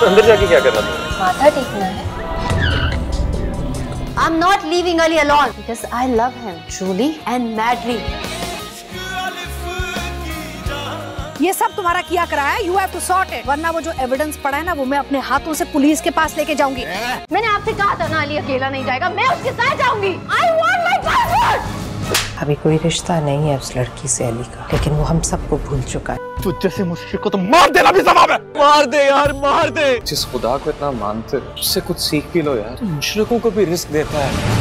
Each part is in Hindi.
अंदर जाके क्या करना तुम्हें? माथा टेकना है। I'm not leaving Ali alone because I love him truly and madly. ये सब तुम्हारा किया करा है, you have to sort it, वरना वो जो एविडेंस पड़ा है ना वो मैं अपने हाथों से पुलिस के पास लेके जाऊंगी। मैंने आपसे कहा था ना अली अकेला नहीं जाएगा, मैं उसके साथ जाऊंगी। I want my passport. अभी कोई रिश्ता नहीं है उस लड़की से अली का, लेकिन वो हम सबको भूल चुका है। तुझ जैसे मुश्किल को तो मार देना भी सवाब है। मार दे यार, मार दे। जिस खुदा को इतना मानते उससे कुछ सीख भी लो यार। तो मुशरिकों को भी रिस्क देता है।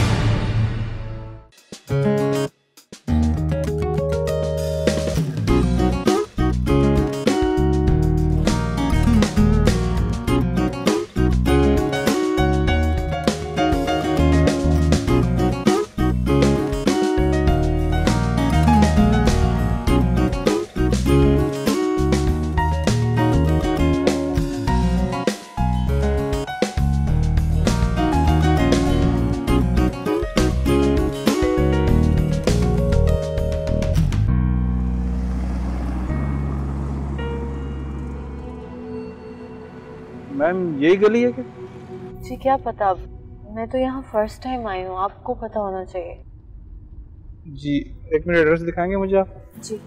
मैम यही गली है क्या? जी क्या पता, मैं तो यहाँ फर्स्ट टाइम आई हूँ, आपको पता होना चाहिए। जी एक मिनट, एड्रेस दिखाएंगे मुझे आप? जी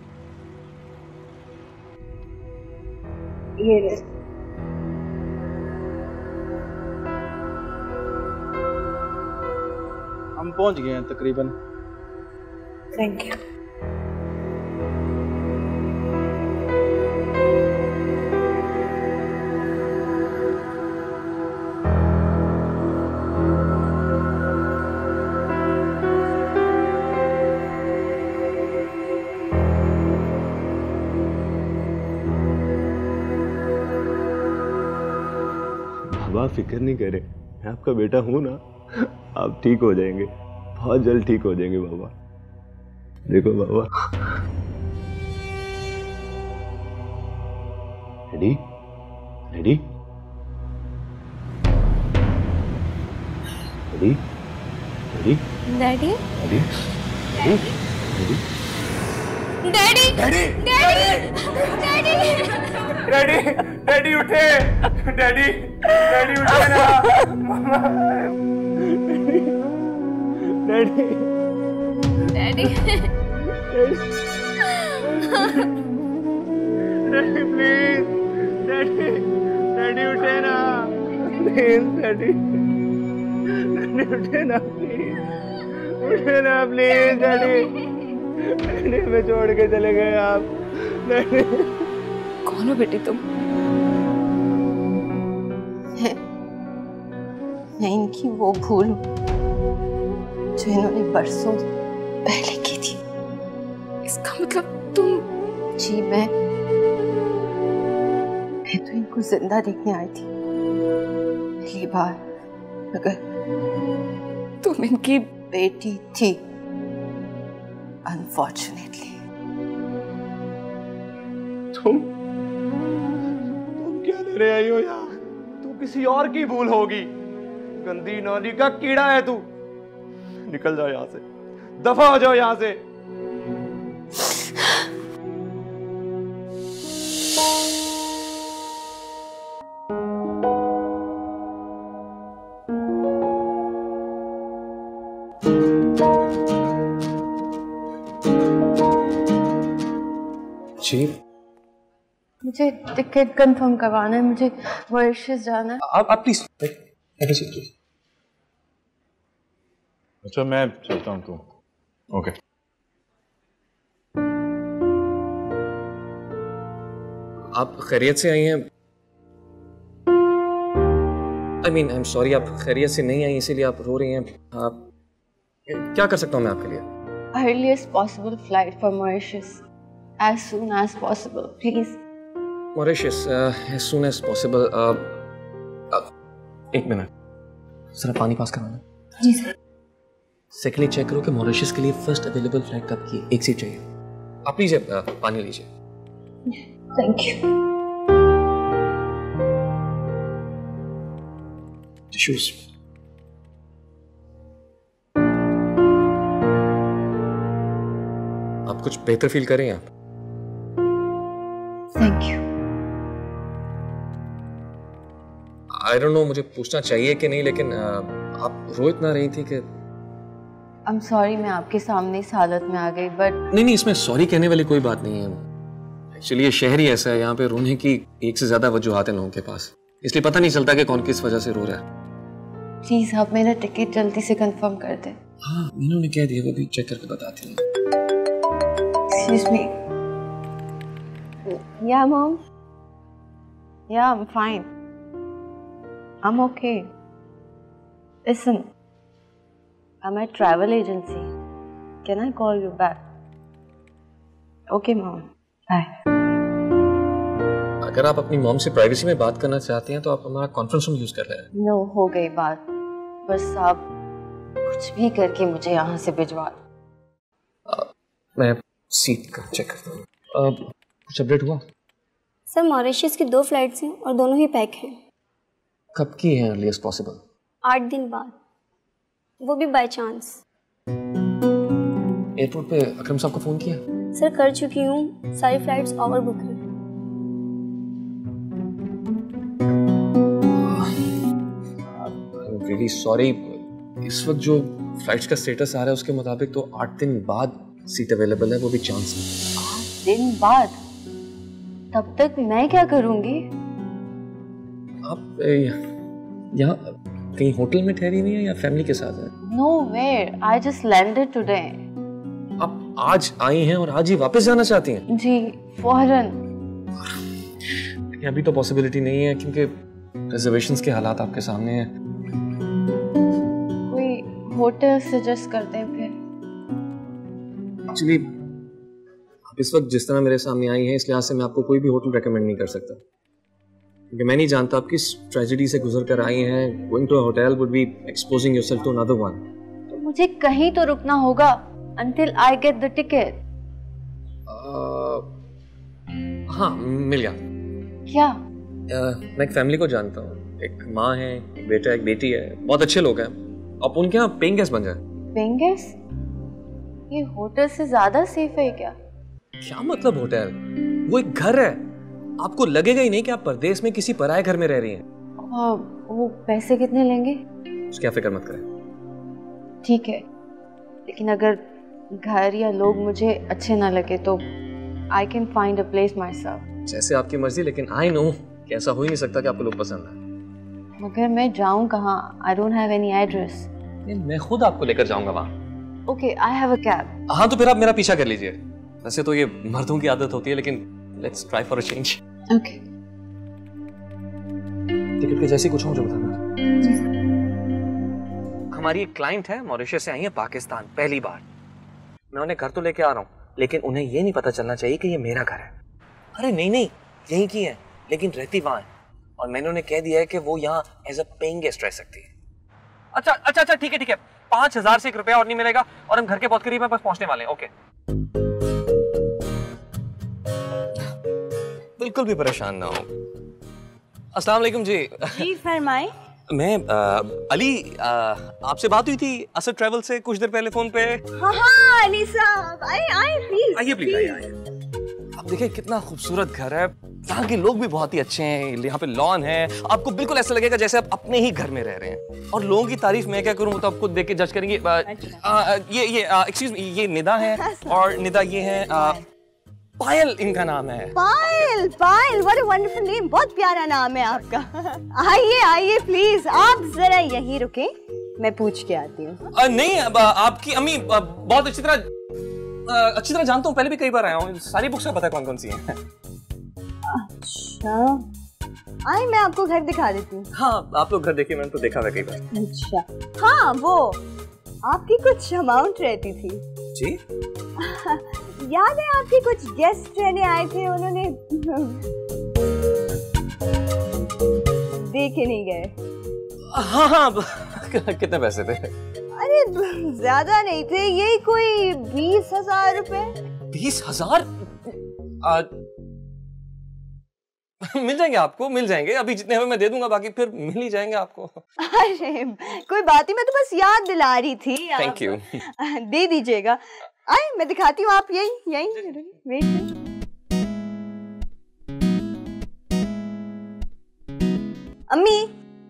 ये ले। हम पहुंच गए हैं तकरीबन। Thank you. आप फिक्र नहीं करें, मैं आपका बेटा हूं ना, आप ठीक हो जाएंगे, बहुत जल्द ठीक हो जाएंगे बाबा। देखो बाबा, ready ready ready ready daddy ready ready daddy daddy daddy daddy daddy उठे, डैडी डैडी उठे ना। Daddy daddy daddy please, daddy daddy उठे ना प्लीज, डैडी डैडी उठे ना प्लीज, उठे ना प्लीज डैडी। डैडी हमें छोड़ के चले गए आप। डैडी कौन हो बेटी तुम? मैं इनकी वो भूल हूँ जो इन्होंने बरसों पहले की थी। इसका मतलब तुम? जी मैं तो इनको जिंदा देखने आई थी पहली बार, मगर तुम इनकी बेटी थी अनफॉर्चुनेटली। तुम क्या ले रहे आई हो यहाँ? तू किसी और की भूल होगी, गंदी नाली का कीड़ा है तू। निकल जाओ यहाँ से, दफा हो जाओ यहाँ से। जी मुझे टिकट कंफर्म करवाना है, मुझे मॉरिशस जाना है। आप प्लीज प्लीज। अच्छा मैं चलता हूँ, तो ओके। आप खैरियत से आई हैं? I mean I am sorry, आप खैरियत से नहीं आई इसीलिए आप रो रही हैं। आप क्या कर सकता हूँ मैं आपके लिए? Earliest possible flight for Mauritius, as soon as possible, please. Mauritius as soon as possible. एक मिनट, जरा पानी पास करवाना। जी सर। सेकेंडली चेक करो कि मॉरिशस के लिए फर्स्ट अवेलेबल फ्लाइट कब की है। एक सीट चाहिए। आप लीजिए पानी लीजिए। Thank you. टिश्यूज। आप कुछ बेहतर फील करें आप? Thank you. I don't know मुझे पूछना चाहिए कि नहीं, लेकिन आप रो इतना रही थी कि आई एम सॉरी, मैं आपके सामने इस हालत में आ गई, बट नहीं, इसमें सॉरी कहने वाली कोई बात नहीं है। एक्चुअली ये शहर ही ऐसा है, यहाँ पे रोने की एक से ज्यादा वजूहात हैं लोगों के पास, इसलिए पता नहीं चलता कि कौन किस वजह से रो रहा है। प्लीज आप मेरा टिकट जल्दी से कंफर्म कर दें। हाँ, मीनू ने कह दिया, वो भी चेक करके बताती है। Excuse me. Yeah mom, yeah I am fine, I am okay. Listen, I'm at travel agency. Can I call you back? Okay, mom. Bye. अगर आप अपनी मॉम से प्राइवेसी में बात करना चाहते हैं तो आप हमारा कॉन्फ्रेंस रूम यूज कर रहे हैं। No, हो गई बात। बस आप कुछ भी करके मुझे यहाँ से भिजवा। मैं सीट का चेक करता हूँ। कुछ अपडेट हुआ? सर, मॉरिशस की 2 फ्लाइट्स हैं और दोनों ही पैक हैं। कब की है अर्लीस्ट पॉसिबल? 8 दिन बाद, वो भी बाय चांस। एयरपोर्ट पे अकरम साहब को फोन किया? सर कर चुकी हूँ, सारी फ्लाइट्स ओवर बुक हैं। रियली सॉरी, इस वक्त जो फ्लाइट्स का स्टेटस आ रहा है उसके मुताबिक तो 8 दिन बाद सीट अवेलेबल है, वो भी चांस में। 8 दिन बाद? तब तक मैं क्या करूँगी? आप यहाँ कहीं होटल में ठहरी हुई है या फैमिली के साथ है? No way, I just landed today. आप आज आई हैं और आज ही वापस जाना चाहती हैं? जी, फौरन। अभी तो पॉसिबिलिटी नहीं है क्योंकि रिजर्वेशंस के हालात आपके सामने हैं। कोई होटल सजेस्ट करते हैं फिर। एक्चुअली आप इस वक्त जिस तरह मेरे सामने आई हैं इस लिहाज से मैं आपको कोई भी होटल रेकमेंड नहीं कर सकता, क्योंकि मैं नहीं जानता आप किस ट्रेजेडी से गुजर कर आई हैं। Going to a hotel would be exposing yourself to another one. तो मुझे कहीं तो रुकना होगा until I get the ticket. हाँ, मिल गया। क्या? मैं एक फैमिली को जानता हूँ, एक माँ है, एक बेटा, एक बेटी है, बहुत अच्छे लोग हैं। आप उनके यहाँ पेइंग गेस्ट बन जाए। Paying guest? ये होटल से ज्यादा सेफ है क्या? क्या मतलब होटल? वो एक घर है, आपको लगेगा ही नहीं कि आप परदेश में किसी पराये घर में रह रही हैं। वो पैसे कितने लेंगे? उसकी आप फिक्र मत करें। ठीक है, लेकिन अगर घर या लोग मुझे अच्छे ना लगे तो I can find a place myself. जैसे आपकी मर्जी, लेकिन I know कि ऐसा हो ही नहीं सकता कि आपको लोग पसंद आए। मगर मैं जाऊँ कहाँ? I don't have any address. मैं खुद आपको लेकर जाऊंगा वहाँ। Okay, I have a cab. हाँ, तो फिर आप मेरा पीछा कर लीजिए। वैसे तो ये मर्दों की आदत होती है, लेकिन let's try for a change. Okay. Ticket के जैसे कुछ हो जो बताना। हमारी एक क्लाइंट है, मॉरिशस से आई है पाकिस्तान, पहली बार। मैं उन्हें घर तो लेके आ रहा हूँ, लेकिन उन्हें ये नहीं पता चलना चाहिए कि ये मेरा घर है। अरे नहीं, यहीं की है, लेकिन रहती वहाँ है। और मैंने उन्हें कह दिया है कि वो यहाँ एज अ पेइंग गेस्ट रह सकती है। अच्छा, ठीक है। 5,000 से 1 रुपया और नहीं मिलेगा, और हम घर के बहुत करीब हैं, बस पहुंचने वाले हैं। ओके। बिल्कुल भी परेशान ना हो। अस्सलाम वालेकुम जी। जी फरमाए। मैं अली, आपसे बात हुई थी असद ट्रैवल से कुछ देर पहले फोन पे। हाँ अली साहब, आइए प्लीज। आइए। आप देखिए कितना खूबसूरत घर है, यहाँ के लोग भी बहुत ही अच्छे हैं, यहाँ पे लॉन है, आपको बिल्कुल ऐसा लगेगा जैसे आप अपने ही घर में रह रहे हैं। और लोगों की तारीफ मैं क्या करूँ, तो आपको देख के जज करेंगे। ये एक्सक्यूज मी, ये निदा है, और निदा ये है पायल, इनका नाम है। Payal, what a wonderful name, बहुत प्यारा नाम है आपका। आइए प्लीज, आप जरा यहीं रुके, मैं पूछ के आती हूँ। नहीं, आपकी अम्मी बहुत अच्छी तरह जानता हूँ, पहले भी कई बार आया हूँ, सारी बुक्स का पता कौन कौन सी हैं। अच्छा, आइए मैं आपको घर दिखा देती हूँ। हाँ, आप लोग घर देखिए, मैंने तो देखा है कई बार। अच्छा, हाँ वो आपकी कुछ अमाउंट रहती थी जी। याद है आपके कुछ गेस्ट रहने आए थे, उन्होंने देखे नहीं गए। हाँ, कितने पैसे थे? अरे ज्यादा नहीं थे, यही कोई 20,000 रुपए। 20,000? मिल जाएंगे आपको, मिल जाएंगे। अभी जितने हमें मैं दे दूंगा, बाकी फिर मिल ही जाएंगे आपको। अरे कोई बात नहीं, मैं तो बस याद दिला रही थी। Thank you. दे दीजिएगा। आए मैं दिखाती हूँ, आप यहीं वेट करिए। अम्मी,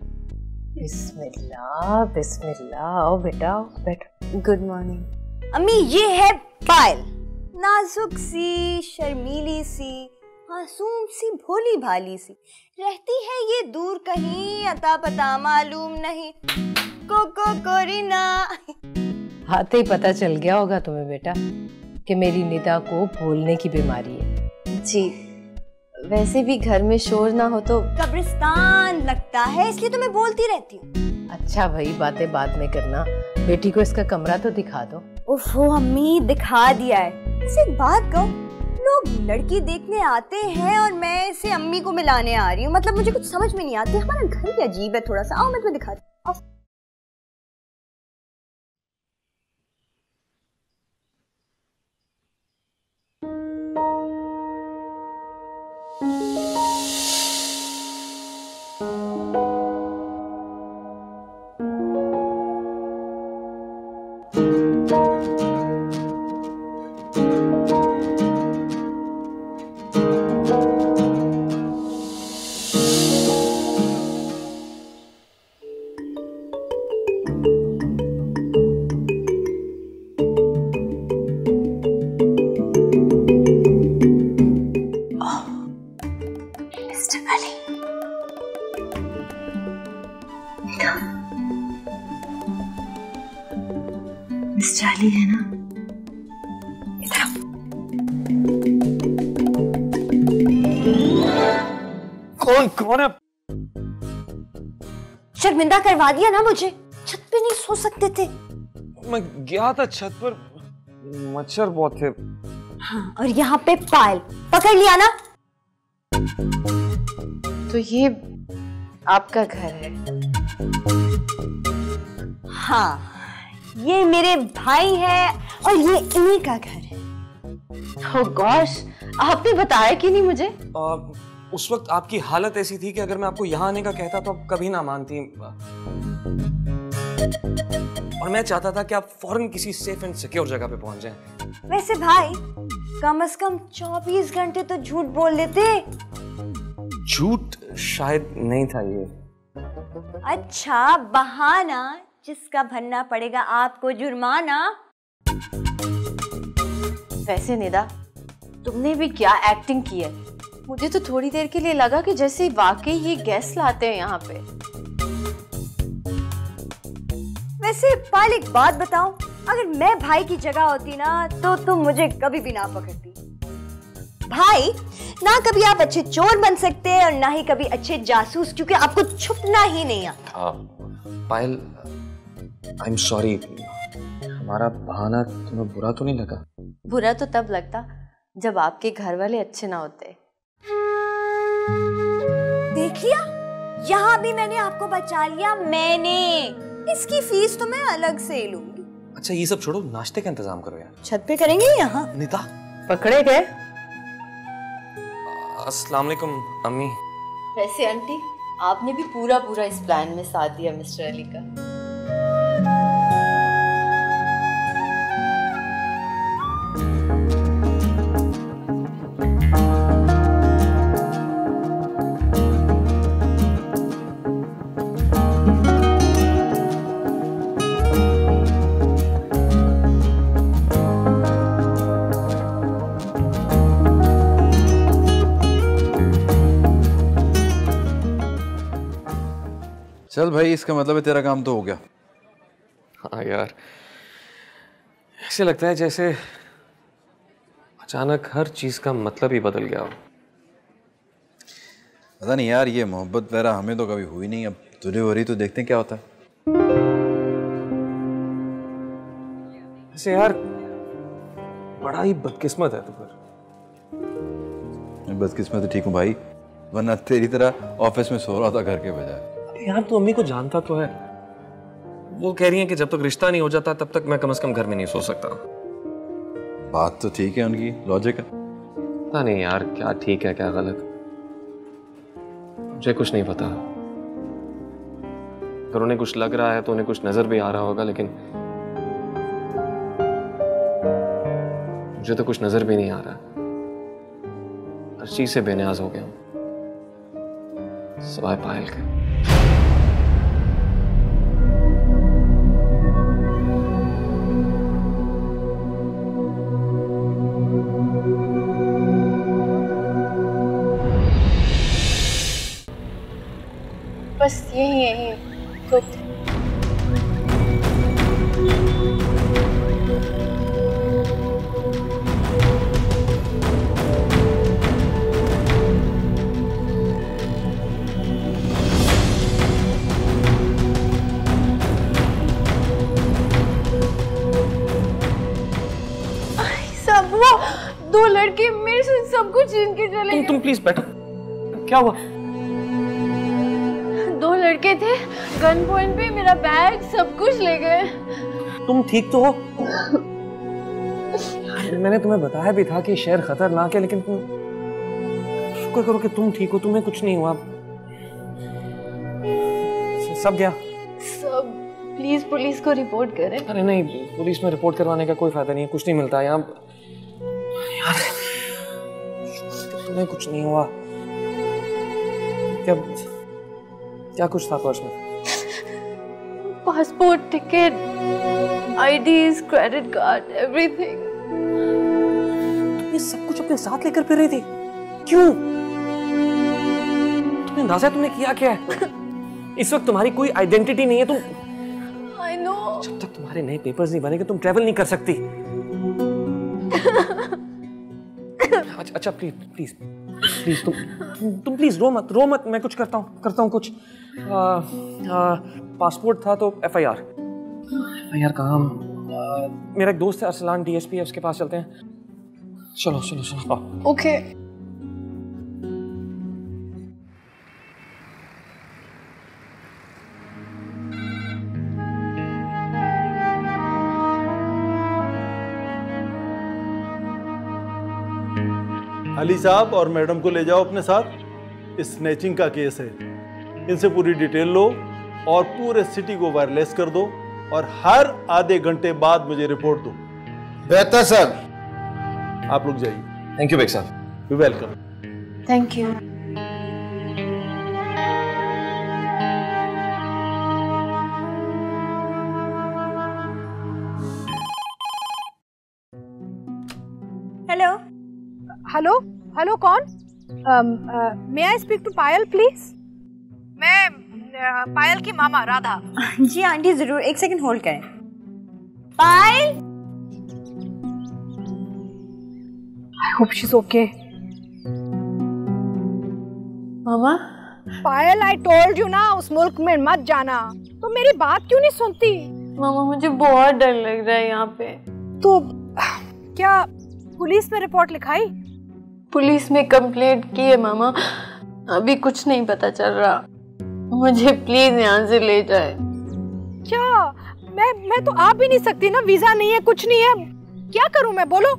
बिस्मिल्लाह बिस्मिल्लाह। आओ बेटा आओ, बैठो। Good morning. अम्मी ये है पायल, नाजुक सी, शर्मीली सी, मासूम सी, भोली भाली सी, रहती है ये दूर कहीं, अता पता मालूम नहीं, कोको कोरिना। आते ही पता चल गया होगा तुम्हें बेटा कि मेरी निदा को भूलने की बीमारी है। जी, वैसे भी घर में शोर ना हो तो कब्रिस्तान लगता है, इसलिए तो मैं बोलती रहती हूँ। अच्छा भाई, बातें बाद में करना, बेटी को इसका कमरा तो दिखा दो। ओफो अम्मी, दिखा दिया है। इसे एक बात कहूँ, लोग लड़की देखने आते हैं और मैं इसे अम्मी को मिलाने आ रही हूँ, मतलब मुझे कुछ समझ में नहीं आती। हमारा घर भी अजीब है थोड़ा सा। आओ मैं तुम्हें दिखाती हूँ। मिस चार्ली है ना? कौन है? शर्मिंदा करवा दिया ना मुझे। छत पे नहीं सो सकते थे। मैं गया था छत पर, मच्छर बहुत थे। हाँ, और यहाँ पे पायल पकड़ लिया ना। तो ये आपका घर है? हाँ, ये मेरे भाई है और ये इन्हीं का घर है। ओह गॉश, आपने बताया कि नहीं मुझे? उस वक्त आपकी हालत ऐसी थी कि अगर मैं आपको यहाँ आने का कहता तो आप कभी ना मानती। और मैं चाहता था कि आप फौरन किसी सेफ एंड सिक्योर जगह पे पहुंच जाएं। वैसे भाई, कम से कम 24 घंटे तो झूठ बोल लेते। झूठ शायद नहीं था ये। अच्छा, बहाना जिसका भरना पड़ेगा आपको जुर्माना। वैसे निदा, तुमने भी क्या एक्टिंग की है? मुझे तो थोड़ी देर के लिए लगा कि जैसे वाकई ये गेस्ट लाते हैं यहाँ पे। वैसे पाल, एक बात बताऊं, अगर मैं भाई की जगह होती ना तो तुम मुझे कभी भी ना पकड़ती। भाई, ना कभी आप अच्छे चोर बन सकते हैं और ना ही कभी अच्छे जासूस, क्योंकि आपको छुपना ही नहीं आता। Payal, I am sorry. हमारा बहाना तुम्हें बुरा तो नहीं लगा? बुरा तो तब लगता जब आपके घर वाले अच्छे ना होते। देख लिया, यहाँ भी मैंने आपको बचा लिया। मैंने इसकी फीस तो मैं अलग से लूंगी। अच्छा ये सब छोड़ो, नाश्ते का इंतजाम करो यार। छत पे करेंगे यहाँ। निदा, पकड़े गए? अस्सलाम वालेकुम अम्मी। वैसे आंटी, आपने भी पूरा इस प्लान में साथ दिया मिस्टर अली का। चल भाई, इसका मतलब है तेरा काम तो हो गया। हाँ यार, ऐसे लगता है जैसे अचानक हर चीज का मतलब ही बदल गया हो। पता नहीं यार, ये मोहब्बत वगैरह हमें तो कभी हुई नहीं। अब तुझे हो रही तो देखते हैं क्या होता है। ऐसे यार, बड़ा ही बदकिस्मत है तू फिर। मैं बदकिस्मत ठीक हूँ भाई, वरना तेरी तरह ऑफिस में सो रहा था घर के बजाय। यार तू अम्मी को जानता तो है, वो कह रही है कि जब तक रिश्ता नहीं हो जाता तब तक मैं कम से कम घर में नहीं सो सकता। बात तो ठीक है उनकी, लॉजिक है। पता नहीं यार क्या ठीक है क्या गलत, मुझे कुछ नहीं पता। अगर उन्हें कुछ लग रहा है तो उन्हें कुछ नजर भी आ रहा होगा, लेकिन मुझे तो कुछ नजर भी नहीं आ रहा। हर चीज से बेनियाज हो गया हूं सिवाय पायल के। बस यही गुड। दो लड़के मेरे से सब कुछ छीन के चले गए। तुम प्लीज बैठो। क्या हुआ? दो लड़के थे, गन पॉइंट पे मेरा बैग सब कुछ ले गए। तुम ठीक तो हो? मैंने तुम्हें बताया भी था कि शहर खतरनाक है, लेकिन तुम शुक्र करो कि तुम ठीक हो, तुम्हें कुछ नहीं हुआ। सब गया? सब। प्लीज पुलिस को रिपोर्ट करें। अरे नहीं, पुलिस में रिपोर्ट करवाने का कोई फायदा नहीं है, कुछ नहीं मिलता यहाँ। यार तुम्हें कुछ नहीं हुआ? क्या कुछ था पर्स में? Passport, ticket, IDs, credit card, everything. तुम ये सब कुछ अपने साथ लेकर फिर रही थी? क्यों? तुम्हें अंदाजा है तुमने किया क्या है? इस वक्त तुम्हारी कोई आइडेंटिटी नहीं है। तुम आई नो। जब तक तुम्हारे नए पेपर्स नहीं बनेंगे तुम ट्रैवल नहीं कर सकती। अच्छा प्लीज तुम प्लीज रो मत। मैं कुछ करता हूँ कुछ। पासपोर्ट था तो एफआईआर कहाँ? मेरा एक दोस्त है अरसलान डीएसपी है, उसके पास चलते हैं। चलो। ओके। अली साहब और मैडम को ले जाओ अपने साथ। स्नैचिंग का केस है, इनसे पूरी डिटेल लो और पूरे सिटी को वायरलेस कर दो और हर आधे घंटे बाद मुझे रिपोर्ट दो। बेहतर सर। आप लोग जाइए। थैंक यू बेग साहब। You welcome. Thank you. Hello कौन? May I speak to Payal please? मैं पायल की मामा राधा। जी आंटी जरूर, एक सेकंड होल्ड करें। Payal, I hope she is okay. मामा? पायल आई टोल्ड यू ना उस मुल्क में मत जाना, तो मेरी बात क्यों नहीं सुनती? मामा मुझे बहुत डर लग रहा है यहाँ पे। तो क्या पुलिस में रिपोर्ट लिखाई? पुलिस में कंप्लेंट की है मामा, अभी कुछ नहीं पता चल रहा। मुझे प्लीज यहाँ से ले जाए। क्या? मैं तो आ भी नहीं सकती ना, वीजा नहीं है, कुछ नहीं है। क्या करूं मैं, बोलो?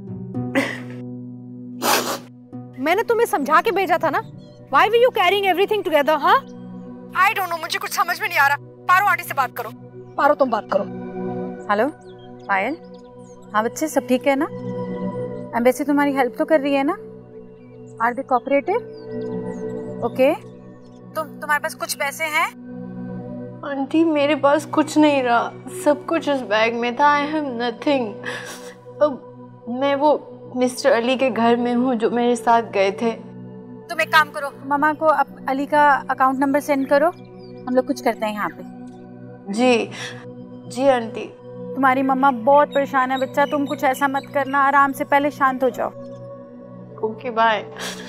मैंने तुम्हें समझा के भेजा था ना। Why were you carrying everything together? हाँ? I don't know, मुझे कुछ समझ में नहीं आ रहा। पारो आंटी से बात करो। पारो तुम बात करो। हेलो पायल, हाँ बच्चे सब ठीक है ना? एम्बेसी तुम्हारी हेल्प तो कर रही है ना? Are they cooperative? ओके। तुम्हारे पास कुछ पैसे हैं? आंटी मेरे पास कुछ नहीं रहा, सब कुछ उस बैग में था। I have nothing. अब मैं वो मिस्टर अली के घर में हूँ जो मेरे साथ गए थे। तुम एक काम करो, मामा को अली का अकाउंट नंबर सेंड करो, हम लोग कुछ करते हैं यहाँ पे। जी आंटी। तुम्हारी मम्मा बहुत परेशान है बच्चा, तुम कुछ ऐसा मत करना, आराम से पहले शांत हो जाओ। Okay bye.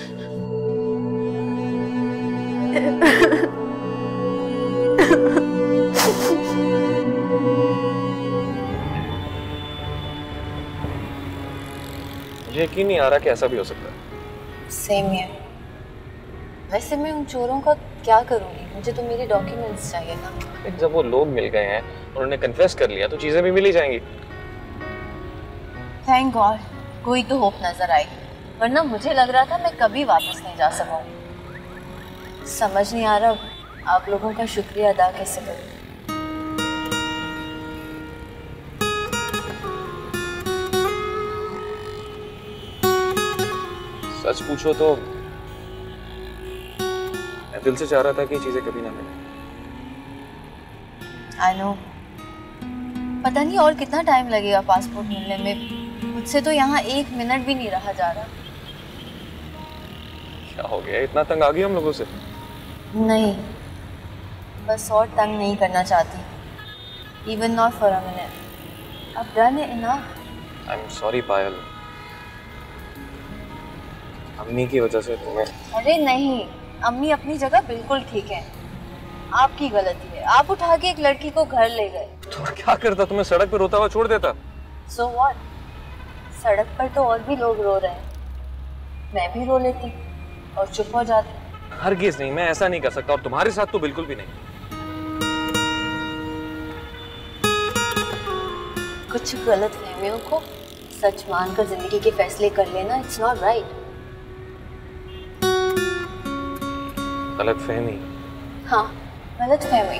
मुझे यकीन नहीं आ रहा कि ऐसा भी हो सकता है। सेम है। वैसे मैं उन चोरों का क्या करूँगी? मुझे तो मेरे डॉक्यूमेंट्स चाहिए ना। जब वो लोग मिल गए हैं, उन्होंने कन्फेस कर लिया, तो चीजें भी मिल ही जाएंगी। थैंक गॉड, कोई तो होप नजर आई, वरना मुझे लग रहा था मैं कभी वापस नहीं जा सकूंगी। समझ नहीं आ रहा आप लोगों का शुक्रिया अदा कैसे करूं। सच पूछो तो मैं दिल से चाह रहा था कि चीजें कभी ना मिले। आई नो, पता नहीं और कितना टाइम लगेगा पासपोर्ट मिलने में। मुझसे तो यहाँ 1 मिनट भी नहीं रहा जा रहा। क्या हो गया, इतना तंग आ गई हम लोगों से? नहीं, बस और तंग नहीं करना चाहती, even not for a minute. अब डन है enough. I am sorry Payal, अम्मी की वजह से तुम्हें। अरे नहीं, अम्मी अपनी जगह बिल्कुल ठीक है, आपकी गलती है। आप उठा के एक लड़की को घर ले गए। तो क्या करता, तुम्हें सड़क पे रोता हुआ छोड़ देता? सो व्हाट, सड़क पर तो और भी लोग रो रहे हैं, मैं भी रो लेती और चुप हो जाती। हरगिज़ नहीं, मैं ऐसा नहीं कर सकता, और तुम्हारे साथ तो बिल्कुल भी नहीं। कुछ गलत फहमियों को सच मानकर जिंदगी के फैसले कर लेना, इट्स नॉट राइट। गलत फहमी? हाँ, गलत फहमी।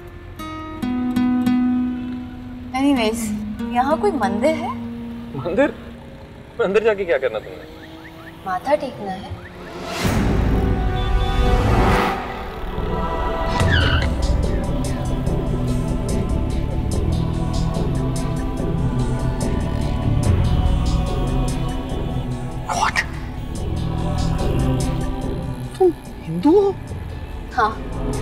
एनीवेज, यहाँ कोई मंदिर है? मंदिर? मंदिर जाके क्या करना तुमने? माथा टेकना है। What? तुम हिंदू हो? हाँ।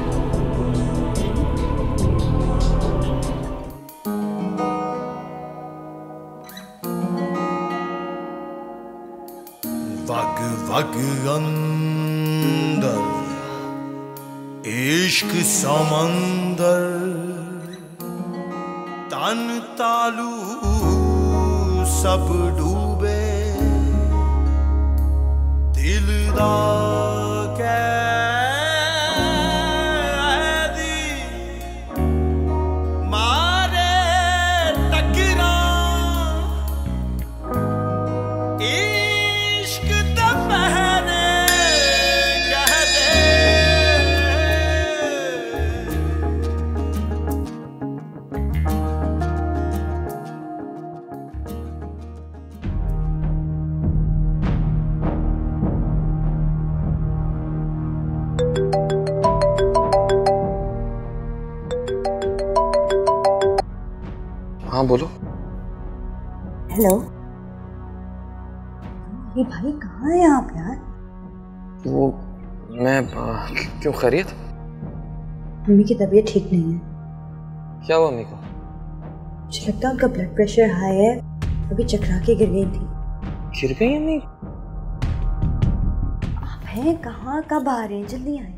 वग वग अंदर इश्क समंदर, तन तालू सब डूबे, दिल दा कैदी मारे टकरा, इश्क दा पहरे कह दे। हाँ बोलो। हेलो, ये भाई कहाँ है आप यार? वो मैं क्यों, खैरियत? मम्मी की तबीयत ठीक नहीं है। क्या हुआ अम्मी को? मुझे लगता है उनका ब्लड प्रेशर हाई है, अभी चकरा के गिर गई थी। गिर गई अम्मी? आप हैं कहाँ, कब आ रहे हैं? जल्दी आए।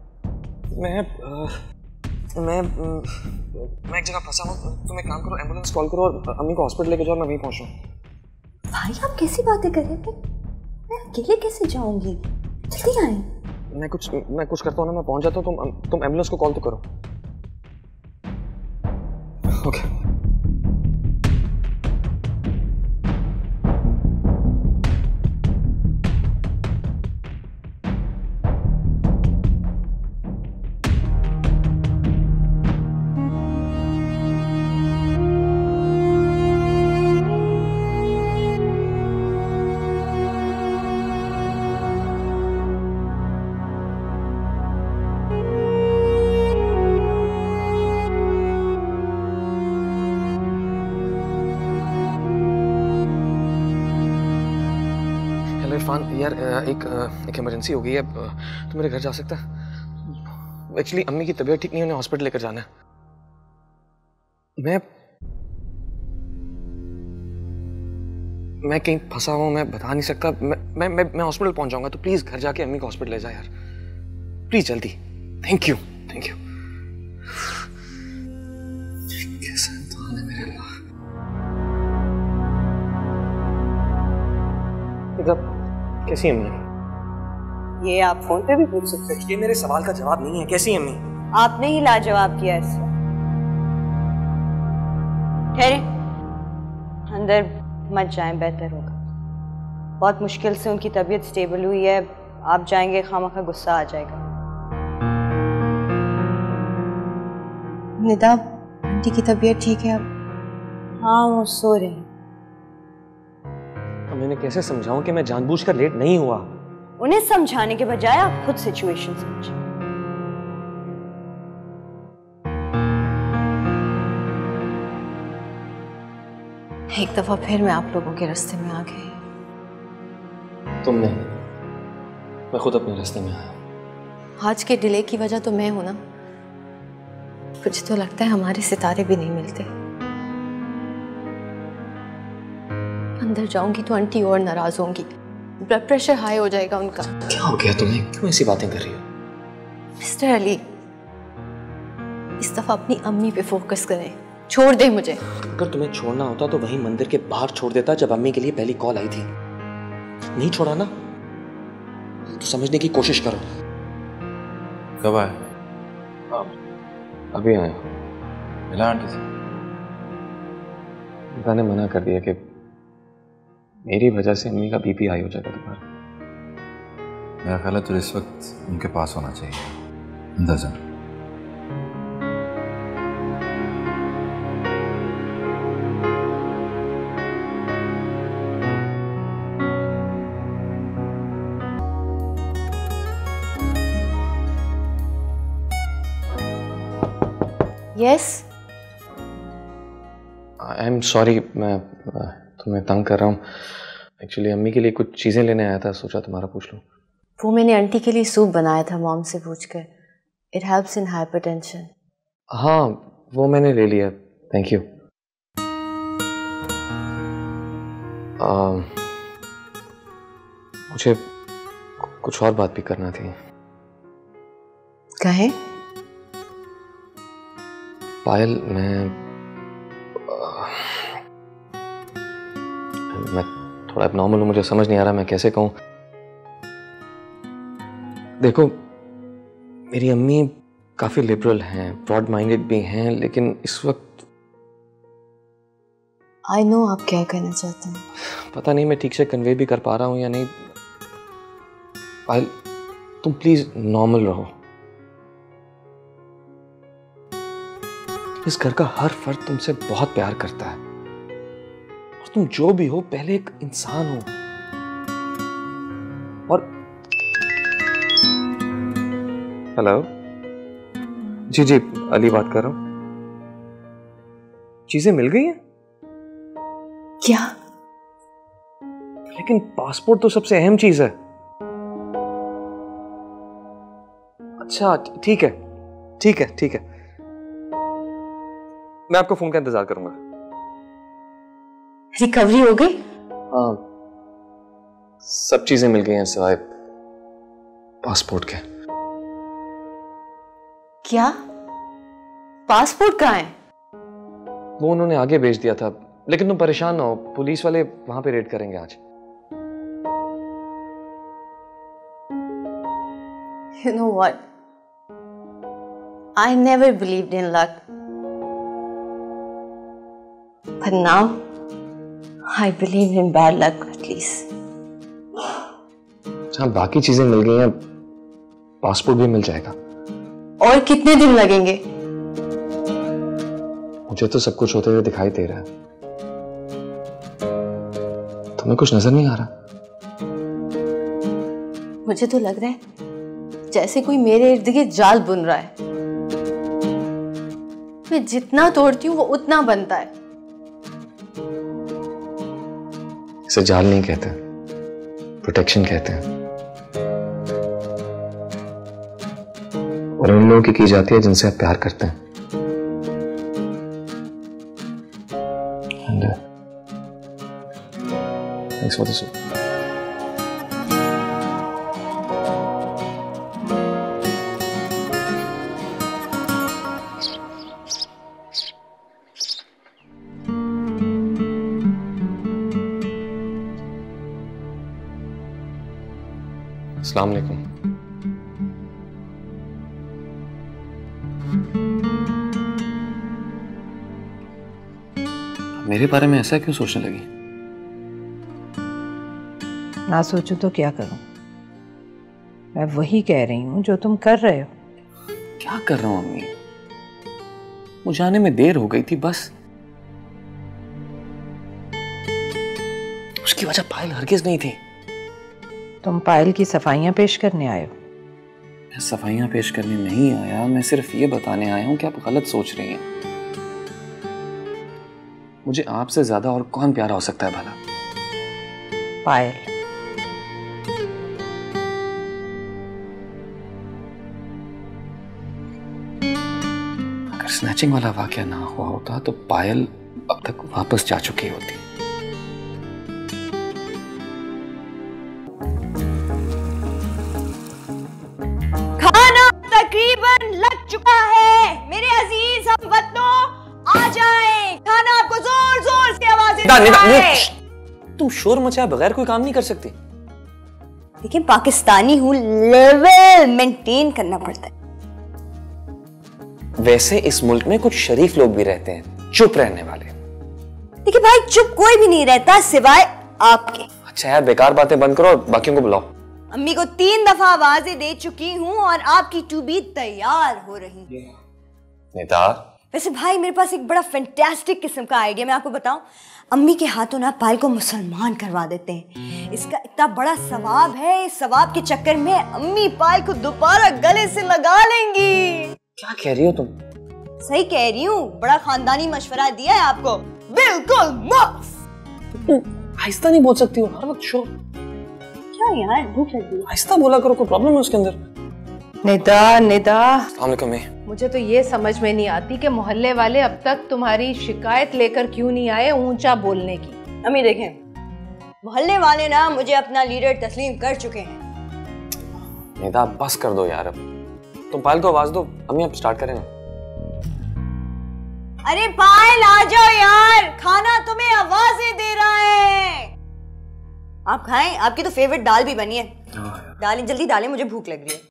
मैं एक जगह फंसा हूँ, तुम एक काम करो, एम्बुलेंस कॉल करो और अम्मी को हॉस्पिटल लेके जाओ, मैं वहीं पहुँचूँ। भाई आप कैसी बातें कर रहे हैं? मैं अकेले कैसे जाऊंगी? जल्दी आए। मैं कुछ करता हूँ ना, मैं पहुँच जाता हूँ, तुम एम्बुलेंस को कॉल तो करो। ओके। यार एक इमरजेंसी हो गई है, तू मेरे घर जा सकता है? एक्चुअली अम्मी की तबीयत ठीक नहीं है, उन्हें हॉस्पिटल लेकर जाना है। मैं कहीं फंसा हुआ हूँ, मैं बता नहीं सकता। मैं हॉस्पिटल पहुंच जाऊंगा, तो प्लीज घर जाके अम्मी को हॉस्पिटल ले जा यार, प्लीज जल्दी। Thank you, thank you. कैसा इंसान है मेरे अल्लाह। कैसी अम्मी? ये आप फोन पे भी पूछ सकते हैं। ये मेरे सवाल का जवाब नहीं है, कैसी अम्मी? आपने ही लाजवाब किया इससे। ठहरे, अंदर मत जाएं, बेहतर होगा। बहुत मुश्किल से उनकी तबीयत स्टेबल हुई है, आप जाएंगे खामखा गुस्सा आ जाएगा। निदा, आंटी की तबीयत ठीक है अब? हाँ, वो सो रहे हैं। मैंने कैसे समझाऊं कि मैं जानबूझकर लेट नहीं हुआ? उन्हें समझाने के बजाय आप खुद सिचुएशन समझें। एक दफा फिर मैं आप लोगों के रास्ते में आ गई। तुम नहीं, मैं खुद अपने रास्ते में आया। आज के डिले की वजह तो मैं हूं ना। मुझे तो लगता है हमारे सितारे भी नहीं मिलते। अंदर जाऊंगी तो आंटी और नाराज होंगी, ब्लड प्रेशर हाई हो जाएगा उनका। क्या हो गया तुम्हें, क्यों ऐसी बातें कर रही हो? मिस्टर अली, इस दफा अपनी अम्मी पे फोकस करें, छोड़ दे मुझे। अगर तुम्हें छोड़ना होता तो वहीं मंदिर के बाहर छोड़ देता जब अम्मी के लिए पहली कॉल आई थी। नहीं छोड़ा ना, तो समझने की कोशिश करो। कब आए? अभी आया। मिला आंटी से? मैंने मना कर दिया कि मेरी वजह से अम्मी का बीपी हाई हो जाएगा दोबारा। मेरा ख्याल है तो इस वक्त उनके पास होना चाहिए। अंदर जा। यस। आई एम सॉरी, मैं तुम्हें तंग कर रहा हूँ। एक्चुअली अम्मी के लिए कुछ चीज़ें लेने आया था, सोचा तुम्हारा पूछ लूँ। वो मैंने आंटी के लिए सूप बनाया था मॉम से पूछकर। It helps in hypertension. हाँ, वो मैंने ले लिया, थैंक यू। मुझे कुछ और बात भी करना थी। कहे? पायल, मैं थोड़ा एबनॉर्मल हूँ, मुझे समझ नहीं आ रहा मैं कैसे कहूँ। देखो, मेरी अम्मी काफ़ी लिबरल हैं, ब्रॉड माइंडेड भी हैं, लेकिन इस वक्त आई नो आप क्या कहना चाहते हैं। पता नहीं मैं ठीक से कन्वे भी कर पा रहा हूँ या नहीं। पायल, तुम प्लीज नॉर्मल रहो। इस घर का हर फर्द तुमसे बहुत प्यार करता है, और तुम जो भी हो पहले एक इंसान हो। और हेलो, जी जी, अली बात कर रहा हूं। चीजें मिल गई हैं? क्या? लेकिन पासपोर्ट तो सबसे अहम चीज है। अच्छा ठीक है, ठीक है, ठीक है, मैं आपको फोन का इंतजार करूंगा। रिकवरी हो गई? हाँ, सब चीजें मिल गई हैं सिवाय पासपोर्ट के। क्या? पासपोर्ट कहाँ है? वो उन्होंने आगे भेज दिया था, लेकिन तुम परेशान ना हो, पुलिस वाले वहां पे रेड करेंगे आज। You know what? I never believed in luck. But now, I believe in bad luck at least. हाँ, बाकी चीजें मिल गई हैं, पासपोर्ट भी मिल जाएगा। और कितने दिन लगेंगे? मुझे तो सब कुछ होते हुए दिखाई दे रहा है। तुम्हें कुछ नजर नहीं आ रहा? मुझे तो लग रहा है जैसे कोई मेरे इर्द गिर्द जाल बुन रहा है। मैं जितना तोड़ती हूँ वो उतना बनता है। इसे जाल नहीं कहते, प्रोटेक्शन कहते हैं। और उन लोगों की जाती है जिनसे आप प्यार करते हैं। Thanks for the soup. अस्सलाम वालेकुम। मेरे बारे में ऐसा क्यों सोचने लगी? ना सोचूं तो क्या करूं? मैं वही कह रही हूं जो तुम कर रहे हो। क्या कर रहा हूं अम्मी? मुझे आने में देर हो गई थी बस। उसकी वजह पायल हरगिज नहीं थी। तुम पायल की सफाइयां पेश करने आए हो? मैं सफाइयां पेश करने नहीं आया, मैं सिर्फ ये बताने आया हूं कि आप गलत सोच रही हैं। मुझे आपसे ज्यादा और कौन प्यारा हो सकता है भला? पायल, स्नैचिंग वाला वाकया ना हुआ होता तो पायल अब तक वापस जा चुकी होती। खाना तकरीबन लग चुका है मेरे अजीज हमवतनों, आ जाएं। खाना आपको जोर जोर से आवाजें दे रहा है। तुम शोर मचाए बगैर कोई काम नहीं कर सकती। लेकिन पाकिस्तानी हूँ, लेवल मेंटेन करना पड़ता है। वैसे इस मुल्क में कुछ शरीफ लोग भी रहते हैं, चुप रहने वाले। देखिए भाई, चुप कोई भी नहीं रहता सिवाय आपके। अच्छा यार, बेकार बातें बंद करो और बाकियों को बुलाओ। अम्मी को 3 दफा आवाजें दे चुकी हूँ और आपकी टू बी तैयार हो रही है। नेता, वैसे भाई मेरे पास एक बड़ा फैंटास्टिक किस्म का आइडिया, मैं आपको बताऊं। अम्मी के हाथों ना पायल को मुसलमान करवा देते हैं। इसका इतना बड़ा सवाब है, इस सवाब के चक्कर में अम्मी पायल को दोबारा गले से लगा लेंगी। क्या कह रही हो तुम? सही कह रही हूँ, बड़ा खानदानी मशवरा दिया है आपको। बिल्कुल मुफ्त। आहिस्ता नहीं बोल सकती हो, हर वक्त शोर। क्या यार, भूख लगी है। आहिस्ता बोला करो, कोई प्रॉब्लम है उसके अंदर? निदा मुझे तो ये समझ में नहीं आती कि मोहल्ले वाले अब तक तुम्हारी शिकायत लेकर क्यों नहीं आए ऊंचा बोलने की। अम्मी देखें, मोहल्ले वाले ना मुझे अपना लीडर तस्लीम कर चुके हैं। निदा बस कर दो यार, अब तुम पायल को आवाज दो, अम्मी अब स्टार्ट करें। अरे पायल आ जाओ यार, खाना तुम्हें आवाजें दे रहा है। आप खाएं, आपकी तो फेवरेट दाल भी बनी है। डालें, जल्दी डालें, मुझे भूख लग रही है।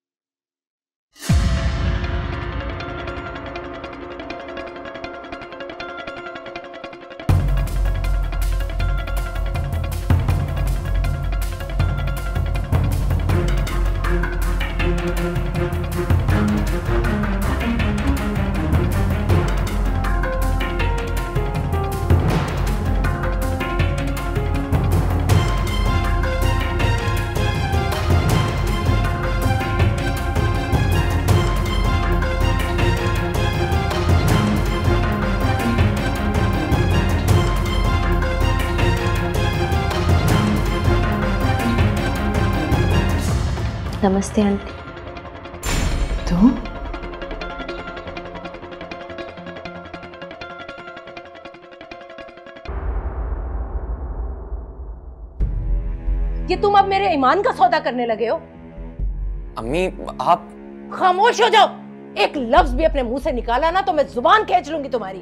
नमस्ते आंटी। तुम? ये तुम अब मेरे ईमान का सौदा करने लगे हो? अम्मी आप खामोश हो जाओ। एक लफ्ज भी अपने मुंह से निकाला ना तो मैं जुबान खींच लूंगी तुम्हारी।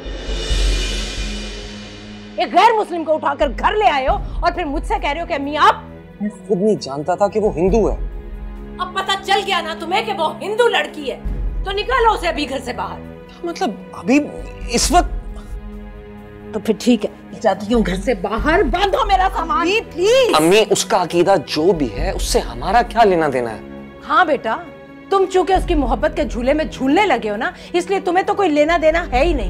एक गैर मुस्लिम को उठाकर घर ले आए हो और फिर मुझसे कह रहे हो कि अम्मी आप। मैं खुद नहीं जानता था कि वो हिंदू है। अब पता चल गया ना तुम्हें कि वो हिंदू लड़की है, तो निकालो उसे अभी घर से बाहर। मतलब अभी इस वक्त? तो फिर ठीक है, जाती हूँ घर से बाहर। बांधो मेरा सामान प्लीज। अम्मी उसका अकीदा जो भी है उससे हमारा क्या लेना देना है? हाँ बेटा, तुम चूंकि उसकी मोहब्बत के झूले में झूलने लगे हो ना, इसलिए तुम्हें तो कोई लेना देना है ही नहीं।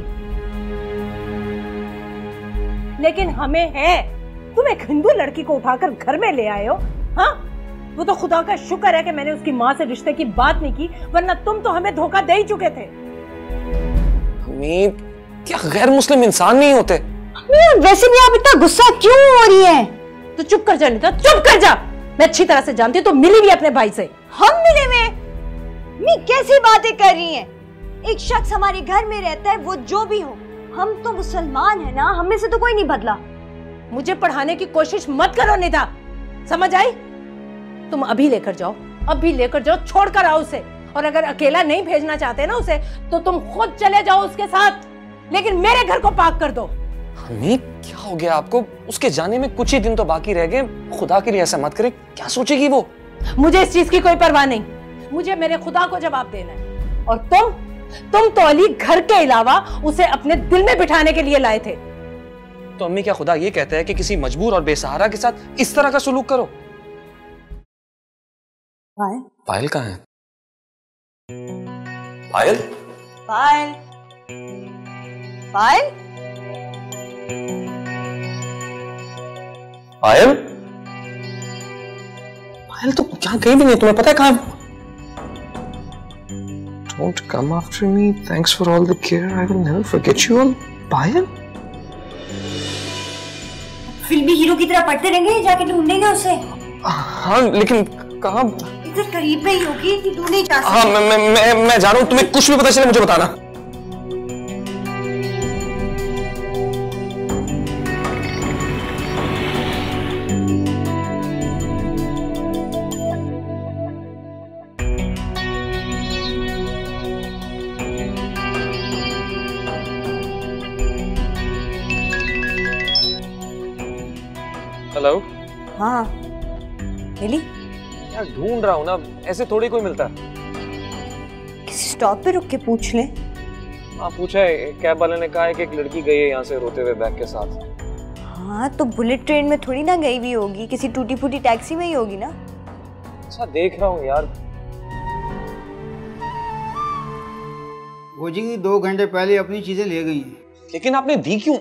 लेकिन हमें है। तुम एक हिंदू लड़की को उठाकर घर में ले आए हो। हाँ, वो तो खुदा का शुक्र है कि मैंने उसकी माँ से रिश्ते की बात नहीं की, वरना तुम तो हमें धोखा दे ही चुके थे। अम्मी क्या गैर मुस्लिम इंसान नहीं होते? वैसे भी आप इतना गुस्सा क्यों हो रही है? तो चुप कर जा निका, चुप कर जा। मैं अच्छी तरह से जानती हूँ, तो मिली भी अपने भाई से। हम मिले हुए? मैं कैसी बातें कर रही हैं? एक शख्स हमारे घर में रहता है, वो जो भी हो, हम तो मुसलमान है ना, हमें से तो कोई नहीं बदला। मुझे पढ़ाने की कोशिश मत करो निदा, समझ आई? तुम अभी लेकर जाओ, अभी लेकर जाओ, छोड़ कर आओ उसे। और अगर अकेला नहीं भेजना चाहते ना उसे, तो तुम खुद चले जाओ उसके साथ, लेकिन मेरे घर को पाक कर दो। अम्मी क्या हो गया आपको? उसके जाने में कुछ ही दिन तो बाकी रह गए। खुदा के लिए ऐसा मत करे, क्या सोचेगी वो? मुझे इस चीज की कोई परवाह नहीं, मुझे मेरे खुदा को जवाब देना है। और तुम तो अली घर के अलावा उसे अपने दिल में बिठाने के लिए लाए थे। तो अम्मी क्या खुदा ये कहता है कि किसी मजबूर और बेसहारा के साथ इस तरह का सलूक करो? पायल कहाँ है? पायल? पायल? पायल? पायल? पायल तो क्या कहीं भी नहीं, तुम्हें पता है कहाँ? Don't come after me. Thanks for all the care. I will never forget you all. पायल? फिल्मी हीरो की तरह पढ़ते रहेंगे, जाके ढूंढेंगे उसे। हाँ लेकिन कहाँ? इधर करीब में ही होगी, तू नहीं जा सकती। हाँ मैं जा रहा हूँ, तुम्हें कुछ भी पता चले मुझे बताना। हेलो। हाँ मिली? यार ढूंढ रहा हूँ ना, ऐसे थोड़ी कोई मिलता है। किसी स्टॉप पे रुक के पूछ ले। हाँ पूछा है, कैब वाले ने कहा है कि एक लड़की गई है यहाँ से रोते हुए बैग के साथ। हाँ तो बुलेट ट्रेन में थोड़ी ना गई हुई होगी, किसी टूटी फूटी टैक्सी में ही होगी ना। अच्छा देख रहा हूँ यार। वो जी 2 घंटे पहले अपनी चीजें ले गई हैं। लेकिन आपने दी क्यों?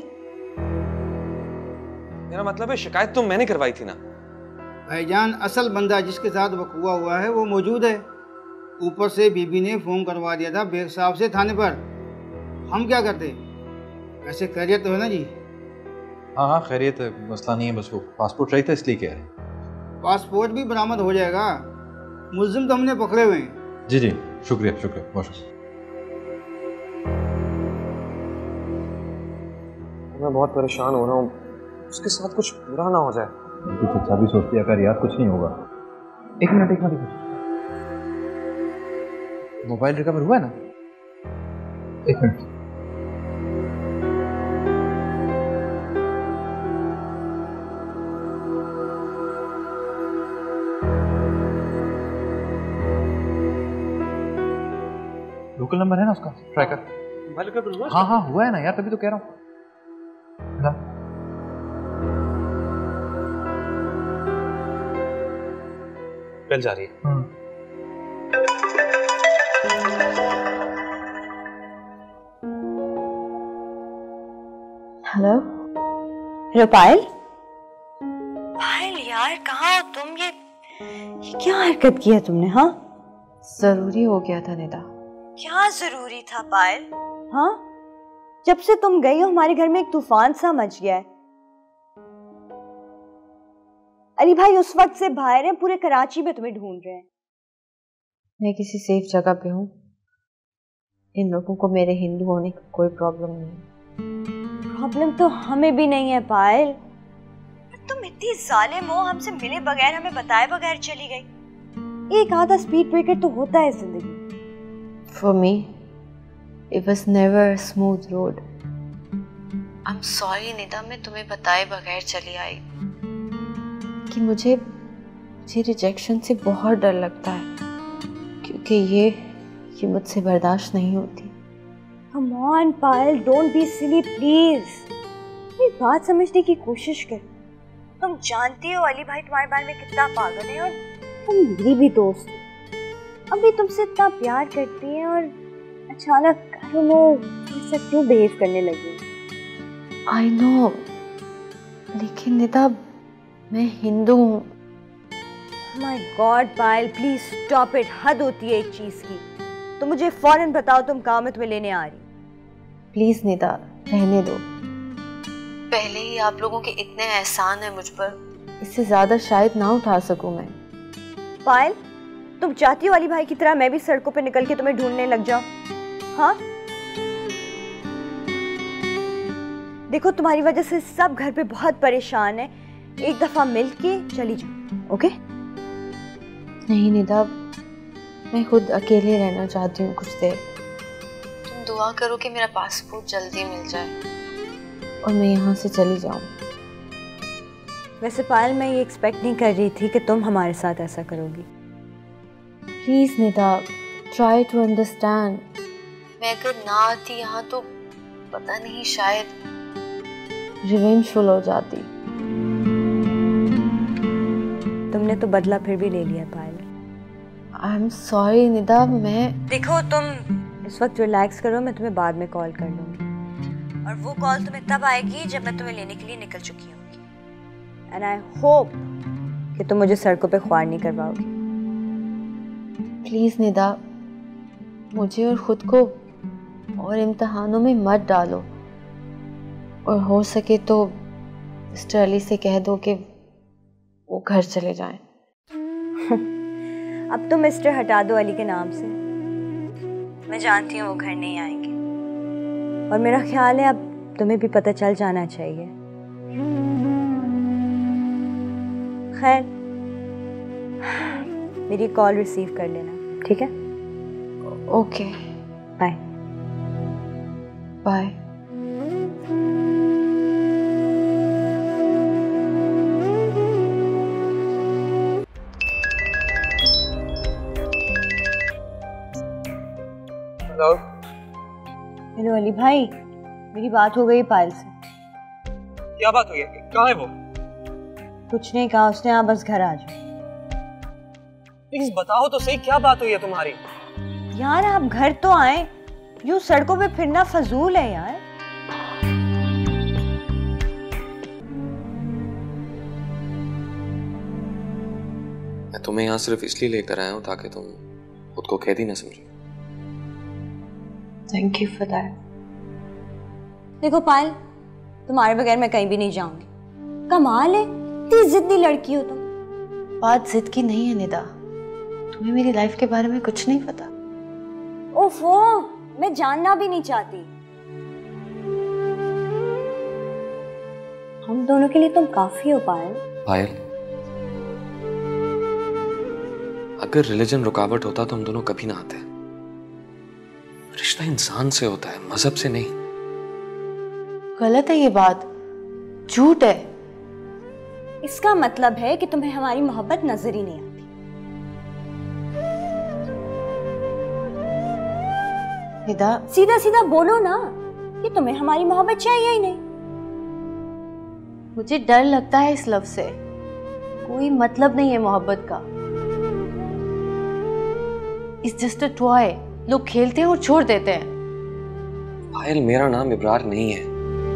मेरा मतलब है शिकायत तो मैंने करवाई थी ना। भाईजान असल बंदा जिसके साथ वकूआ हुआ है वो मौजूद है। ऊपर से बीबी ने फोन करवा दिया था बेग साहब से थाने पर। हम क्या करते? वैसे खैरियत तो है ना जी? हाँ हाँ खैरियत है, मसला नहीं है, बस वो पासपोर्ट चाहिए था इसलिए कह रहे हैं। पासपोर्ट भी बरामद हो जाएगा, मुल्जिम तो हमने पकड़े हुए हैं। जी जी शुक्रिया शुक्रिया बहुत शुक्रिया। मैं बहुत परेशान हो रहा हूँ, उसके साथ कुछ बुरा ना हो जाए। कुछ अच्छा भी सोचते हैं यार, कुछ नहीं होगा। एक मिनट मोबाइल रिकवर हुआ है ना? एक मिनट। लोकल नंबर है ना उसका, ट्राई कर। मोबाइल रिकवर हुआ? हाँ हाँ हुआ है ना यार, तभी तो कह रहा हूँ। बेल जा रही है। हेलो हेलो पायल। पायल यार कहाँ हो तुम? ये क्या हरकत की है तुमने? हाँ जरूरी हो गया था निदा। क्या जरूरी था पायल? हाँ जब से तुम गई हो हमारे घर में एक तूफान सा मच गया है। अली भाई उस वक्त से बाहर हैं, पूरे कराची में तुम्हें ढूंढ रहे हैं। मैं किसी सेफ जगह पे हूँ। इन लोगों को मेरे हिंदू होने का कोई प्रॉब्लम नहीं। प्रॉब्लम तो हमें भी नहीं है पायल, तुम इतनी जालिम हो, हमसे मिले बगैर हमें बताए बगैर चली गई। एक आधा स्पीड ब्रेकर तो होता है जिंदगी। For me, it was never a smooth road. I'm sorry Nida, मैं तुम्हें बताए बगैर चली आई कि मुझे रिजेक्शन से बहुत डर लगता है, क्योंकि ये मुझसे बर्दाश्त नहीं होती। Come on Payal, don't be silly please। मेरी बात समझने की कोशिश कर। तुम जानती हो अली भाई तुम्हारे बारे में कितना पागल है, और तुम मेरी भी दोस्त हो। अभी तुमसे इतना प्यार करती हैं और अचानक वो ऐसा क्यों बिहेव करने लगी? I know, लेकिन निदा मैं हिंदू हूँ। My God Payal please stop it, हद होती है एक चीज की। तो मुझे फौरन बताओ तुम कहाँ मैं तुम्हें लेने आ रही। प्लीज निदा रहने दो, पहले ही आप लोगों के इतने एहसान है मुझ पर, इससे ज्यादा शायद ना उठा सकूं मैं। पायल तुम चाहती हो अली भाई की तरह मैं भी सड़कों पे निकल के तुम्हें ढूंढने लग जाऊं? हाँ देखो तुम्हारी वजह से सब घर पे बहुत परेशान है, एक दफा मिलके चली जाओ। ओके? नहीं निदा, मैं खुद अकेले रहना चाहती हूँ कुछ देर। तुम दुआ करो कि मेरा पासपोर्ट जल्दी मिल जाए और मैं यहाँ से चली जाऊँ। वैसे पायल मैं ये एक्सपेक्ट नहीं कर रही थी कि तुम हमारे साथ ऐसा करोगी। Please Nida try to understand. मैं अगर ना आती यहाँ तो पता नहीं शायद रिवेंजफुल हो जाती। तुमने तो बदला फिर भी ले लिया Payal. I am sorry Nida. मैं देखो तुम इस वक्त रिलैक्स करो, मैं तुम्हें बाद में कॉल कर लूंगी, और वो कॉल तुम्हें तब आएगी जब मैं तुम्हें लेने के लिए निकल चुकी होंगी। एंड आई होप कि तुम मुझे सड़कों पे ख्वार नहीं करवाओगी। प्लीज निदा मुझे और खुद को और इम्तिहानों में मत डालो, और हो सके तो मिस्टर अली से कह दो कि वो घर चले जाएं। अब तो मिस्टर हटा दो अली के नाम से, मैं जानती हूँ वो घर नहीं आएंगे, और मेरा ख्याल है अब तुम्हें भी पता चल जाना चाहिए। खैर मेरी कॉल रिसीव कर लेना, ठीक है? Okay bye bye. Hello hello Ali भाई, मेरी बात हो गई पायल से। क्या बात हुई है? कहाँ है वो? कुछ नहीं कहा उसने, आप बस घर आ जाओ। प्लीज बताओ तो सही, क्या बात हुई है तुम्हारी? यार आप घर तो आए, यूं सड़कों पे फिरना फजूल है यार। मैं तुम्हें यहाँ सिर्फ इसलिए लेकर आया हूँ ताकि तुम खुद को कैदी न समझो। Thank you for that. देखो पायल, तुम्हारे बगैर मैं कहीं भी नहीं जाऊंगी। कमाल है, इतनी जिद्दी लड़की हो तुम। बात जिद की नहीं है निदा, तुम्हें मेरी लाइफ के बारे में कुछ नहीं पता। ओफो, मैं जानना भी नहीं चाहती। हम दोनों के लिए तुम काफी हो पायल। पायल, अगर रिलीजन रुकावट होता तो हम दोनों कभी ना आते। रिश्ता इंसान से होता है, मजहब से नहीं। गलत है ये बात, झूठ है। इसका मतलब है कि तुम्हें हमारी मोहब्बत नजर ही नहीं आती। निदा, सीधा सीधा बोलो ना कि तुम्हें हमारी मोहब्बत चाहिए ही नहीं। मुझे डर लगता है इस लव से। कोई मतलब नहीं है मोहब्बत का। इट्स जस्ट अ टॉय, लोग खेलते हैं और छोड़ देते हैं। पायल, मेरा नाम इब्रार नहीं है।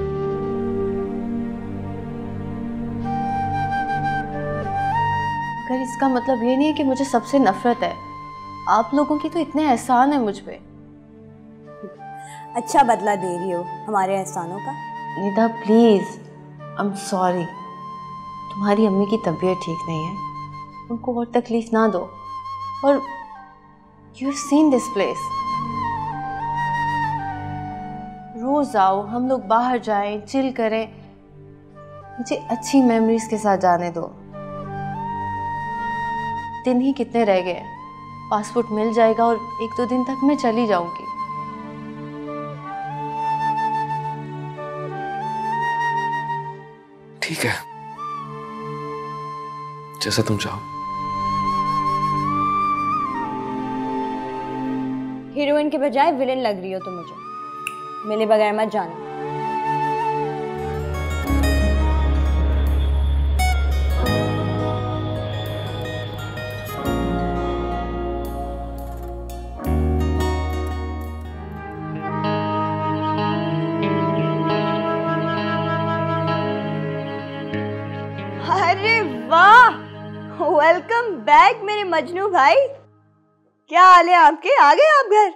अगर इसका मतलब ये नहीं है कि मुझे सबसे नफरत है। आप लोगों की तो इतने एहसान है मुझ पे। अच्छा बदला दे रही हो हमारे एहसानों का। Nida please, I am sorry. तुम्हारी अम्मी की तबीयत ठीक नहीं है, उनको और तकलीफ ना दो। और you have seen this place, रोज आओ, हम लोग बाहर जाएं, चिल करें। मुझे अच्छी मेमोरीज के साथ जाने दो। दिन ही कितने रह गए, पासपोर्ट मिल जाएगा और 1-2 दिन तक मैं चली जाऊंगी। ठीक है, जैसा तुम चाहो। हीरोइन के बजाय विलेन लग रही हो तुम मुझे। मिले बगैर मत जाना। अरे वाह, वेलकम बैक मेरे मजनू भाई। क्या हाल है आपके? आ गए आप घर?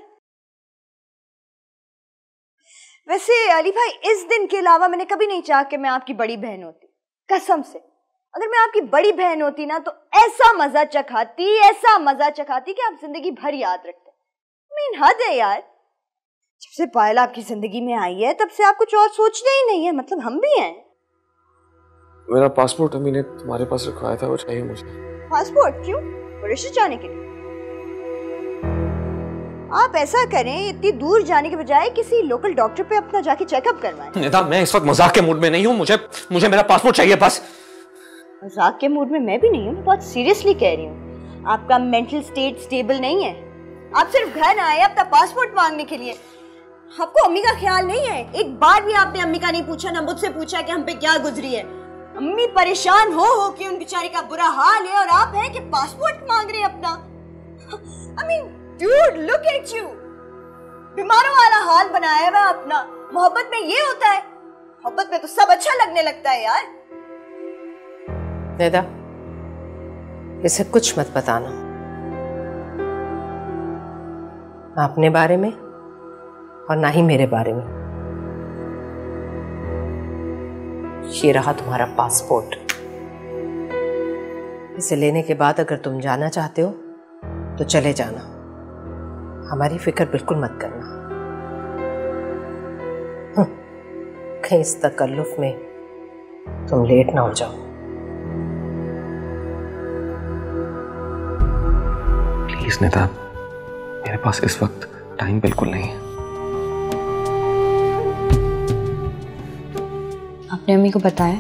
वैसे अली भाई, इस दिन के अलावा मैंने कभी नहीं चाहा कि मैं आपकी बड़ी बहन होती। कसम से, अगर मैं आपकी बड़ी बहन होती ना तो ऐसा मजा चखाती कि आप जिंदगी भर याद रखते। मीन हद है यार। जब से पायल आपकी जिंदगी में आई है तब से आप कुछ और सोचना ही नहीं है। मतलब हम भी हैं। मेरा पासपोर्ट अम्मी ने तुम्हारे पास रखवाया था, वो चाहिए मुझे। पासपोर्ट क्यों? मॉरिशस जाने के लिए? आप ऐसा करें, इतनी दूर जाने के बजाय किसी लोकल डॉक्टर पे अपना जाके चेकअप करवाएं। निदा, मैं इस वक्त मजाक के मूड में नहीं हूँ। मुझे मेरा पासपोर्ट चाहिए बस। मजाक के मूड में मैं भी नहीं हूँ, मैं बहुत सीरियसली कह रही हूँ। आपका मेंटल स्टेट स्टेबल नहीं है। आप सिर्फ घर आए अपना पासपोर्ट मांगने के लिए। आपको अम्मी का ख्याल नहीं है? एक बार भी आपने अम्मी का नहीं पूछा, ना मुझसे पूछा कि हम पे क्या गुजरी है। अम्मी परेशान हो कि उन बेचारी का बुरा हाल है और आप हैं कि पासपोर्ट मांग रहे हैं अपना। I mean, dude, look at you. बीमारों वाला हाल बनाया हुआ अपना। मोहब्बत में ये होता है? मोहब्बत में तो सब अच्छा लगने लगता है यार। निदा, इसे कुछ मत बताना, ना अपने बारे में और ना ही मेरे बारे में। ये रहा तुम्हारा पासपोर्ट। इसे लेने के बाद अगर तुम जाना चाहते हो तो चले जाना, हमारी फिक्र बिल्कुल मत करना। कहीं इस तकल्लुफ में तुम लेट ना हो जाओ। प्लीज निदा, मेरे पास इस वक्त टाइम बिल्कुल नहीं है। आपने अम्मी को बताया?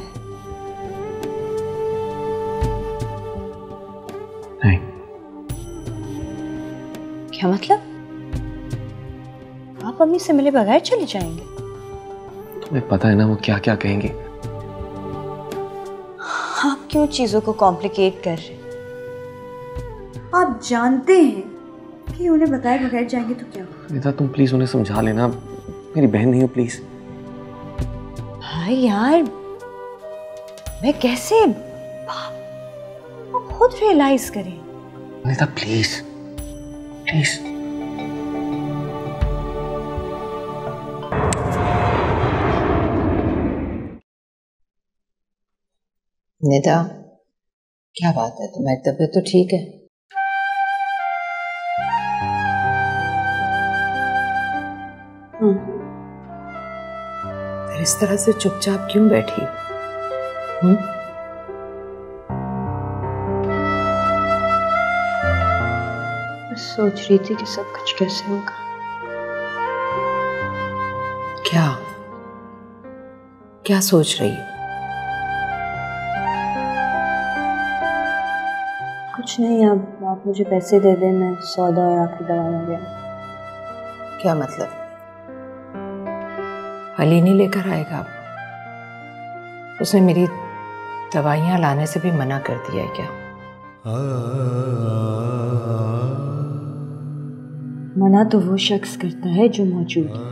नहीं। क्या मतलब? आप अम्मी से मिले बगैर चले जाएंगे? तुम्हें पता है ना वो क्या क्या कहेंगे। आप क्यों चीजों को कॉम्प्लिकेट कर रहे? आप जानते हैं कि उन्हें बताए बगैर जाएंगे तो क्या होगा। निधा तुम प्लीज उन्हें समझा लेना, मेरी बहन नहीं हो प्लीज। भाई यार, मैं कैसे, आप खुद रियलाइज करें। निधा प्लीज प्लीज। निधा, क्या बात है, तुम्हारी तबीयत तो ठीक है? फिर इस तरह से चुपचाप क्यों बैठी? सोच रही थी कि सब कुछ कैसे होगा। क्या क्या सोच रही हो? कुछ नहीं, अब आप मुझे पैसे दे दें, मैं सौदा और आपकी दवा ले गया। क्या मतलब? अली नहीं लेकर आएगा अब? उसने मेरी दवाइयां लाने से भी मना कर दिया है क्या? मना तो वो शख्स करता है जो मौजूद है,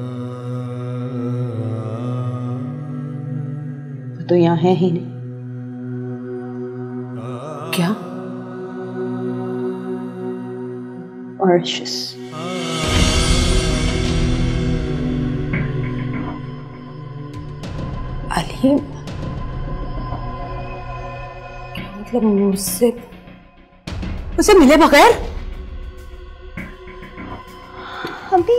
वो तो यहाँ है ही नहीं। क्या? मॉरिशस। अली, मतलब मुझसे उसे मिले बगैर? अभी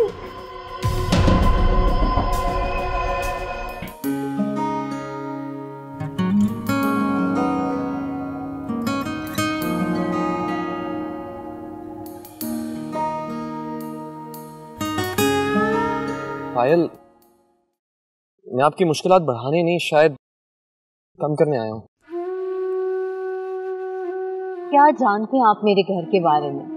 पायल, मैं आपकी मुश्किलात बढ़ाने नहीं, शायद कम करने आया हूँ। क्या जानते हैं आप मेरे घर के बारे में?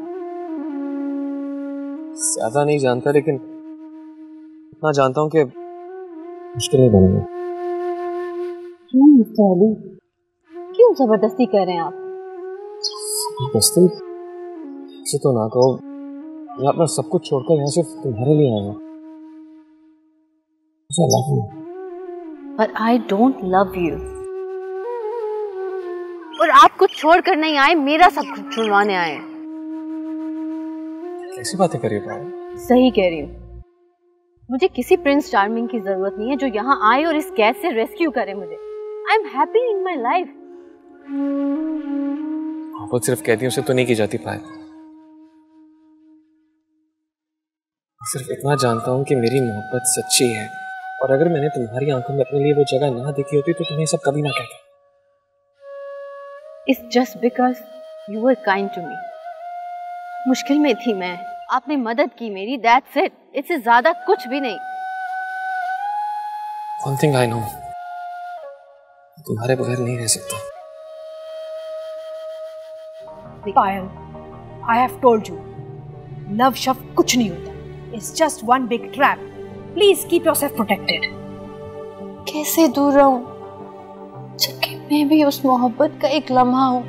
ज्यादा नहीं जानता, लेकिन इतना जानता हूँ कि मुश्किलें बनेंगी। क्यों मिस्टर अली, क्यों जबरदस्ती कर रहे हैं आप? जबरदस्ती से तो ना कहो, मैं अपना सब कुछ छोड़कर यहाँ सिर्फ तुम्हारे लिए आया हूँ। I love you. But I don't love you. और आप कुछ छोड़ कर नहीं आए, मेरा सब कुछ छुड़वाने आए। कैसी बातें कर रही हो पायल? सही कह रही हूँ। मुझे किसी प्रिंस चार्मिंग की जरूरत नहीं है जो यहाँ आए और इस कैद से रेस्क्यू करे मुझे। I am happy in my life. मोहब्बत सिर्फ कैदियों से तो नहीं की जाती पायल। सिर्फ इतना जानता हूँ कि मेरी मोहब्बत सच्ची है, और अगर मैंने तुम्हारी आंखों में अपने लिए वो जगह ना देखी होती तो तुम्हें सब कभी ना कहता। It's just because you were kind to me. मुश्किल में थी मैं, आपने मदद की मेरी, that's it. इससे ज्यादा कुछ भी नहीं। One thing I know, तुम्हारे बगैर नहीं रह सकता। पायल, I have told you, love शब्द कुछ नहीं होता। It's just one big trap. Please keep yourself protected. कैसे दूर रहूं, जबकि मैं भी उस मोहब्बत का एक लम्हा हूं,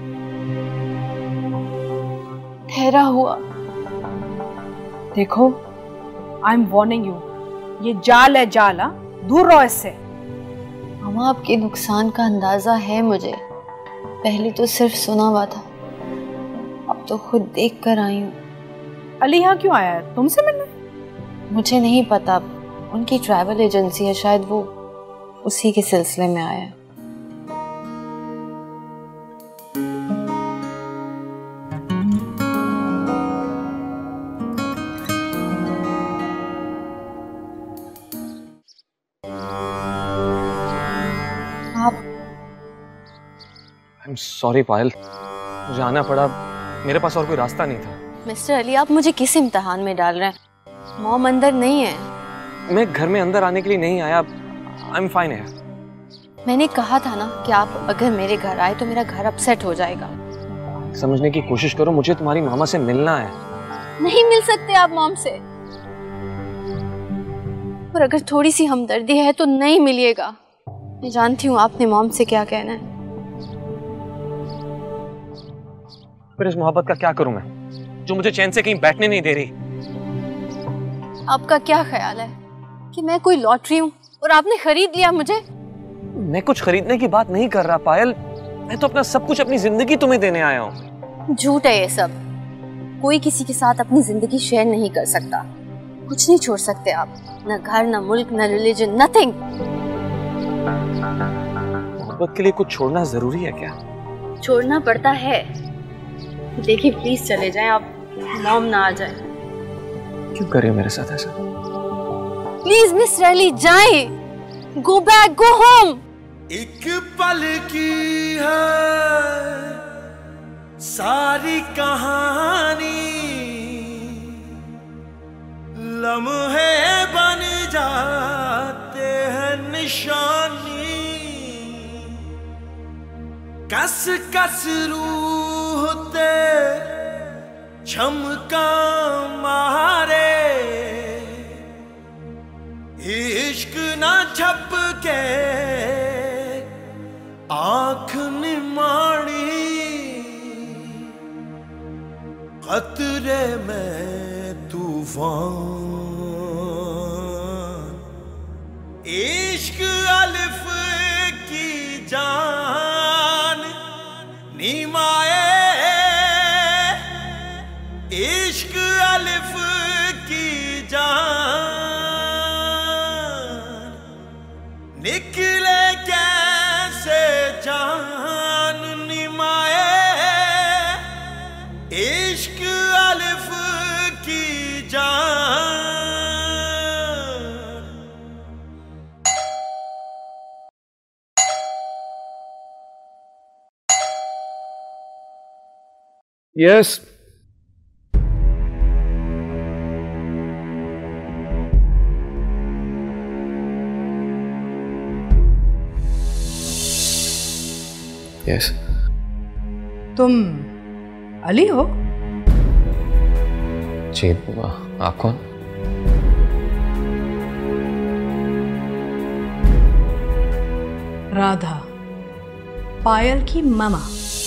ठहरा हुआ। देखो, I'm warning you, ये जाल है जाल, दूर रहो इससे। मामा, आपके नुकसान का अंदाजा है मुझे, पहले तो सिर्फ सुना हुआ था, अब तो खुद देख कर आई हूँ। अली यहाँ क्यों आया है, तुमसे मिलने? मुझे नहीं पता, उनकी ट्रैवल एजेंसी है, शायद वो उसी के सिलसिले में आया है। आप I'm sorry पायल, मुझे आना पड़ा, मेरे पास और कोई रास्ता नहीं था। मिस्टर अली, आप मुझे किस इम्तिहान में डाल रहे हैं? मॉम अंदर नहीं है। मैं घर में अंदर आने के लिए नहीं आया, I'm fine है। मैंने कहा था ना कि आप अगर मेरे घर आए तो मेरा घर अपसेट हो जाएगा। समझने की कोशिश करो, मुझे तुम्हारी मामा से मिलना है। नहीं मिल सकते आप मॉम से। और अगर थोड़ी सी हमदर्दी है तो नहीं मिलिएगा। मैं जानती हूँ आपने मॉम से क्या कहना है। फिर इस मोहब्बत का क्या करूं मैं, जो मुझे चैन से कहीं बैठने नहीं दे रही? आपका क्या ख्याल है कि मैं कोई लॉटरी हूँ और आपने खरीद लिया मुझे? मैं कुछ खरीदने की बात नहीं कर रहा पायल, मैं तो अपना सब कुछ, अपनी जिंदगी तुम्हें देने आया हूँ। झूठ है ये सब। कोई किसी के साथ अपनी जिंदगी शेयर नहीं कर सकता। कुछ नहीं छोड़ सकते आप, न घर, न मुल्क, न रिलीजन, नथिंग। मोहब्बत के लिए कुछ छोड़ना जरूरी है क्या? छोड़ना पड़ता है। देखिए प्लीज चले जाएं आप, मॉम ना आ जाए। क्यों कर रहे हो मेरे साथ ऐसा? प्लीज मिस रैली जाएं, गो बैक, गो होम। एक पल की है सारी कहानी, लम्हे बन जाते हैं निशानी, कस कस रूह ते झमका मारे, इश्क ना छप के आँख निमाड़ी, खतरे में तूफान, इश्क अलिफ की जान नीमाए, इश्क अलिफ की जान निकले कैसे जान निमाए, इश्क अलिफ की जान। Yes yes. तुम अली हो? जी, आप कौन? राधा, पायल की मामा।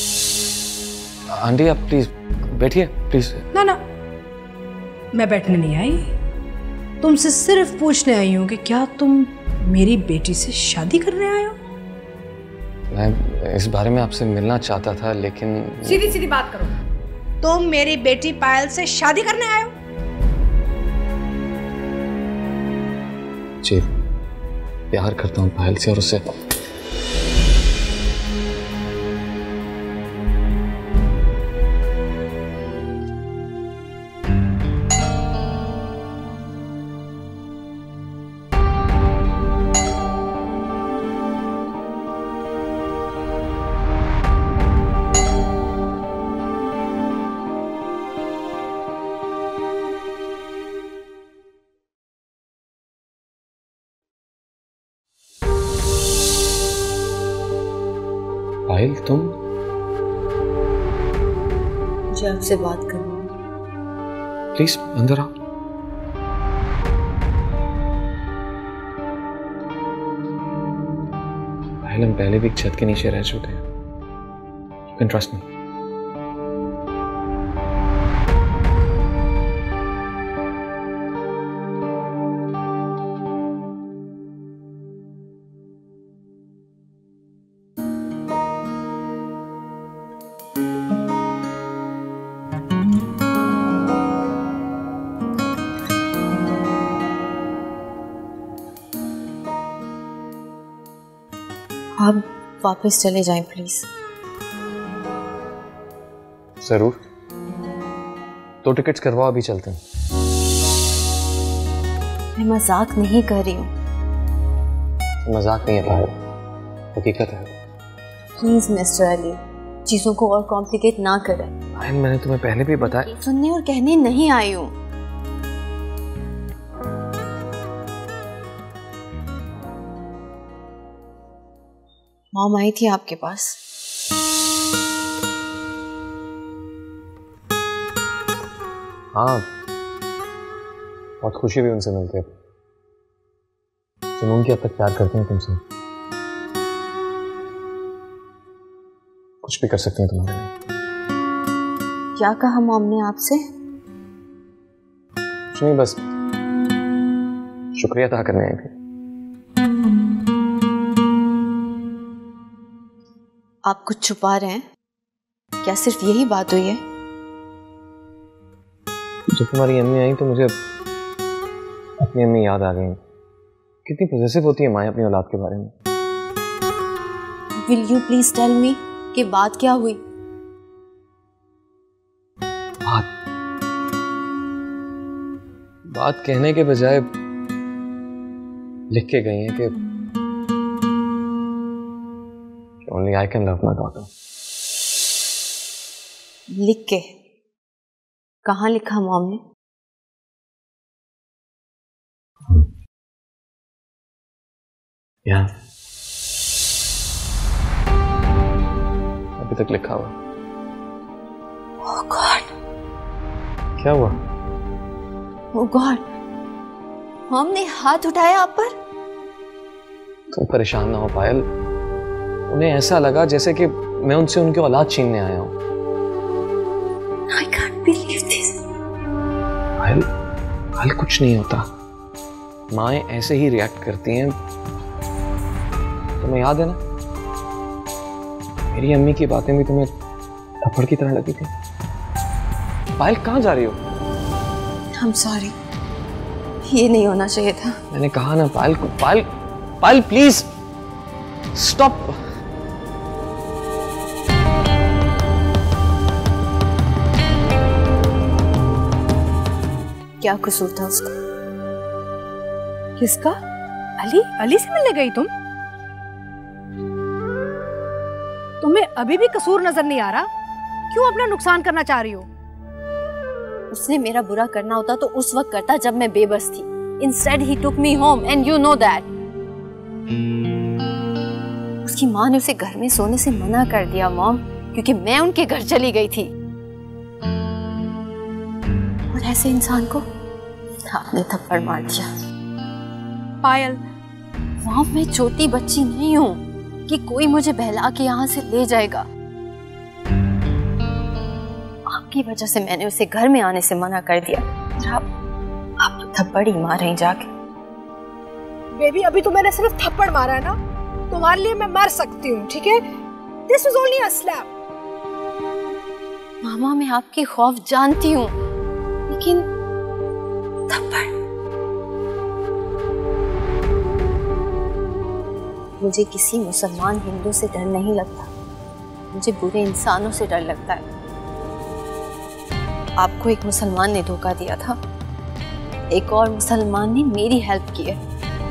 आंटी आप प्लीज बैठिए, प्लीज। ना ना, मैं बैठने नहीं आई, तुमसे सिर्फ पूछने आई हूँ कि क्या तुम मेरी बेटी से शादी करने आए हो? मैं इस बारे में आपसे मिलना चाहता था, लेकिन सीधी सीधी बात करो। तुम मेरी बेटी पायल से शादी करने आए हो? जी, प्यार करता हूँ पायल से और उससे। पायल तुम? मुझे आपसे बात करनी है। प्लीज अंदर आओ। पायल हम पहले भी एक छत के नीचे रह चुके हैं, यू कैन ट्रस्ट मी। आप वापस चले जाएं प्लीज। जरूर, 2 टिकट्स करवाओ, अभी चलते हैं। मैं मजाक नहीं कर रही हूँ। मजाक नहीं है पायल, हकीकत है। प्लीज मिस्टर अली, चीजों को और कॉम्प्लिकेट ना करें। पायल मैंने तुम्हें पहले भी बताया। सुनने और कहने नहीं आई हूँ। मॉम आई थी आपके पास। हाँ, बहुत खुशी हुई उनसे मिलकर। सुनूं कि अब तक प्यार करते हैं तुमसे, कुछ भी कर सकते हैं तुम्हारे लिए। क्या कहा मॉम ने आपसे? कुछ नहीं, बस शुक्रिया अदा करने आए थे। आप कुछ छुपा रहे हैं क्या? सिर्फ यही बात हुई है? जब तुम्हारी अम्मी आई तो मुझे अपनी अम्मी याद आ गई। कितनी पॉजिटिव होती है माँ अपनी औलाद के बारे में। Will you please tell me कि बात क्या हुई? बात कहने के बजाय लिख के गई है कि only I can love my daughter. लिख के? कहाँ लिखा मॉम ने? यहाँ अभी तक लिखा हुआ। Oh God! क्या हुआ? Oh God! मॉम ने हाथ उठाया आप पर? तुम परेशान ना हो पायल, उन्हें ऐसा लगा जैसे कि मैं उनसे उनकी औलाद छीनने आया हूं। I can't believe this. पायल कुछ नहीं होता, माएं ऐसे ही रिएक्ट करती हैं। तुम्हें याद है ना, मेरी अम्मी की बातें भी तुम्हें थप्पड़ की तरह लगी थी। पायल कहाँ जा रही हो? I'm sorry, ये नहीं होना चाहिए था। मैंने कहा ना पायल को, पायल प्लीज स्टॉप। क्या कसूर था उसका? किसका? अली से मिलने गई तुम? तुम्हें अभी भी कसूर नजर नहीं आ रहा? क्यों अपना नुकसान करना चाह रही हो? उसने मेरा बुरा करना होता तो उस वक्त करता जब मैं बेबस थी। Instead he took me home and you know that. उसकी माँ ने उसे घर में सोने से मना कर दिया मॉम, क्योंकि मैं उनके घर चली गई थी। और ऐसे इंसान को आपने थप्पड़ मार दिया। पायल, मॉम मैं छोटी बच्ची नहीं हूँ कि कोई मुझे बहला के यहाँ से ले जाएगा। आपकी वजह से मैंने उसे घर में आने से मना कर दिया। आप तो थप्पड़ ही मार रही जाके। बेबी अभी तो मैंने सिर्फ थप्पड़ मारा है ना, तुम्हारे लिए मैं मर सकती हूँ, ठीक है? This was only a slap. मामा मैं आपके खौफ जानती हूँ, लेकिन थप्पड़। मुझे किसी मुसलमान हिंदू से डर नहीं लगता, मुझे बुरे इंसानों से डर लगता है। आपको एक मुसलमान ने धोखा दिया था, एक और मुसलमान ने मेरी हेल्प की है।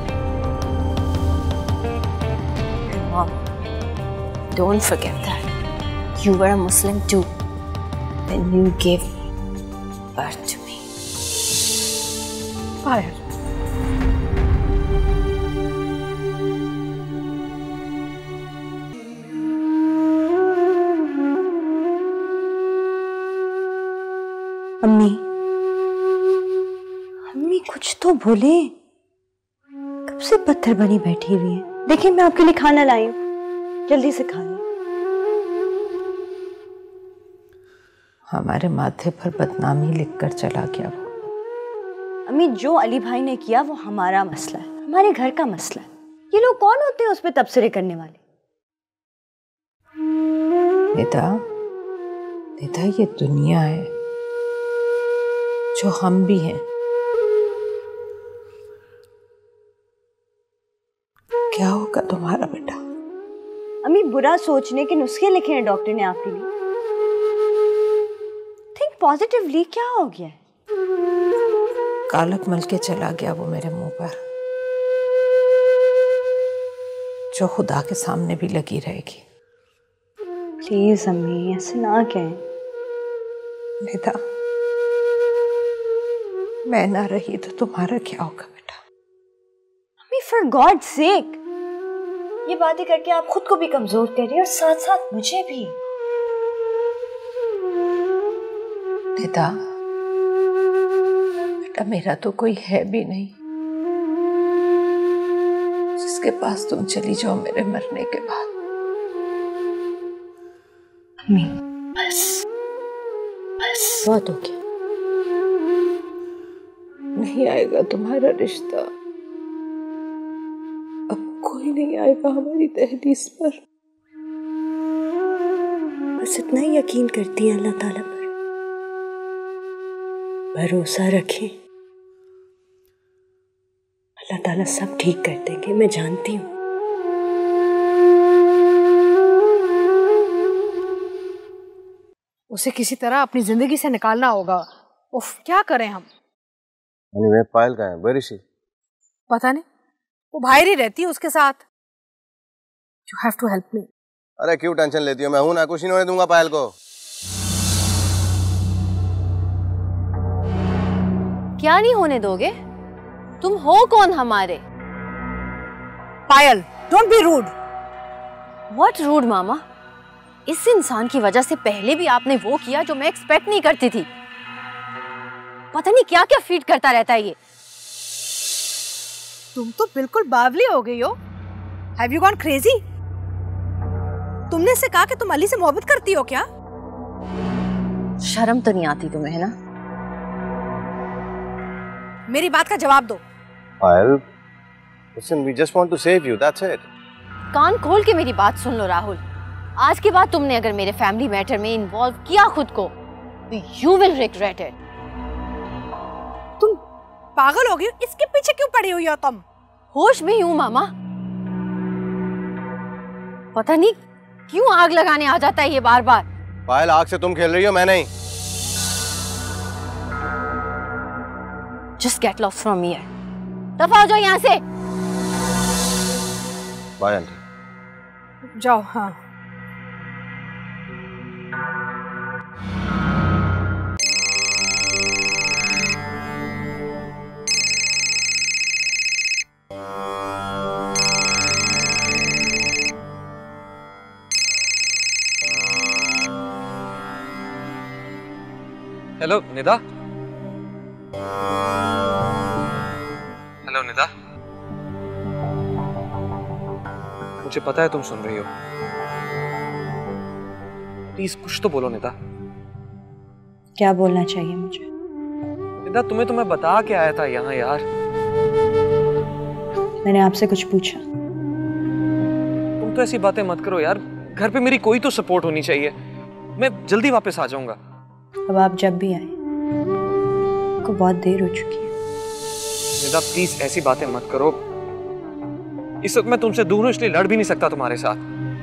Mom, don't forget that you were a Muslim too when you gave birth to me. पायल, अम्मी, अम्मी कुछ तो बोले। कब से पत्थर बनी बैठी हुई है। देखिए मैं आपके लिए खाना लाई हूँ, जल्दी से खा लो। हमारे माथे पर बदनामी लिखकर चला गया वो। अम्मी जो अली भाई ने किया वो हमारा मसला है, हमारे घर का मसला है। ये लोग कौन होते हैं उस पर तबसरे करने वाले? नेता ये दुनिया है जो हम भी हैं। क्या होगा तुम्हारा बेटा? अम्मी बुरा सोचने के नुस्खे लिखे हैं डॉक्टर ने आपके लिए। थिंक पॉजिटिवली, क्या हो गया है? कालक मल के चला गया वो मेरे मुंह पर, जो खुदा के सामने भी लगी रहेगी। प्लीज अम्मी ऐसे ना कहें। नेता मैं ना रही तो तुम्हारा क्या होगा बेटा? अम्मी फॉर गॉड सेक, ये बातें करके आप खुद को भी कमजोर कर रही हैं और साथ साथ मुझे भी। नेता बेटा मेरा तो कोई है भी नहीं, जिसके पास तुम चली जाओ मेरे मरने के बाद। मम्मी बस बहुत हो गया। नहीं आएगा तुम्हारा रिश्ता, अब कोई नहीं आएगा हमारी दहलीज पर। बस इतना ही यकीन करती हैं अल्लाह ताला पर, भरोसा रखें, अल्लाह ताला सब ठीक कर देंगे, मैं जानती हूँ। उसे किसी तरह अपनी जिंदगी से निकालना होगा। उफ, क्या करें हम? anyway, पायल कहाँ है? Where is she? पता नहीं, वो बाहर ही रहती है उसके साथ। You have to help me. अरे क्यों टेंशन लेती हो? मैं हूं ना, कुछ नहीं होने दूंगा पायल को। क्या नहीं होने दोगे? तुम हो कौन हमारे? पायल, don't be rude. What rude मामा? इस इंसान की वजह से पहले भी आपने वो किया जो मैं एक्सपेक्ट नहीं करती थी। पता नहीं क्या क्या फीड करता रहता है ये। तुम तो बिल्कुल बावली हो गई हो। Have you gone crazy? तुमने से कहा कि तुम अली से मोहब्बत करती हो क्या? शर्म तो नहीं आती तुम्हें, है ना? मेरी बात का जवाब दो। पायल, listen, we just want to save you, that's it. कान खोल के मेरी बात सुन लो राहुल। आज के बाद तुमने अगर मेरे फैमिली मैटर में इन्वॉल्व किया खुद को, तो यू विल रिग्रेट इट। तुम पागल हो गई हो? इसके पीछे क्यों पड़ी हुई हो तुम? होश में हूँ मामा। पता नहीं क्यों आग लगाने आ जाता है ये बार बार। पायल, आग से तुम खेल रही हो, मैं नहीं। Just get lost from here. दफा हो जाओ यहाँ से। Bye aunty. जाओ। हाँ, हेलो निदा। हेलो निदा, मुझे पता है तुम सुन रही हो। प्लीज कुछ तो बोलो निदा। क्या बोलना चाहिए मुझे? निदा, तुम्हें तो मैं बता के आया था यहाँ यार। मैंने आपसे कुछ पूछा? तुम तो ऐसी बातें मत करो यार, घर पे मेरी कोई तो सपोर्ट होनी चाहिए। मैं जल्दी वापस आ जाऊंगा। अब आप जब भी आए, को बहुत देर हो चुकी है। निदा प्लीज ऐसी बातें मत करो। इस वक्त मैं तुमसे दूर हूं, इसलिए लड़ भी नहीं सकता तुम्हारे साथ।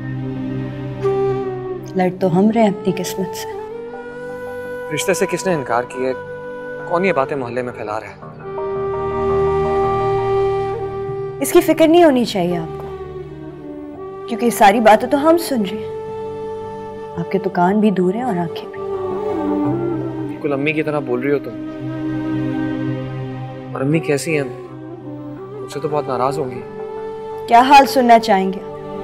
लड़ तो हम रहे अपनी किस्मत से। रिश्ते से किसने इनकार किया? कौन ये बातें मोहल्ले में फैला रहा है? इसकी फिक्र नहीं होनी चाहिए आपको, क्योंकि सारी बातें तो हम सुन रहे हैं। आपके तो कान भी दूर हैं और आंखें भी। बिल्कुल अम्मी की तरह बोल रही हो तुम। और अम्मी कैसी हैं? मुझसे तो बहुत नाराज होंगी। क्या हाल सुनना चाहेंगे?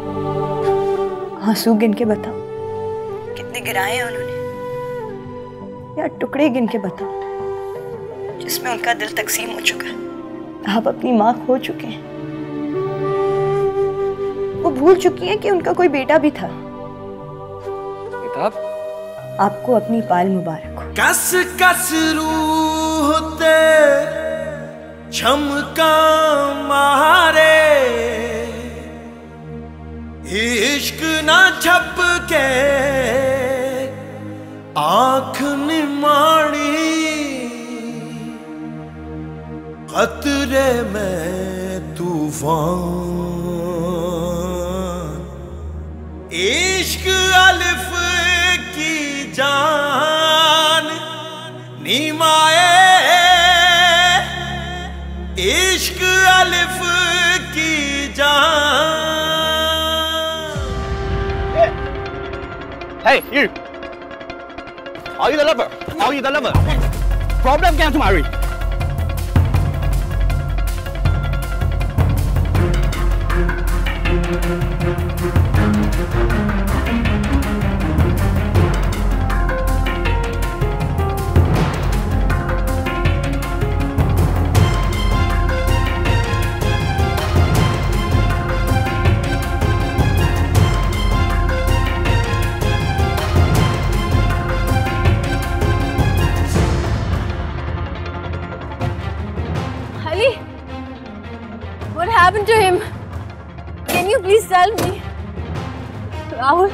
आंसू गिन के बताओ, कितने गिराए हैं उन्होंने, या टुकड़े गिन के बताओ जिसमें उनका दिल तकसीम हो चुका है। आप अपनी माँ खो चुके हैं। वो भूल चुकी हैं कि उनका कोई बेटा भी था। आपको अपनी पायल मुबारक हो। कस कस रूह ते झमका मारे, इश्क ना छप के आँख निमाणी, खतरे में तूफान, इश्क अलिफ की जान नीमाए, इश्क अलिफ की जान। Hey, you! Are you the lover? Are you the lover? Problem क्या है तुम्हारी? tell me. Rahul.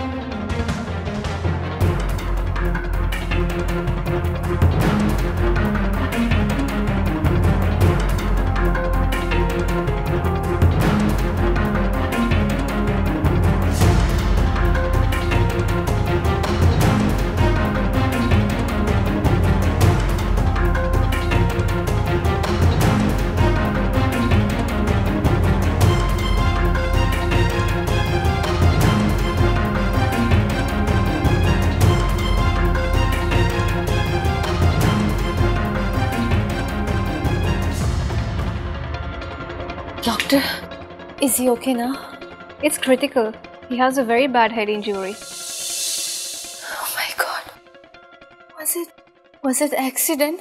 Doctor, is he okay now? It's critical. He has a very bad head injury. Oh my God. Was it accident?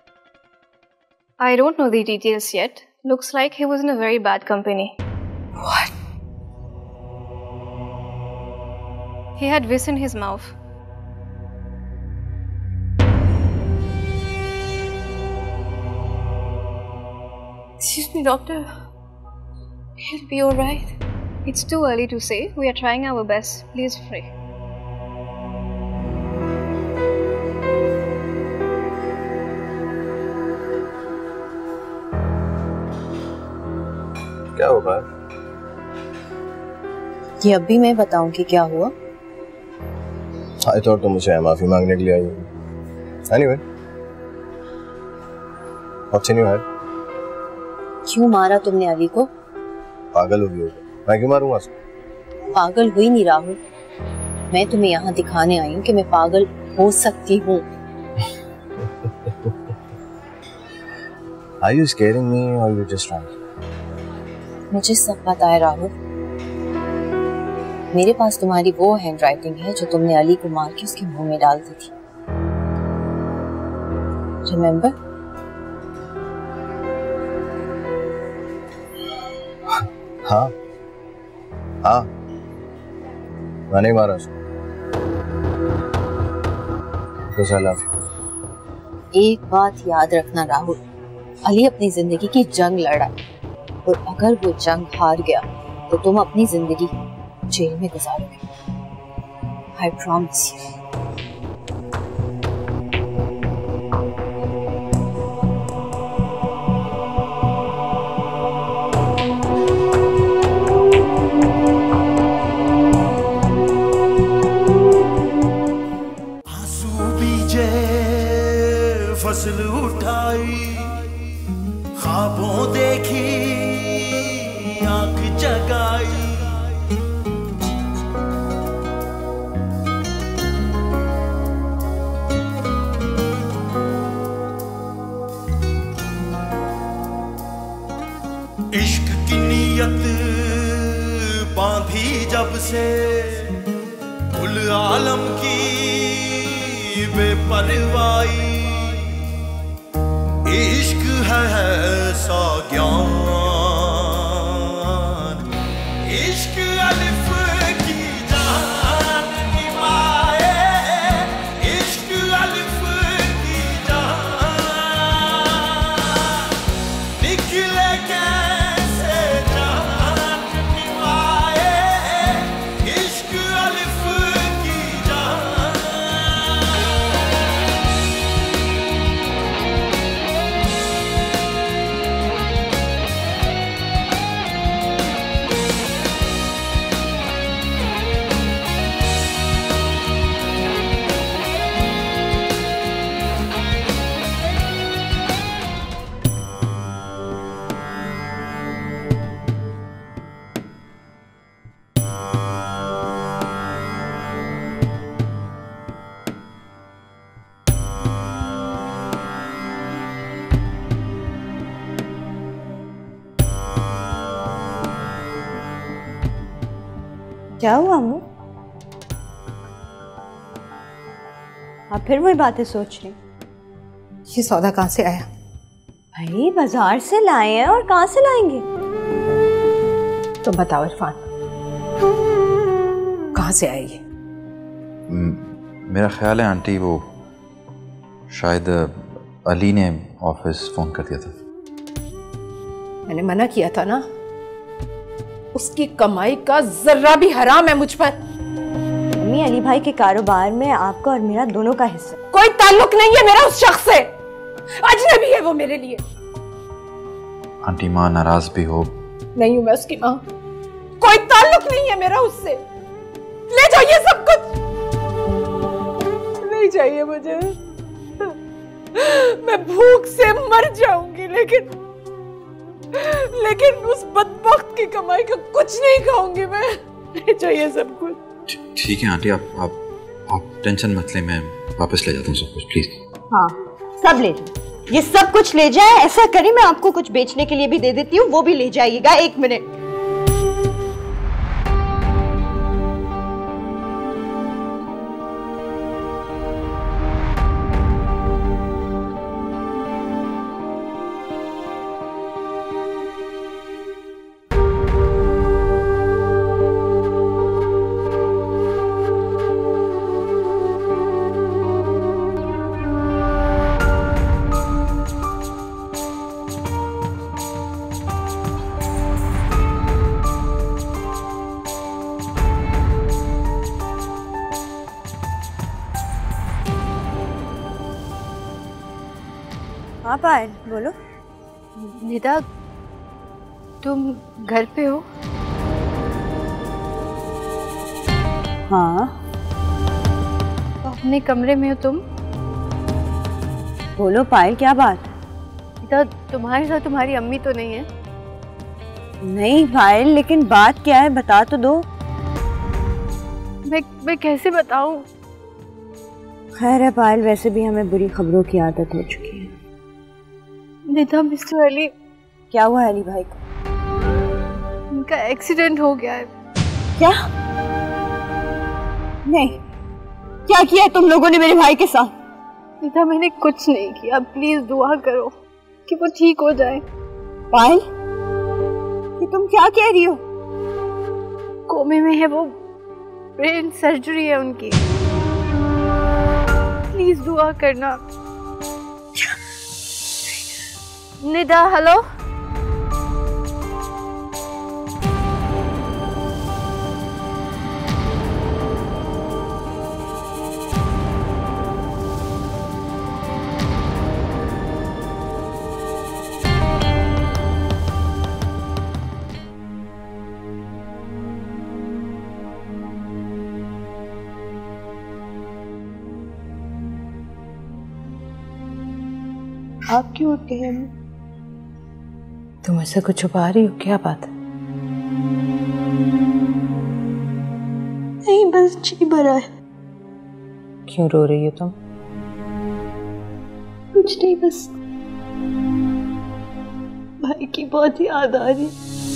I don't know the details yet. Looks like he was in a very bad company. What? He had vis in his mouth. Excuse me, doctor. He'll be alright. It's too early to say. We are trying our best. Please pray. क्या होगा? ये अब भी मैं बताऊं कि क्या हुआ? I thought तुम मुझे माफी मांगने के लिए आई हो। Anyway, what's in your head? क्यों मारा तुमने अली को? पागल हो गई हो? मैं क्यों मारूंगा उसको? पागल हुई नहीं राहुल। मैं तुम्हें यहाँ दिखाने आई हूँ कि मैं पागल हो सकती हूँ। Are you scaring me or you just trying? मुझे सब पता है राहुल। मेरे पास तुम्हारी वो हैंडराइटिंग है जो तुमने अली को मार के उसके मुंह में डाल दी थी। रिमेम्बर? हाँ हाँ, मैंने मारा उसको। एक बात याद रखना राहुल, अली अपनी जिंदगी की जंग लड़ा और अगर वो जंग हार गया तो तुम अपनी जिंदगी जेल में गुजारोगे। I promise you. फसल उठाई, ख्वाबों देखी, आंख जगाई, इश्क की नीयत बांधी जब से, कुल आलम की बेपरवाही, इश्क है ऐसा ज्ञान, इश्क अलिफ की जान निभाए, इश्क अलिफ की जान, निकले कैसे जान निभाए, इश्क अलिफ की जान। क्या हुआ अम्मू? आप फिर वही बातें सोच रही? ये सौदा कहाँ से आया? भाई बाजार से लाए हैं, और कहाँ से लाएंगे? तुम बताओ इरफान, कहाँ से आई ये? मेरा ख्याल है आंटी वो शायद अली ने ऑफिस फोन कर दिया था। मैंने मना किया था ना, उसकी कमाई का जर्रा भी हराम है मुझ पर। अम्मी, अली भाई के कारोबार में आपका और मेरा दोनों का हिस्सा। कोई ताल्लुक नहीं है मेरा उस शख्स से, अजनबी है वो मेरे लिए। आंटी माँ नाराज भी हो। नहीं हूं मैं उसकी माँ, कोई ताल्लुक नहीं है मेरा उससे। ले जाइए सब कुछ, नहीं चाहिए मुझे। मैं भूख से मर जाऊंगी लेकिन उस बदबख्त की कमाई का कुछ नहीं खाऊंगी मैं। ले जाइए सब कुछ। ठीक है आंटी, आप टेंशन मत ले, मैं वापस ले जाता हूँ सब कुछ, प्लीज। हाँ, सब ले जाए, ये सब कुछ ले जाए। ऐसा करिए, मैं आपको कुछ बेचने के लिए भी दे देती हूँ, वो भी ले जाइएगा। 1 मिनट। हाँ पायल, बोलो। निदा, तुम घर पे हो? हाँ। अपने कमरे में हो तुम? बोलो पायल, क्या बात? निदा, तुम्हारे साथ तुम्हारी अम्मी तो नहीं है? नहीं पायल, लेकिन बात क्या है, बता तो दो। मैं कैसे बताऊं? खैर है पायल, वैसे भी हमें बुरी खबरों की आदत हो चुकी है। निदा, मिस्टर अली। क्या हुआ अली भाई को? उनका एक्सीडेंट हो गया है। क्या? नहीं, क्या किया है तुम लोगों ने मेरे भाई के साथ? निदा, मैंने कुछ नहीं किया, प्लीज दुआ करो कि वो ठीक हो जाए। पायल, ये तुम क्या कह रही हो? कोमे में है वो, ब्रेन सर्जरी है उनकी, प्लीज दुआ करना। निदा, हेलो। आप क्यों उठ गए? तुम ऐसे कुछ छुपा रही हो, क्या बात है? नहीं, बस जी भरा है। क्यों रो रही हो तुम? कुछ नहीं, बस भाई की बहुत याद आ रही।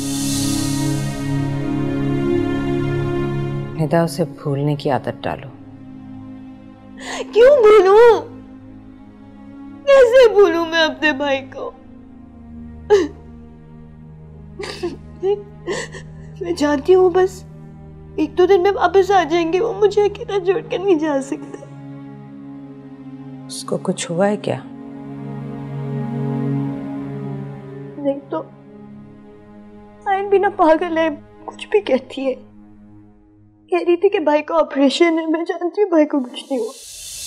निदा, उसे भूलने की आदत डालो। क्यों भूलूं? कैसे भूलूं मैं अपने भाई को? मैं जानती हूँ, बस 1-2 दिन में वापस आ जाएंगे। वो मुझे अकेला छोड़कर नहीं जा सकते। उसको कुछ हुआ है क्या? नहीं तो आयन भी ना पागल है, कुछ भी कहती है। कह रही थी कि भाई का ऑपरेशन है। मैं जानती हूँ भाई को कुछ नहीं हुआ।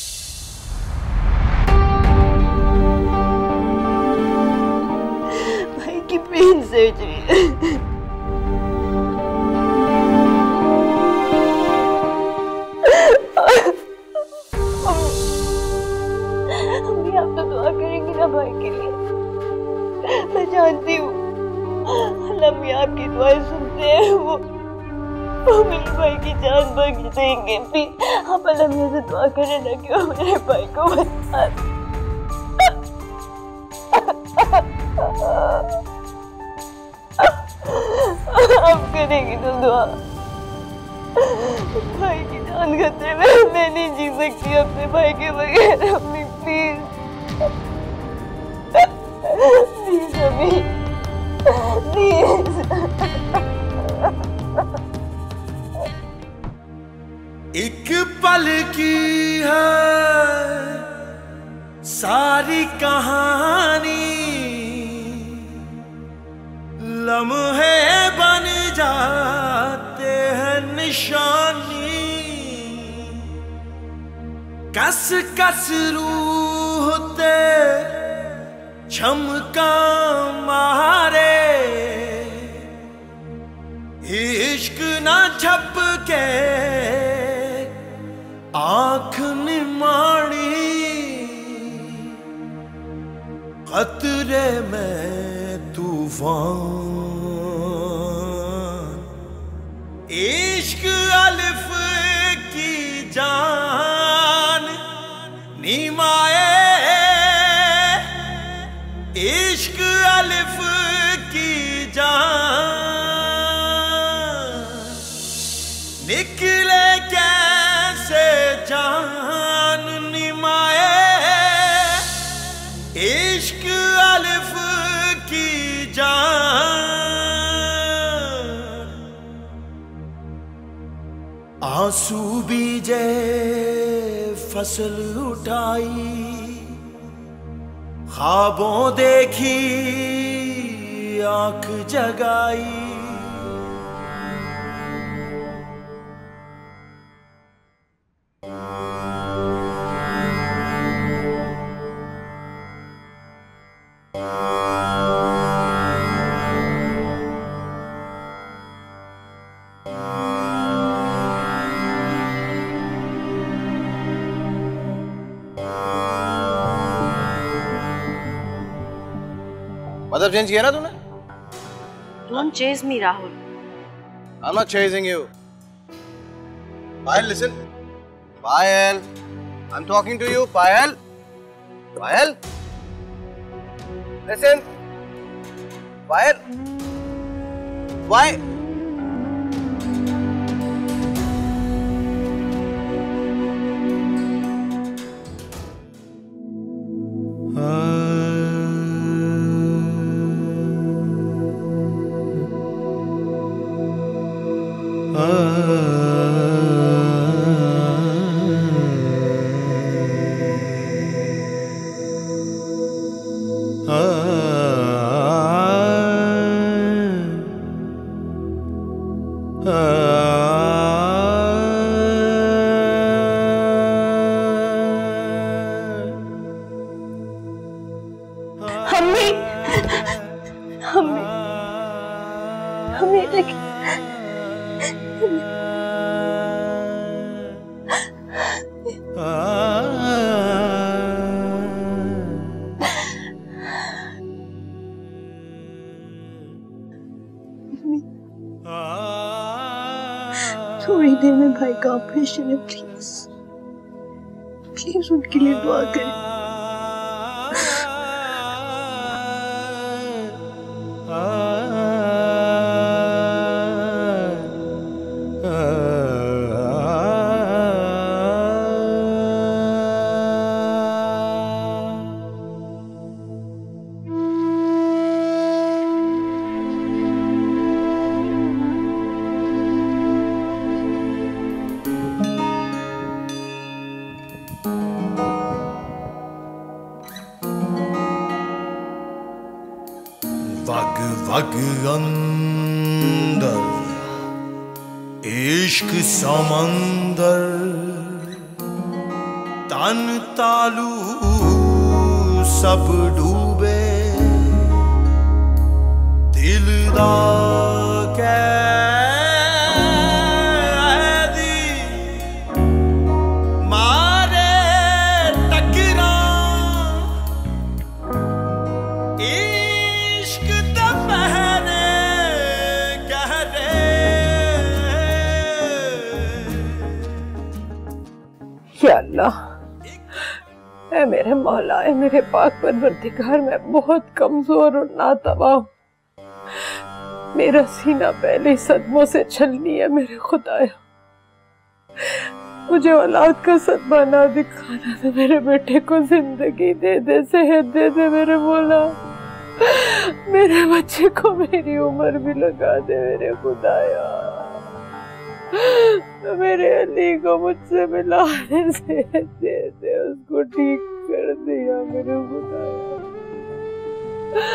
भाई की ब्रेन सर्जरी है। मम्मी, आप तो दुआ करेंगी ना भाई के लिए? मैं जानती हूँ अल्लाह भी आपकी दुआएं सुनते हैं। वो मेरे भाई की जान बख्श देंगे। प्लीज आप अल्लाह मियां से दुआ करें ना कि वो मेरे भाई को बचा दे। आप करेंगी तो दुआ। भाई की जान खतरे में, मैं नहीं जी सकती अपने भाई के बगैर। अम्मी प्लीज, प्लीज अम्मी, प्लीज। एक पल की है सारी कहानी, लम्हे बन जा निशानी कस कस रूह ते झमका मारे इश्क ना झपके आँख निमाड़ी खतरे में तूफान इश्क अलिफ की जान नीमाए इश्क अलिफ की जान निकले कैसे जान निमाए इश्क अलिफ की जान आंसू बीजे फसल उठाई ख्वाबों देखी आंख जगाई मतलब चेंज किया ना तूने? Don't chase me, Rahul. I'm not chasing you. Payal, listen. Payal, I'm talking to you. Payal, Payal, listen. Payal, why? थोड़ी देर में भाई का ऑपरेशन है, प्लीज प्लीज उनके लिए दुआ करें। वग वग अंदर इश्क समंदर तन तालू सब डूबे दिल दा कैदी मारे टकरा इश्क दा पहरे गहरे। या अल्लाह, ऐ मेरे मौला, ऐ मेरे पाक परवरदिगार, मैं बहुत कमजोर और नातवा हूँ। मेरा सीना पहले ही सदमों से छलनी है मेरे खुदाया। मुझे औलाद का सदमा ना दिखाना, तो मेरे बेटे को जिंदगी दे दे, सेहत दे दे मेरे मौला। मेरे बच्चे को मेरी उम्र भी लगा दे मेरे खुदाया। तो मेरे अली को मुझसे मिला दे, सेहत दे दे, उसको ठीक कर दिया मेरे खुदाया।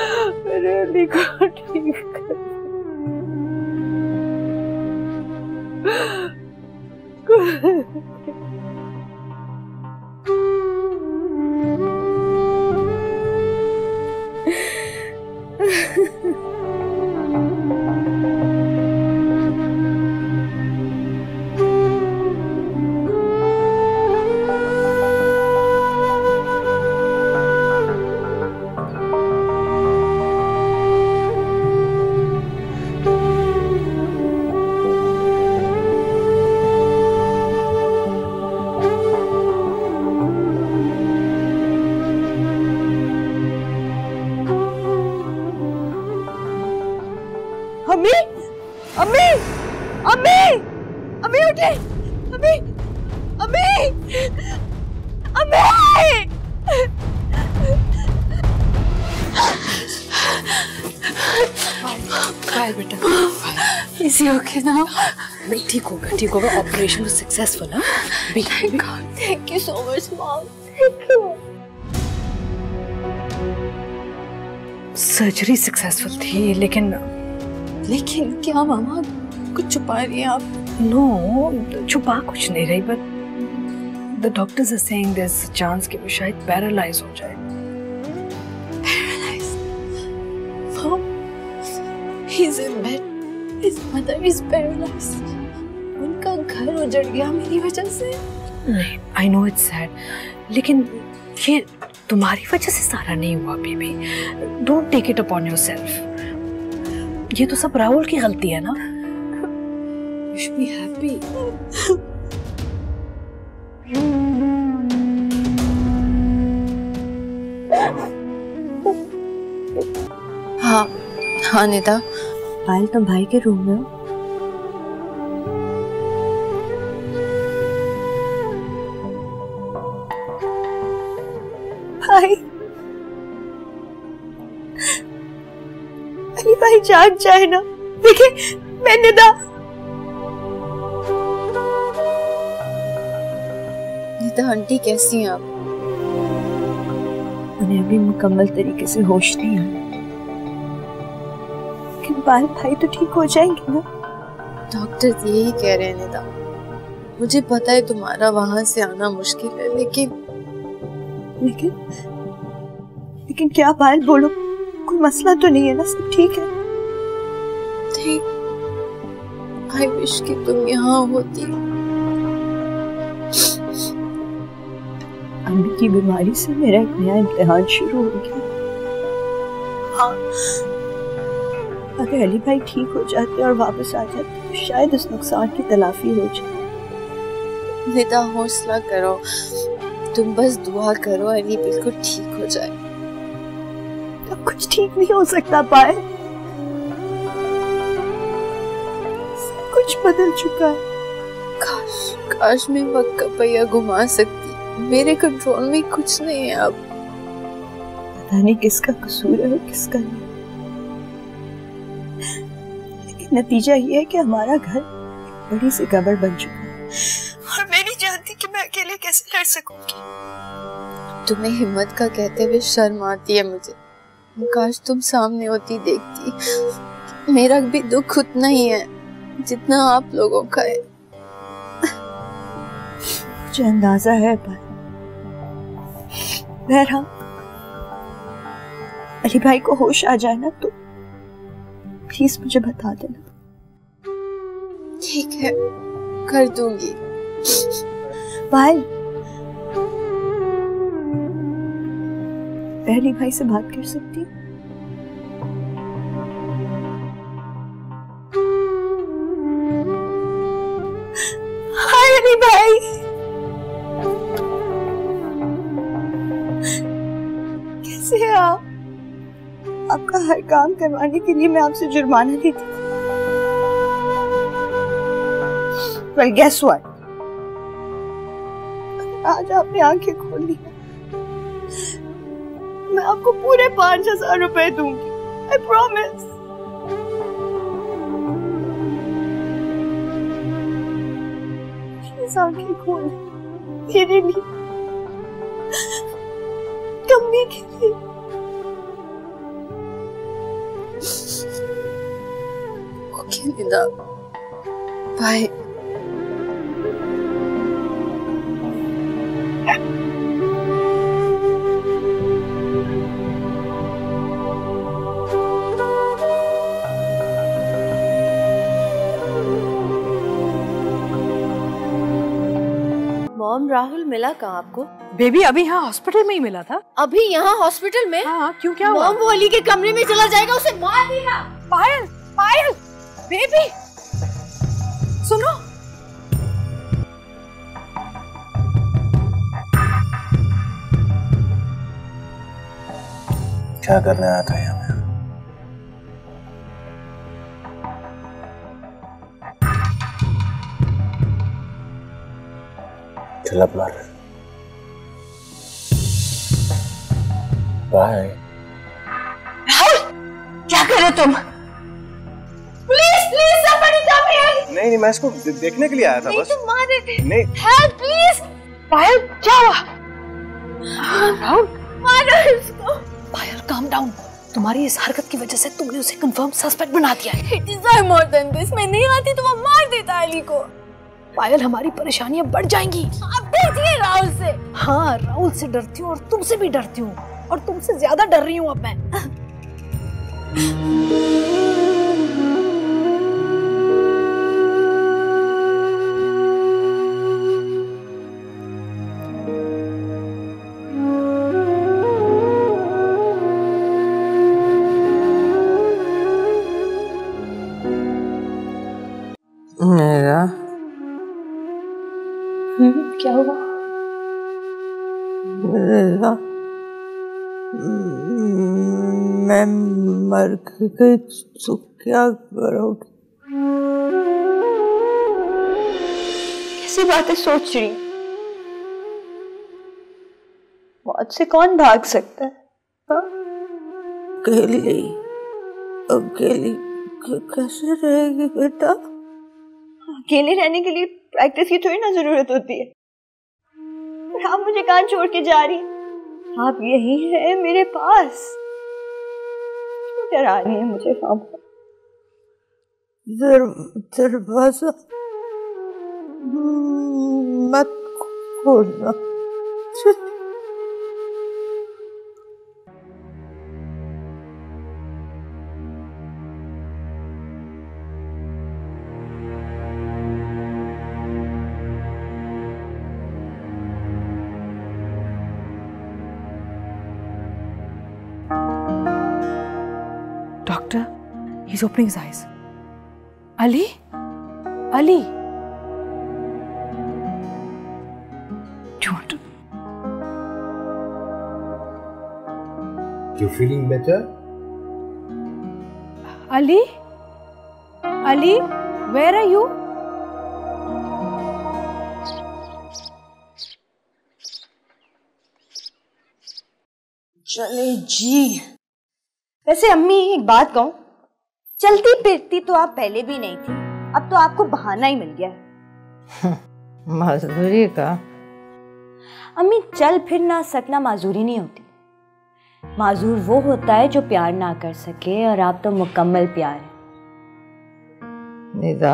मेरे अली को ठीक कर अम्मी, अम्मी, अम्मी, अम्मी उठे, अम्मी, अम्मी, अम्मी। बाय बेटा, इज ही ओके नाउ? नहीं, ठीक होगा। Operation was successful. हाँ, thank you so much mom, thank you. Surgery successful थी, लेकिन क्या मामा, कुछ छुपा रही हैं आप? नो, छुपा कुछ नहीं रही, but the doctors are saying there is a chance कि वो शायद पैरालाइज हो जाए। Paralyse? Mom, he is in bed, his mother is paralyse. उनका घर उजड़ गया मेरी वजह से। नहीं, आई नो इट्स सैड, लेकिन ये तुम्हारी वजह से सारा नहीं हुआ baby. Don't take it upon yourself. ये तो सब राहुल की गलती है ना। You should be happy. हाँ निदा। पायल, तुम भाई के रूम में हो? भाई, अरे भाई जाग जाए ना। देखिए, मैं निदा। निदा आंटी कैसी हैं आप? उन्हें अभी मुकम्मल तरीके से होश नहीं आया, लेकिन पायल भाई तो ठीक हो जाएंगे ना? डॉक्टर यही कह रहे हैं निदा। मुझे पता है तुम्हारा वहां से आना मुश्किल है, लेकिन क्या पायल, बोलो, कोई मसला तो नहीं है ना? सब ठीक है? ठीक। आई विश कि तुम यहाँ होती। अम्मी की बीमारी से मेरा एक नया इम्तिहान शुरू हो गया। हाँ, अगर अली भाई ठीक हो जाते और वापस आ जाते तो शायद उस नुकसान की तलाफी हो जाए। निदा हौसला करो, तुम बस दुआ करो अली बिल्कुल ठीक हो जाए। अब कुछ ठीक नहीं हो सकता पायल, सब कुछ बदल चुका है। काश मैं वक्त का पहिया घुमा सकती। मेरे कंट्रोल में कुछ नहीं है अब। पता नहीं किसका कसूर है और किसका नहीं, लेकिन नतीजा ये है कि हमारा घर बड़ी सी गड़बड़ बन चुका है और मैं नहीं जानती कि मैं अकेले कैसे लड़ सकूंगी। तुम्हें हिम्मत का कहते हुए शर्म आती है मुझे। काश तुम सामने होती, देखती। मेरा भी दुख उतना ही है जितना आप लोगों का है। मुझे अंदाजा है पर बहरहाल अली भाई को होश आ जाए ना तो प्लीज मुझे बता देना। ठीक है, कर दूंगी। पायल, अली भाई से बात कर सकती हूँ? हाय अली भाई, कैसे हैं आप? आपका हर काम करवाने के लिए मैं आपसे जुर्माना लेती थी। Well, guess what? आज आपने आंखें खोल ली, मैं आपको पूरे 5,000 रुपए दूंगी। I promise. प्लीज आंखें खोल मेरे लिए, कम्मी के लिए। Okay Nida, bye. Mom, Rahul मिला कहाँ आपको? बेबी अभी यहाँ हॉस्पिटल में ही मिला था। अभी यहाँ हॉस्पिटल में? हाँ, क्यों, क्या हुआ? मॉम, वो अली के कमरे में चला जाएगा, उसे मार देना। पायल, पायल, बेबी, सुनो। क्या करने आया था यहाँ पे? चल अब मार। बाय। क्या कर रहे तुम? Please please somebody come here। नहीं, मैं इसको देखने के लिए आया था बस। तुम मार रहे थे। नहीं। Help please। पायल, क्या हुआ? राहुल, मारो इसको। पायल, calm down। तुम्हारी इस हरकत की वजह से तुमने उसे कंफर्म सस्पेक्ट बना दिया है। It deserve more than this। मैं नहीं आती तो वो मार देता अली को। पायल, हमारी परेशानियां बढ़ जाएंगी। आप डरती राहुल से? हाँ, राहुल से डरती हूँ और तुमसे भी डरती हूँ, और तुमसे ज्यादा डर रही हूँ अब मैं। मेरा क्या हुआ? मैं मर गई तो क्या करोगे? कैसी बातें सोच रही? मौत से कौन भाग सकता है? अकेली अकेली कैसे रहेगी बेटा? अकेले रहने के लिए प्रैक्टिस की थोड़ी ना जरूरत होती है। और आप मुझे कहाँ छोड़ के जा रही? आप यही है मेरे पास। डरा रही है मुझे दरवाजा मत खोलना। Doctor, he's opening his eyes. Ali? Ali? Do you want to? You feeling better? Ali? Ali? Where are you? चले जी। वैसे अम्मी, एक बात कहूं, चलती फिरती तो आप पहले भी नहीं थी, अब तो आपको बहाना ही मिल गया है। माजूरी का? अम्मी, चल फिर ना सकना माजूरी नहीं होती। माजूर वो होता है जो प्यार ना कर सके, और आप तो मुकम्मल प्यार है। निदा,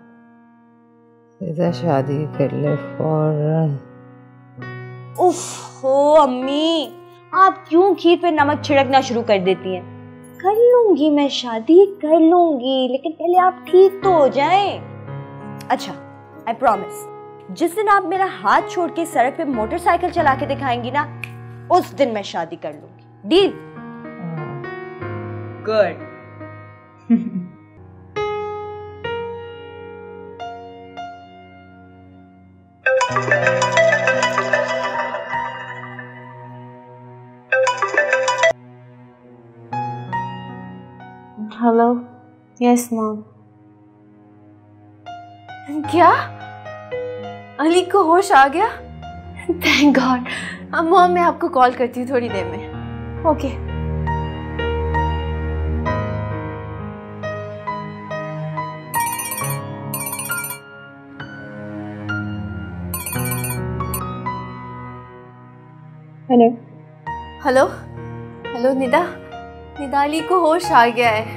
निदा शादी कर ले फौरन। उफ हो अम्मी, आप क्यों खीर पे नमक छिड़कना शुरू कर देती हैं? कर लूंगी मैं शादी, कर लूंगी, लेकिन पहले आप ठीक तो हो जाएं। अच्छा, आई प्रॉमिस, जिस दिन आप मेरा हाथ छोड़ के सड़क पे मोटरसाइकिल चला के दिखाएंगी ना, उस दिन मैं शादी कर लूंगी। Deal? Good. Hello, yes mom. क्या अली को होश आ गया? Thank God. मॉम, मैं आपको कॉल करती हूँ थोड़ी देर में। Okay. Hello hello hello Nida, Nida, Ali को होश आ गया है।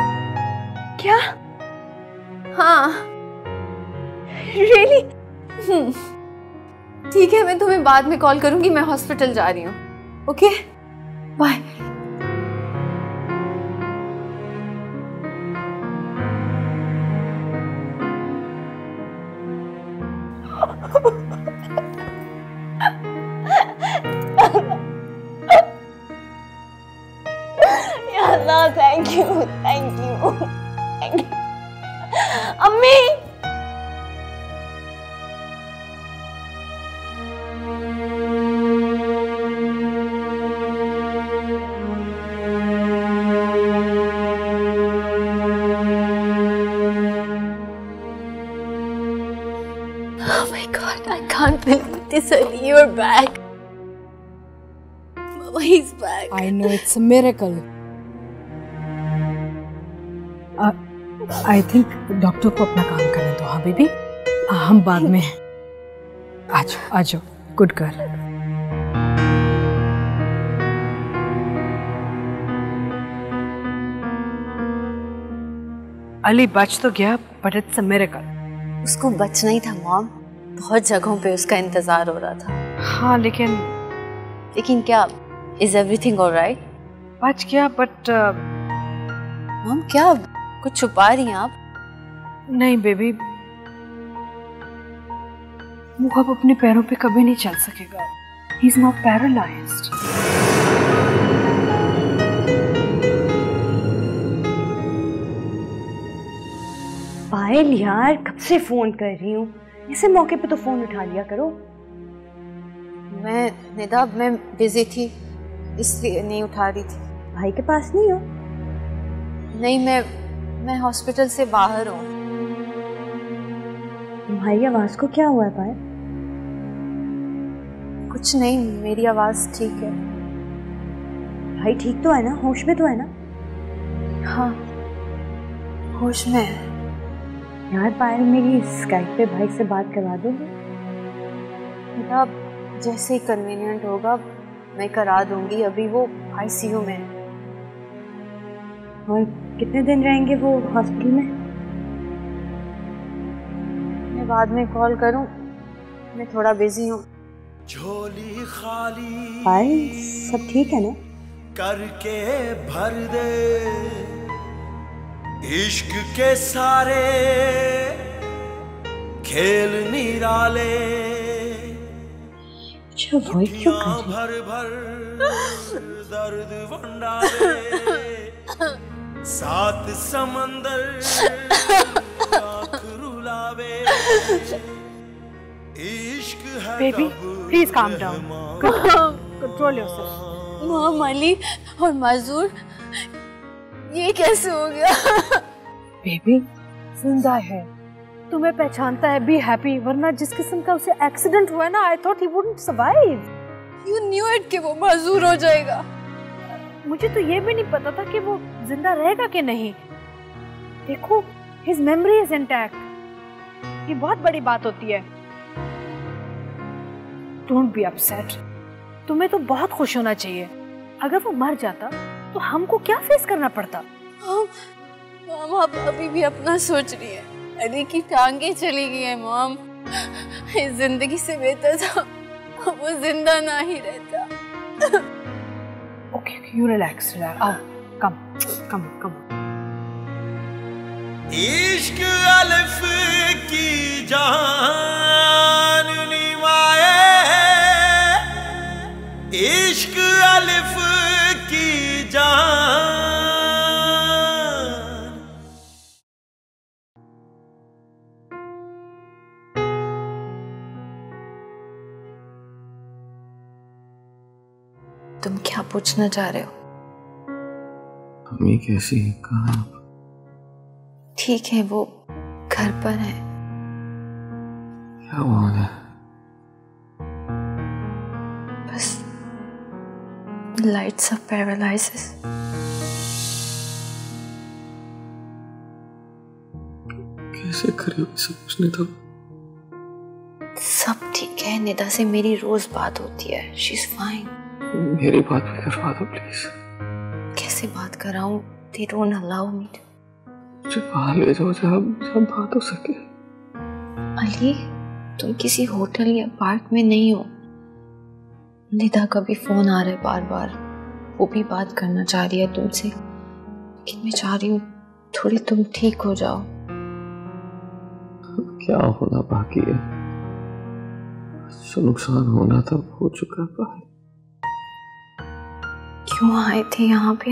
क्या? हाँ। रियली? ठीक है, मैं तुम्हें बाद में कॉल करूंगी, मैं हॉस्पिटल जा रही हूँ। Okay bye. Allah, thank you thank you thank you. अम्मी Oh my God, I can't believe this, Ali, you're back. Mama, he's back. I know, it's a miracle. I think doctor को अपना काम करने दो। हाँ बेबी, हम बाद में आ जाओ गुड गर्ल। अली बच तो गया, बट इट्स अ मिरेकल। उसको बचना ही था मॉम, बहुत जगहों पे उसका इंतजार हो रहा था। हाँ लेकिन क्या, इज एवरीथिंग ऑलराइट? बच गया, बट मॉम क्या कुछ छुपा रही हैं आप? नहीं बेबी, वो अब अपने पैरों पे कभी नहीं चल सकेगा। He is now paralysed. Payal यार, कब से फोन कर रही हूँ, इसे मौके पे तो फोन उठा लिया करो। मैं बिजी थी इसलिए नहीं उठा रही थी। भाई के पास नहीं हो? नहीं, मैं हॉस्पिटल से बाहर हूँ। तुम्हारी आवाज को क्या हुआ है पायल? कुछ नहीं, मेरी आवाज ठीक है। भाई ठीक तो है ना, होश में तो है ना? हाँ होश में है। यार पायल, मेरी स्काइप पे भाई से बात करवा दोगे? बेटा जैसे ही कन्वीनियंट होगा मैं करा दूंगी, अभी वो आईसीयू में है। और कितने दिन रहेंगे वो हॉस्पिटल में? मैं बाद में कॉल करूं, मैं थोड़ा बिजी हूँ। झोली खाली पायल सब ठीक है ना? करके भर दे इश्क के सारे खेल निराले, भर भर दर्द वंडाले, सात समंदर आँख रुलावे, इश्क है। Baby please calm down, control yourself. Mom, Ali और माजूर, ये कैसे हो गया? बेबी जिंदा है, तुम्हें पहचानता है, बी हैप्पी। वरना जिस किस्म का उसे एक्सीडेंट हुआ है ना, I thought he wouldn't survive. You knew it कि वो माजूर हो जाएगा। मुझे तो ये भी नहीं पता था कि वो जिंदा रहेगा कि नहीं। देखो, हिज मेमोरी इज इंटैक्ट। ये बहुत बड़ी बात होती है। डोंट बी अपसेट, तुम्हें तो बहुत खुश होना चाहिए। अगर वो मर जाता तो हमको क्या फेस करना पड़ता? मॉम, आप अभी भी अपना सोच रही है। अली की टांगे चली गई है मॉम, इस जिंदगी से बेहतर था वो जिंदा ना ही रहता। ओके, यू रिलैक्स, आओ, कम। इश्क अल्फ की जान निमाए, इश्क अल्फ की जान। तुम क्या पूछना चाह रहे हो? अम्मी कैसी है, कहाँ है आप? ठीक है, वो घर पर है। क्या हुआ उन्हें? बस लाइट्स ऑफ पैरालाइसिस। कैसे करे, सब कुछ नहीं था। सब ठीक है, निदा से मेरी रोज बात होती है, शी इज फाइन। मेरी बात भी करवा दो प्लीज। कैसे बात कराऊं? They don't allow me to। मुझे वहां ले जाओ जहाँ बात हो सके। अली, तुम किसी होटल या पार्क में नहीं हो। निदा का भी फोन आ रहा है बार बार, वो भी बात करना चाह रही है तुमसे, लेकिन मैं चाह रही हूँ थोड़ी तुम ठीक हो जाओ। क्या होना बाकी है? जो नुकसान होना था हो चुका है। क्यों आए थे यहाँ पे?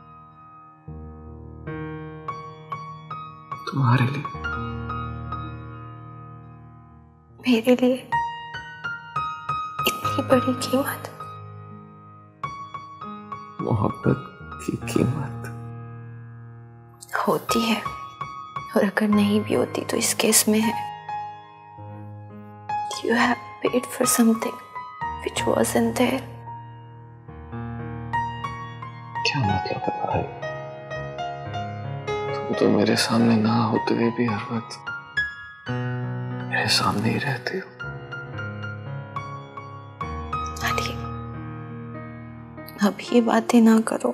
तुम्हारे लिए। मेरे लिए? इतनी बड़ी कीमत? मोहब्बत की कीमत होती है, और अगर नहीं भी होती तो इस केस में है। You have paid for something which wasn't there. क्या मतलब है भाई? तुम तो मेरे सामने ना होते हुए भी हर वक्त मेरे सामने ही रहते हो। अली, अब ये बातें ना करो।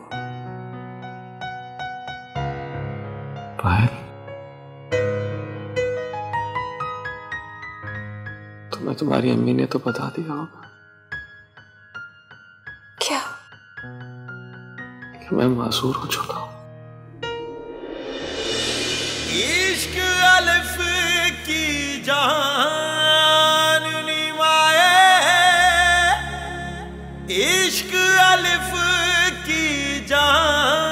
पायल, तुम्हें तुम्हारी अम्मी ने तो बता दिया होगा। क्या? कि मैं मासूर हो चुका हूं। इश्क अलिफ की जान निमाए, इश्क अलिफ की जान।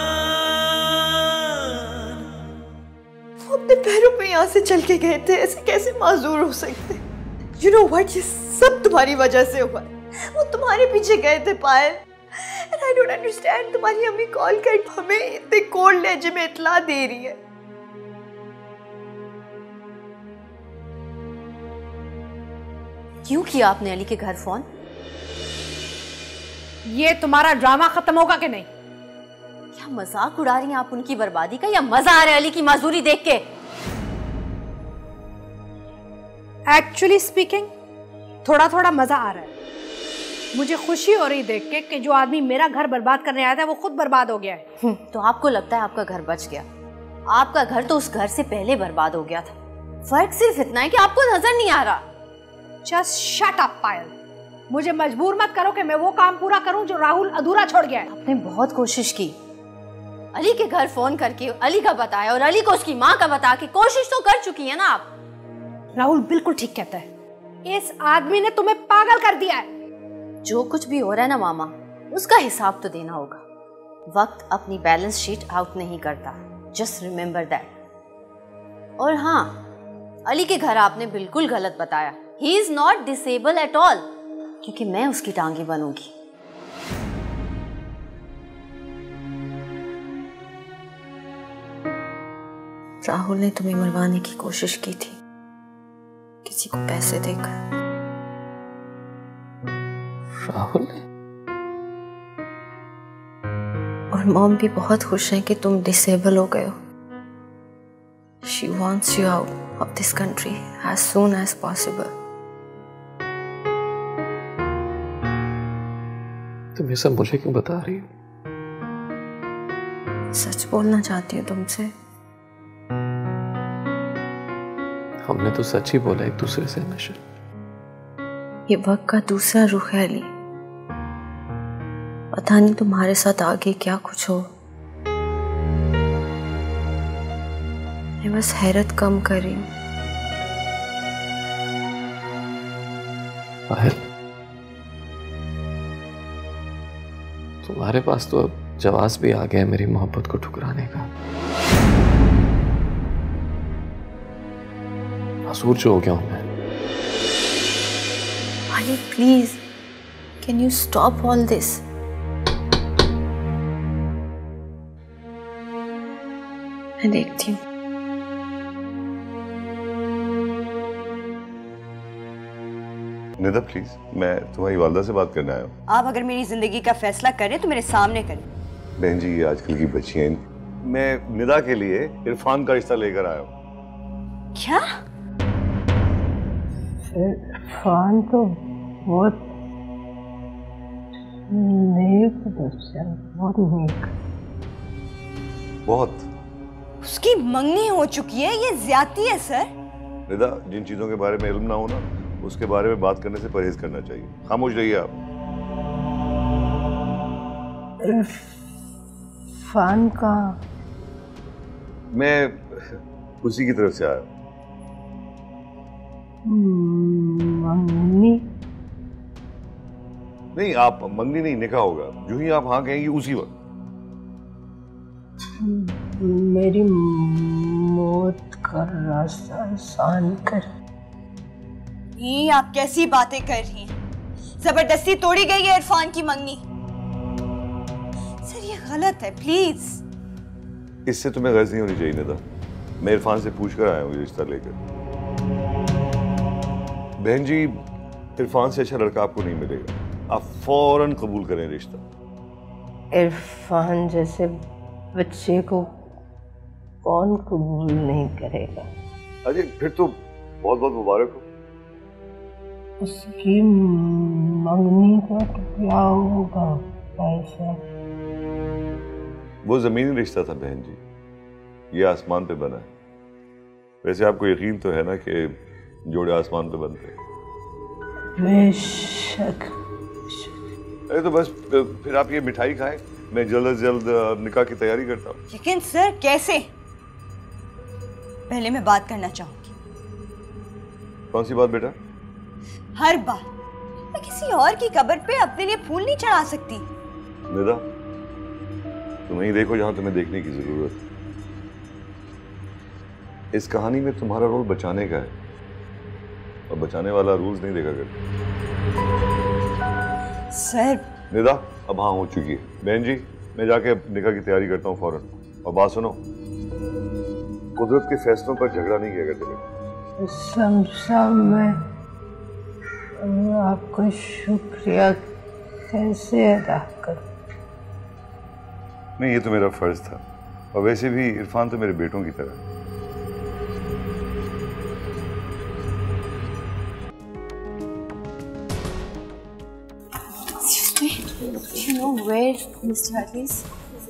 वो अपने पैरों पे यहाँ से चल के गए थे, ऐसे कैसे माजूर हो सकते? You know what? ये सब तुम्हारी वजह से हुआ है। वो तुम्हारे पीछे गए थे पायल। And I don't understand, तुम्हारी अम्मी कॉल कर हमें इतने कोल्ड लहजे में इत्ला दे रही है। क्यों किया आपने अली के घर फोन? ये तुम्हारा ड्रामा खत्म होगा कि नहीं? क्या मजाक उड़ा रही हैं आप उनकी बर्बादी का, या मजा आ रहा है अली की माजूरी देख के? एक्चुअली स्पीकिंग थोड़ा थोड़ा मजा आ रहा है। मुझे खुशी हो रही देख के कि जो आदमी मेरा घर बर्बाद करने आया था वो खुद बर्बाद हो गया है। तो आपको लगता है आपका घर बच गया? आपका घर तो उस घर से पहले बर्बाद हो गया था। फर्क सिर्फ इतना है कि आपको नजर नहीं आ रहा। जस्ट शट अप पायल, मुझे मजबूर मत करो कि मैं वो काम पूरा करूं जो राहुल अधूरा छोड़ गया है। आपने बहुत कोशिश की, अली के घर फोन करके अली का बताया और अली को उसकी माँ का बता के कोशिश तो कर चुकी है ना आप। राहुल बिल्कुल ठीक कहता है, इस आदमी ने तुम्हें पागल कर दिया है। जो कुछ भी हो रहा है ना मामा, उसका हिसाब तो देना होगा। वक्त अपनी बैलेंस शीट आउट नहीं करता, जस्ट रिमेम्बर दैट। और हाँ, अली के घर आपने बिल्कुल गलत बताया। He is not disable at all, क्योंकि मैं उसकी टांगी बनूंगी। राहुल ने तुम्हें मरवाने की कोशिश की थी, किसी को पैसे देकर। राहुल ने? और मॉम भी बहुत खुश हैं कि तुम डिसेबल हो गए हो। She wants you out of this country as soon as possible. तुम ये सब मुझे क्यों बता रही हो? सच बोलना चाहती हूँ तुमसे। हमने तो सच ही बोला एक दूसरे से हमेशा। ये वक्त का दूसरा रुख है अली। पता नहीं तुम्हारे साथ आगे क्या कुछ हो। मैं बस हैरत कम कर रही हूँ। पायल, तुम्हारे पास तो अब जवाब भी आ गया मेरी मोहब्बत को ठुकराने का। मासूर जो हो गया हूं मैं। Ali please, can you stop all this? मैं देखती हूँ। निदा प्लीज, मैं तुम्हारी वालदा से बात करने आया हूँ। आप अगर मेरी जिंदगी का फैसला करें तो मेरे सामने करें। बहन जी, ये आजकल की बच्चियां, मैं निदा के लिए इरफान का रिश्ता लेकर आया हूँ। क्या? इरफान तो बहुत नेक बच्चा, बहुत नेक। बहुत। उसकी मंगनी हो चुकी है, ये ज्यादती है सर। निदा, जिन चीजों के बारे में इल्म ना हो ना, उसके बारे में बात करने से परहेज करना चाहिए। खामोश रहिए आप। इरफान का मैं उसी की तरफ से आया। मंगनी? नहीं, आप मंगनी नहीं, निकाह होगा। जो ही आप हाँ कहेंगी उसी वक्त। मेरी मौत का रास्ता आसान कर। ये आप कैसी बातें कर रही हैं? जबरदस्ती तोड़ी गई है इरफान की मंगनी। सर ये गलत है, प्लीज। इससे तुम्हें गर्ज नहीं होनी चाहिए निदा। मैं इरफान से पूछ कर आया हूँ ये रिश्ता लेकर। बहन जी, इरफान से अच्छा लड़का आपको नहीं मिलेगा। आप फौरन कबूल करें रिश्ता। इरफान जैसे बच्चे को कौन कबूल नहीं करेगा? अजय फिर तो बहुत बहुत मुबारक हो। उसकी मंगनी का तो क्या होगा पैसा? वो जमीनी रिश्ता था बहन जी, ये आसमान पे बना है। वैसे आपको यकीन तो है ना कि जोड़े आसमान पे बनते हैं? बेशक। अरे तो बस फिर आप ये मिठाई खाएं, मैं जल्द से जल्द निकाह की तैयारी करता हूँ। लेकिन सर कैसे? पहले मैं बात करना चाहूंगी। कौन सी बात बेटा? हर बार मैं किसी और की कब्र पे अपने लिए फूल नहीं चढ़ा सकती। निदा, तुम वहीं देखो जहां तुम्हें देखने की जरूरत है। इस कहानी में तुम्हारा रोल बचाने का है, और बचाने वाला रूल्स नहीं देखा करता। सर निदा अब हाँ हो चुकी है। बहन जी, मैं जाके निकाह की तैयारी करता हूँ फौरन। और बात सुनो, कुदरत के फैसलों पर झगड़ा नहीं किया करते। समझा मैं आपका शुक्रिया कैसे अदा करूं? नहीं, ये तो मेरा फर्ज था। और वैसे भी इरफान तो मेरे बेटों की तरह। You know where Mr. Hadley is?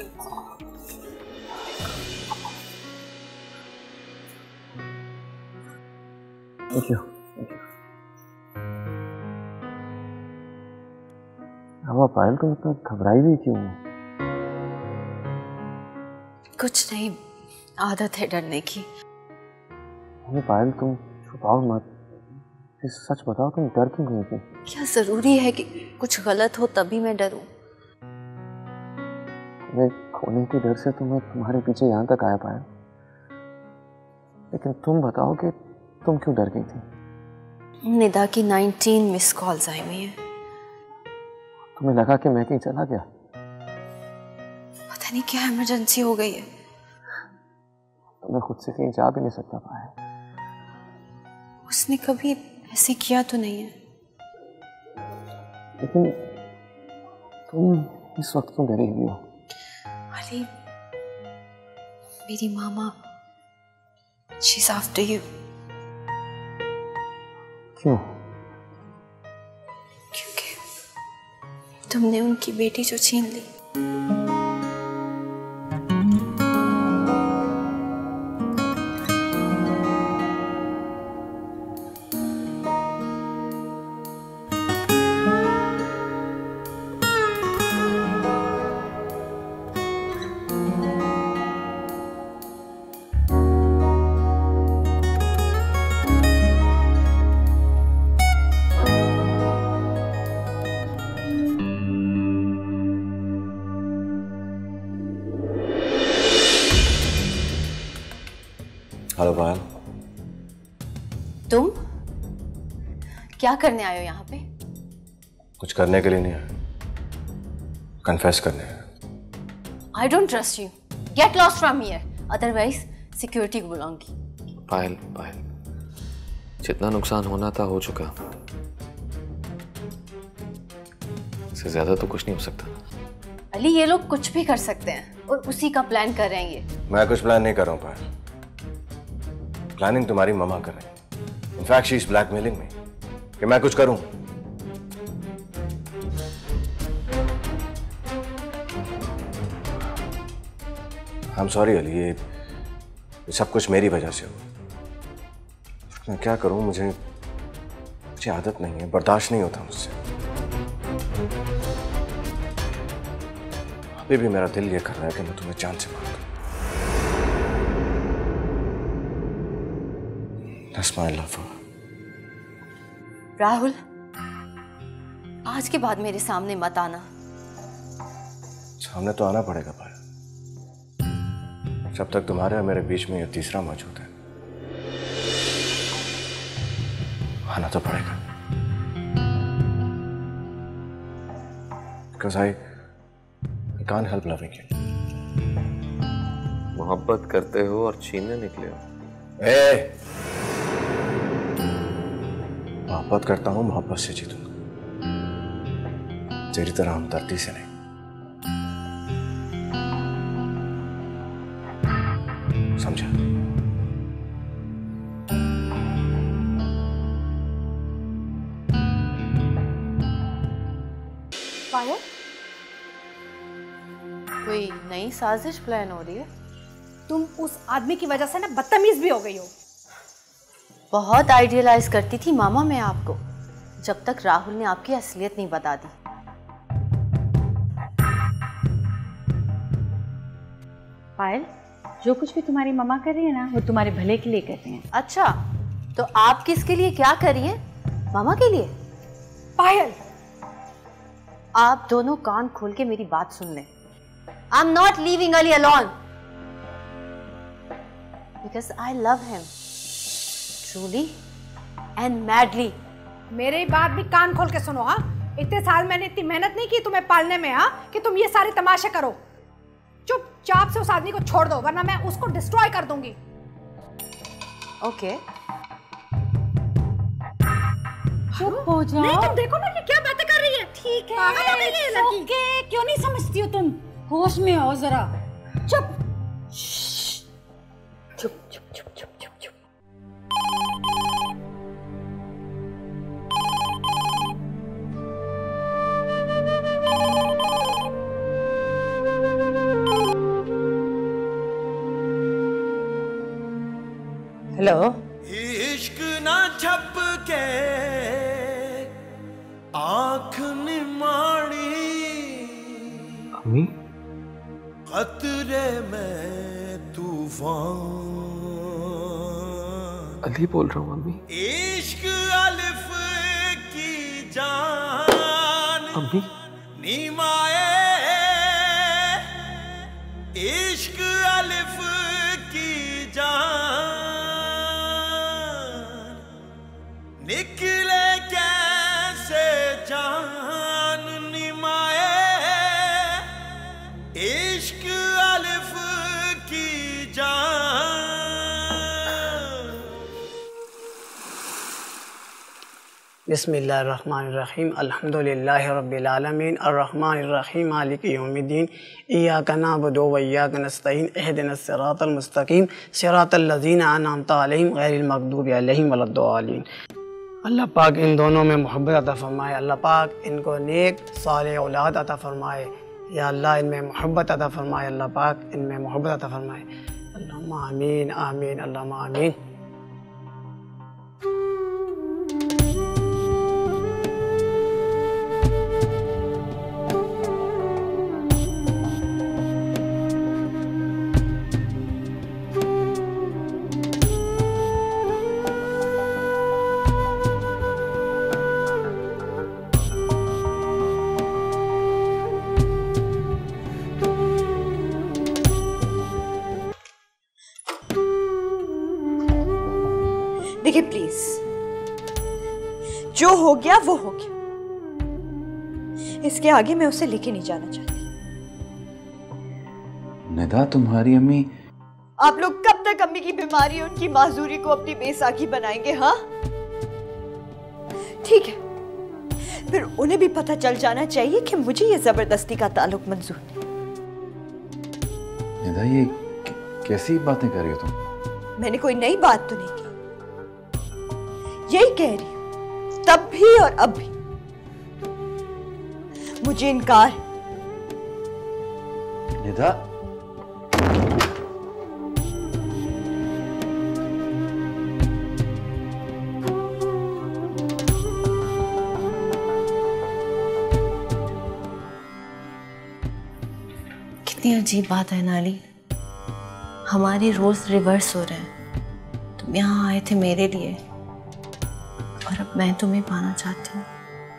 Thank you. अब पायल तुम इतना घबराई हुई क्यों? कुछ नहीं, आदत है डरने की। पायल तुम छुपाओ मत, सच बताओ तुम डर क्यों गई थी? क्या जरूरी है कि कुछ गलत हो तभी मैं डरूं? मैं खोने के डर से तुम्हें तुम्हारे पीछे यहाँ तक आया पाया, लेकिन तुम बताओ कि तुम क्यों डर गई थी? निदा की 19 मिस कॉल्स आई हुई हैं। तुम्हें लगा कि मैं कहीं चला गया? पता नहीं क्या इमरजेंसी हो गई है। तो मैं खुद से कहीं जा भी नहीं सकता पाया। उसने कभी ऐसे किया तो नहीं है। लेकिन तुम इस वक्त क्यों डरी हुई हो? अली, मेरी मामा, she's after you। क्यों? क्योंकि तुमने उनकी बेटी जो छीन ली। हेलो पायल। तुम क्या करने आए हो यहाँ पे? कुछ करने के लिए नहीं आया, कन्फेस करने आया। I don't trust you. Get lost from here. Otherwise, security को बुलाऊंगी। पायल, पायल, जितना नुकसान होना था हो चुका, इससे ज्यादा तो कुछ नहीं हो सकता। अली, ये लोग कुछ भी कर सकते हैं और उसी का प्लान कर रहे हैं ये। मैं कुछ प्लान नहीं कर रहा हूँ पायल, प्लानिंग तुम्हारी ममा कर रही है। In fact she is blackmailing me कि मैं कुछ करूं। आई एम सॉरी अली, ये सब कुछ मेरी वजह से हुआ। मैं क्या करूं, मुझे मुझे आदत नहीं है, बर्दाश्त नहीं होता मुझसे। अभी भी मेरा दिल ये कर रहा है कि मैं तुम्हें जान से मार दूं। That's my love for her. Rahul, आज के बाद मेरे सामने मत आना। सामने तो आना पड़ेगा पायल, जब तक तुम्हारे और मेरे बीच में ये तीसरा मौजूद है। आना तो पड़ेगा। Because I can't help loving you. मोहब्बत करते हो और छीनने निकले हो। मोहब्बत करता हूं, मोहब्बत से जीतूंगा, तेरी तरह हमदर्दी से नहीं। समझा? पायल, कोई नई साजिश प्लान हो रही है? तुम उस आदमी की वजह से ना बदतमीज भी हो गई हो। बहुत आइडियलाइज करती थी मामा मैं आपको, जब तक राहुल ने आपकी असलियत नहीं बता दी। पायल, जो कुछ भी तुम्हारी मम्मा कर रही है ना, वो तुम्हारे भले के लिए कर रही हैं। अच्छा, तो आप किसके लिए क्या कर रही हैं? मामा के लिए? पायल, आप दोनों कान खोल के मेरी बात सुन लें। I am not leaving Ali alone because I love him truly and madly. मेरी बात भी कान खोल के सुनो। हाँ, इतने साल मैंने इतनी मेहनत नहीं की तुम्हें पालने में, हाँ, कि तुम ये सारे तमाशे करो। चुपचाप से उस आदमी को छोड़ दो, वरना मैं उसको डिस्ट्रॉय कर दूंगी। ओके, चुप हो जाओ। नहीं, तुम देखो ना कि क्या बातें कर रही है। ठीक है, ओके, क्यों नहीं समझती हो तुम? होश में आओ जरा। चुप चुप चुप चुप चुप चुप चुप। हेलो। इश्क ना झपके आँख निमाड़ी, अम्मी खतरे में तूफान। अली बोल रहा हूँ अम्मी। इश्क अलिफ की जान अम्मी नीमाए, इश्क अलिफ की जान निकले कैसे जान निमाए, इश्क अलिफ की जान। बिस्मिल्लाहिर्रहमानिर्रहीम, अल्हम्दुलिल्लाहि रब्बिल आलमीन, अर्रहमानिर्रहीम, मालिकि यौमिद्दीन, इय्याका नअबुदु व इय्याका नस्तईन, इहदिनस सिरातल मुस्तकीम, सिरातल लज़ीना अनअमता अलैहिम गैरिल मग़दूबि अलैहिम वलद्दालिन। अल्लाह पाक इन दोनों में मोहब्बत अता फरमाए। अल्लाह पाक इनको नेक साले औलाद अता फरमाए। या अल्लाह इनमें मोहब्बत अता फरमाए। अल्लाह पाक इनमें मोहब्बत अता फरमाए। अल्लाहुम्मा आमीन आमीन अल्लाहुम्मा आमीन। देखिए प्लीज, जो हो गया वो हो गया। इसके आगे मैं उसे लेके नहीं जाना चाहती। निदा, तुम्हारी अम्मी। आप लोग कब तक अम्मी की बीमारी, उनकी माजूरी को अपनी बेसाखी बनाएंगे? हाँ ठीक है, फिर उन्हें भी पता चल जाना चाहिए कि मुझे ये जबरदस्ती का ताल्लुक मंजूर नहीं। निदा, ये कैसी बातें कर रही हो तुम? मैंने कोई नई बात तो नहीं की, यही कह रही हूं, तब भी और अब भी मुझे इनकार। निदा, कितनी अजीब बात है नाली, हमारे रोल्स रिवर्स हो रहे हैं। तुम यहाँ आए थे मेरे लिए और अब मैं तुम्हें पाना चाहती हूँ।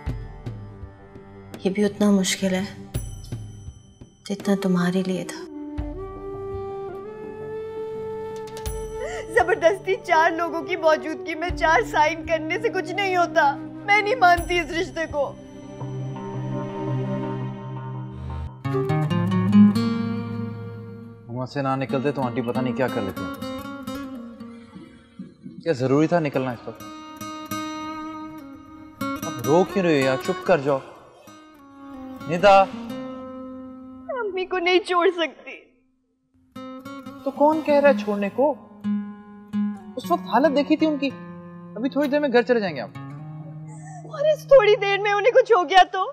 ये भी उतना मुश्किल है जितना तुम्हारे लिए था। जबरदस्ती 4 लोगों की मौजूदगी में 4 साइन करने से कुछ नहीं होता। मैं नहीं मानती इस रिश्ते को। वहां से ना निकलते तो आंटी पता नहीं क्या कर लेती हैं। क्या जरूरी था निकलना इस वक्त? अब रो क्यों रहे हो यार, चुप कर जाओ। निदा, अम्मी को नहीं छोड़ सकती। तो कौन कह रहा है छोड़ने को? उस वक्त हालत देखी थी उनकी। अभी थोड़ी देर में घर चले जाएंगे आप। और इस थोड़ी देर में उन्हें कुछ हो गया तो?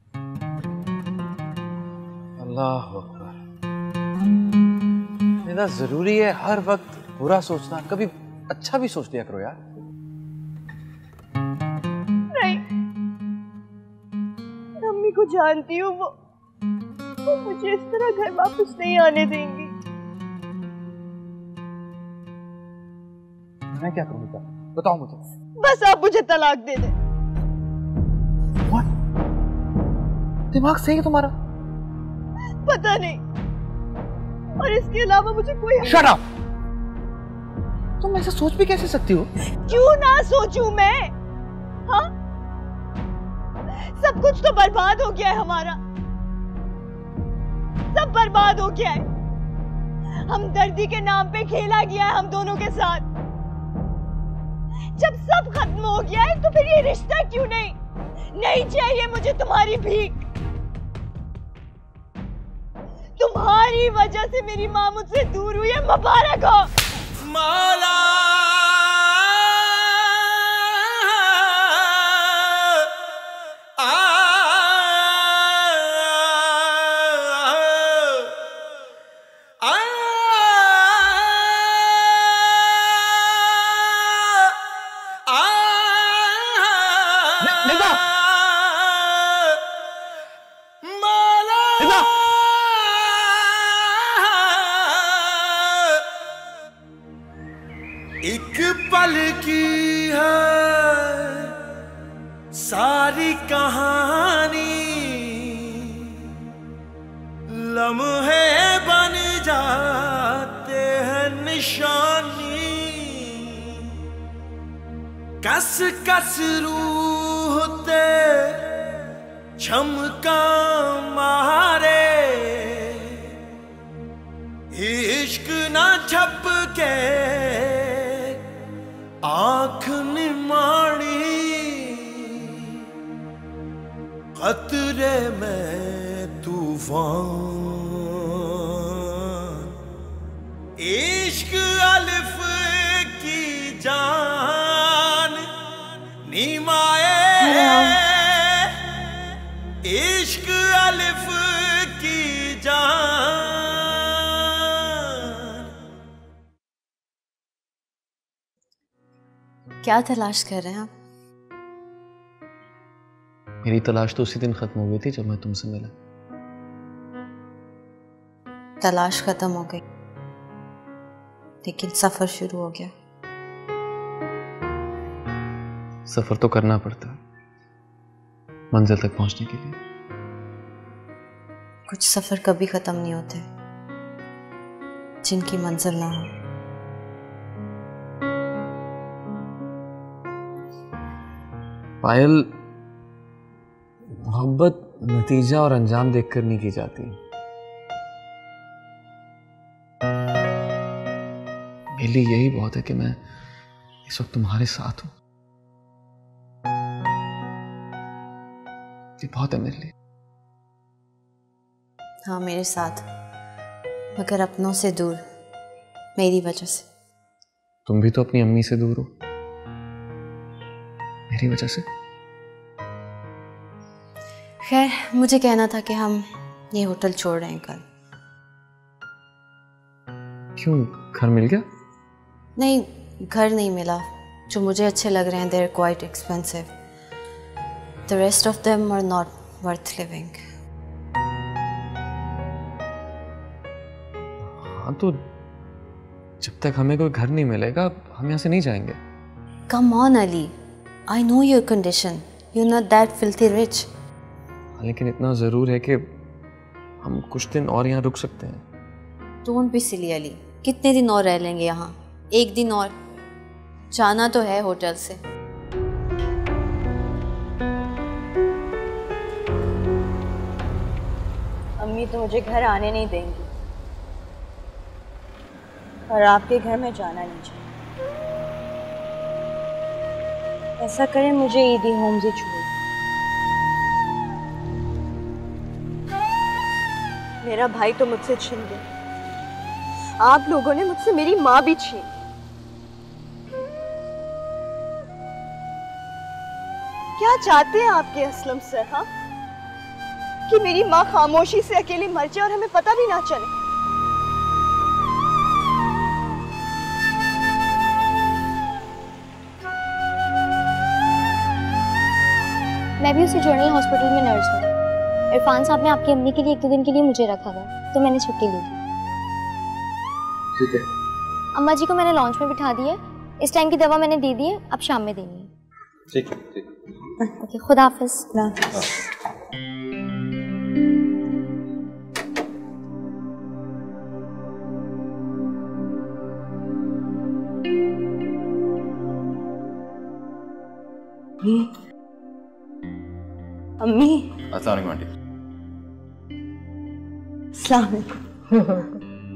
अल्लाह अकबर। निदा, जरूरी है हर वक्त बुरा सोचना? कभी अच्छा भी सोच लिया करो यार। नहीं, अम्मी को जानती हूँ, वो मुझे इस तरह घर वापस नहीं आने देंगी। मैं क्या करूँगा बताओ मुझे। बस आप मुझे तलाक दे दें। दिमाग सही है तुम्हारा? पता नहीं, और इसके अलावा मुझे कोई। Shut up! तुम ऐसा सोच भी कैसे सकती हो? क्यों ना सोचूं मैं? हाँ, सब कुछ तो बर्बाद हो गया है हमारा, सब बर्बाद हो गया है। हमदर्दी के नाम पे खेला गया है हम दोनों के साथ। जब सब खत्म हो गया है तो फिर ये रिश्ता क्यों नहीं? नहीं चाहिए मुझे तुम्हारी भीख। तुम्हारी वजह से मेरी माँ मुझसे दूर हुई है, मुबारक हो। मौला एक पल की है सारी कहानी, लम्हे बन जाते हैं निशानी। कस कस रूह ते झमका मारे, इश्क ना छप के आँख निमाड़ी, खतरे में तूफान। इश्क अलिफ की जान नीमाए, इश्क अलिफ की जान। क्या तलाश कर रहे हैं आप? मेरी तलाश तो उसी दिन खत्म हो गई थी जब मैं तुमसे मिला। तलाश खत्म हो गई, लेकिन सफर शुरू हो गया। सफर तो करना पड़ता है मंजिल तक पहुंचने के लिए। कुछ सफर कभी खत्म नहीं होते जिनकी मंजिल ना हो। पायल, मोहब्बत नतीजा और अंजाम देखकर नहीं की जाती। मेरे लिए यही बहुत है कि मैं इस वक्त तुम्हारे साथ हूं। ये बहुत है मेरे लिए। हाँ, मेरे साथ, मगर अपनों से दूर, मेरी वजह से। तुम भी तो अपनी अम्मी से दूर हो, मेरी वजह से। खैर, मुझे कहना था कि हम ये होटल छोड़ रहे हैं कल। क्यों, घर मिल गया? नहीं, घर नहीं मिला। जो मुझे अच्छे लग रहे हैं, they are quite expensive. The rest of them are not worth living. हाँ तो जब तक हमें कोई घर नहीं मिलेगा हम यहाँ से नहीं जाएंगे। Come on, Ali. I know your condition. You're not that filthy rich. लेकिन इतना ज़रूर है कि हम कुछ दिन और यहाँ रुक सकते हैं। Don't be silly, Ali. कितने दिन और रह लेंगे यहाँ? एक दिन और। जाना तो है होटल से। अम्मी तो मुझे घर आने नहीं देंगी और आपके घर में जाना नहीं चाहिए। ऐसा करें मुझे ईदी होम से छोड़। मेरा भाई तो मुझसे छीन गया, आप लोगों ने मुझसे मेरी माँ भी छीन। क्या चाहते हैं आपके असलम सर? हाँ, कि मेरी माँ खामोशी से अकेली मर जाए और हमें पता भी ना चले। मैं भी उसी जनरल हॉस्पिटल में नर्स हूँ। इरफान साहब ने आपकी अम्मी के लिए 1-2 दिन के लिए मुझे रखा था, तो मैंने छुट्टी ली थी। ठीक है। अम्मा जी को मैंने लॉन्च में बिठा दिया। इस टाइम की दवा मैंने दे दी है, अब शाम में देनी है। ठीक है, ठीक है। ओके, खुदा हाफिज। अम्मी। अस्सलाम वालेकुम आंटी। अस्सलाम वालेकुम।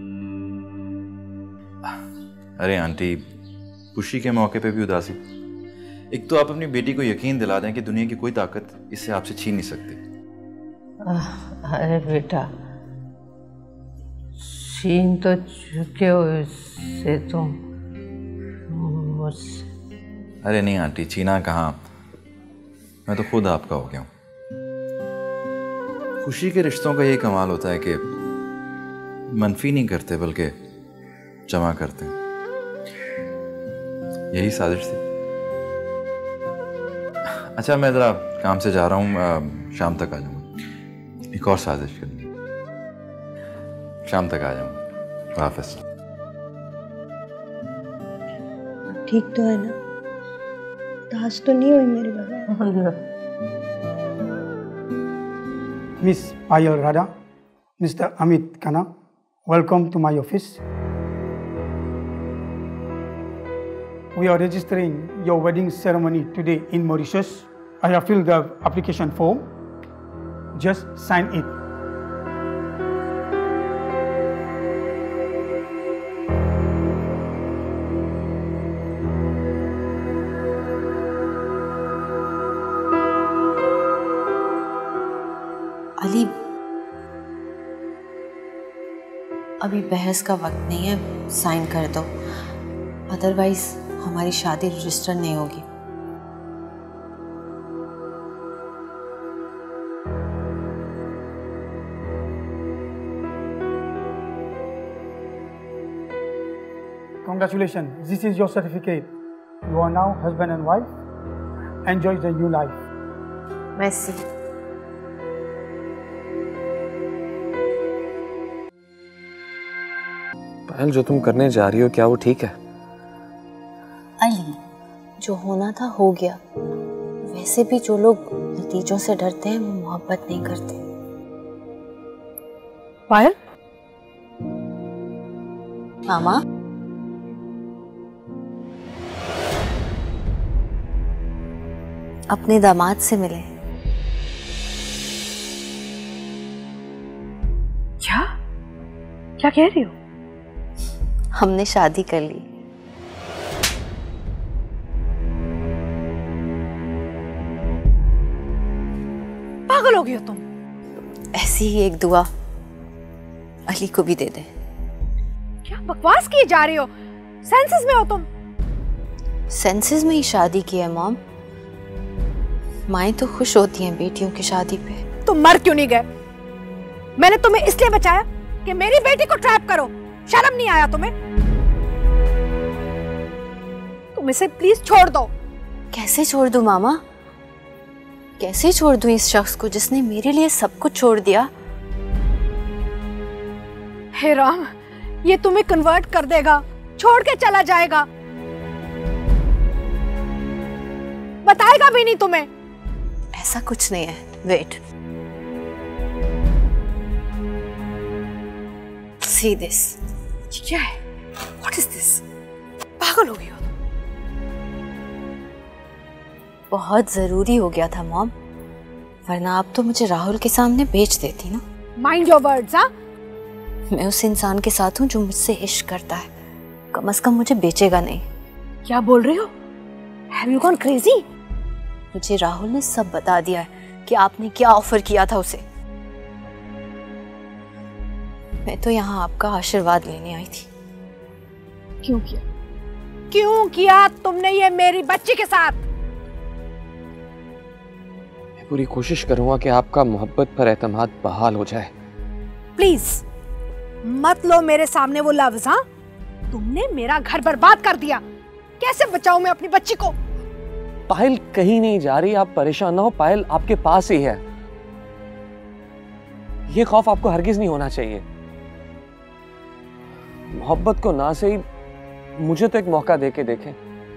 अरे आंटी, खुशी के मौके पे भी उदासी। एक तो आप अपनी बेटी को यकीन दिला दें कि दुनिया की कोई ताकत इससे आपसे छीन नहीं सकती। अरे बेटा, छीन तो चुके हो इससे तुम मुझसे। अरे नहीं आंटी, छीना कहाँ, मैं तो खुद आपका हो गया हूँ। खुशी के रिश्तों का ये कमाल होता है कि मनफी नहीं करते बल्कि जमा करते हैं। यही साजिश थी। अच्छा, मैं ज़रा काम से जा रहा हूँ, शाम तक आ जाऊँगा। एक और साजिश करनी, शाम तक आ जाऊँगा। हाफ़िज़। ठीक तो है ना? दास तो नहीं हुई मेरे बगैर? Miss Payal Radha, Mr. Amit Khanna, welcome to my office. We are registering your wedding ceremony today in Mauritius. I have filled the application form. Just sign it. Ali, अभी बहस का वक्त नहीं है, साइन कर दो, अदरवाइज हमारी शादी रजिस्टर नहीं होगी। Congratulations, this is your certificate. You are now husband and wife. Enjoy the new life. Merci. पायल, जो तुम करने जा रही हो क्या वो ठीक है? अली, जो होना था हो गया। वैसे भी जो लोग नतीजों से डरते हैं वो मोहब्बत नहीं करते। पायल? मामा, अपने दामाद से मिले। क्या? क्या कह रही हो? हमने शादी कर ली। पागल हो गई हो तुम? ऐसी ही एक दुआ अली को भी दे दे। क्या बकवास किए जा रही हो? सेंसेस में हो तुम? सेंसेस में ही शादी की है मॉम। माएं तो खुश होती हैं बेटियों की शादी पे। तुम मर क्यों नहीं गए? मैंने तुम्हें इसलिए बचाया कि मेरी बेटी को ट्रैप करो। शर्म नहीं आया तुम्हें? तुम इसे प्लीज छोड़ दो। कैसे छोड़ दूं मामा? कैसे छोड़ दूं इस शख्स को जिसने मेरे लिए सब कुछ छोड़ दिया? हे राम, ये तुम्हें कन्वर्ट कर देगा, छोड़ के चला जाएगा, बताएगा भी नहीं तुम्हें। ऐसा कुछ नहीं है, वेट, सी दिस। क्या है? What is this? पागल हो गई हो? बहुत जरूरी हो गया था मॉम, वरना आप तो मुझे राहुल के सामने बेच देती ना। Mind your words. हाँ, मैं उस इंसान के साथ हूँ जो मुझसे इश्क करता है, कम से कम मुझे बेचेगा नहीं। क्या बोल रहे हो? Have you gone crazy? मुझे राहुल ने सब बता दिया है कि आपने क्या ऑफर किया था उसे। मैं तो यहाँ आपका आशीर्वाद लेने आई थी। क्यों किया? क्यों किया तुमने ये मेरी बच्ची के साथ? मैं पूरी कोशिश करूंगा कि आपका मोहब्बत पर एतमाद बहाल हो जाए। प्लीज मत लो मेरे सामने वो लफ्ज। हाँ, तुमने मेरा घर बर्बाद कर दिया। कैसे बचाऊं मैं अपनी बच्ची को? पायल कहीं नहीं जा रही, आप परेशान ना हो। पायल आपके पास ही है। ये खौफ आपको हरगिज नहीं होना चाहिए। मोहब्बत को ना सही, मुझे तो एक मौका देके देखें।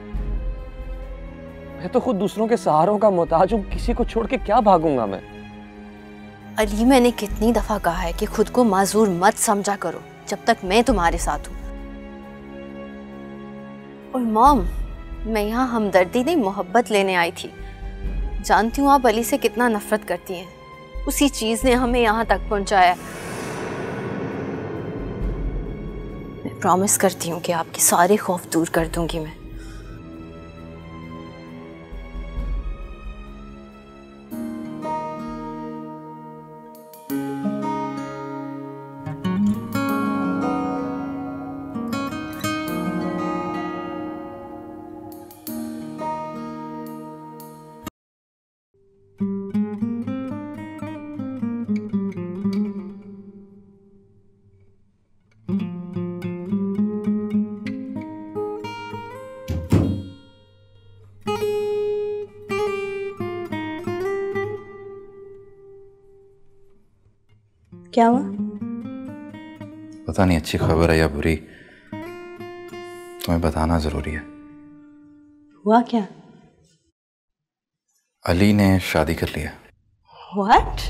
मैं तो खुद दूसरों के सहारों का मोहताज हूं, किसी को छोड़ के क्या भागूंगा मैं? अली, मैंने कितनी दफा कहा है कि खुद को माजूर मत समझा करो जब तक मैं तुम्हारे साथ हूं। और मॉम, मैं यहाँ हमदर्दी नहीं मोहब्बत लेने आई थी। जानती हूँ आप अली से कितना नफरत करती हैं, उसी चीज ने हमें यहाँ तक पहुंचाया। मैं प्रॉमिस करती हूँ कि आपके सारे खौफ दूर कर दूंगी मैं। क्या हुआ? पता नहीं अच्छी खबर है या बुरी, तुम्हें बताना जरूरी है। हुआ क्या? अली ने शादी कर लिया। What?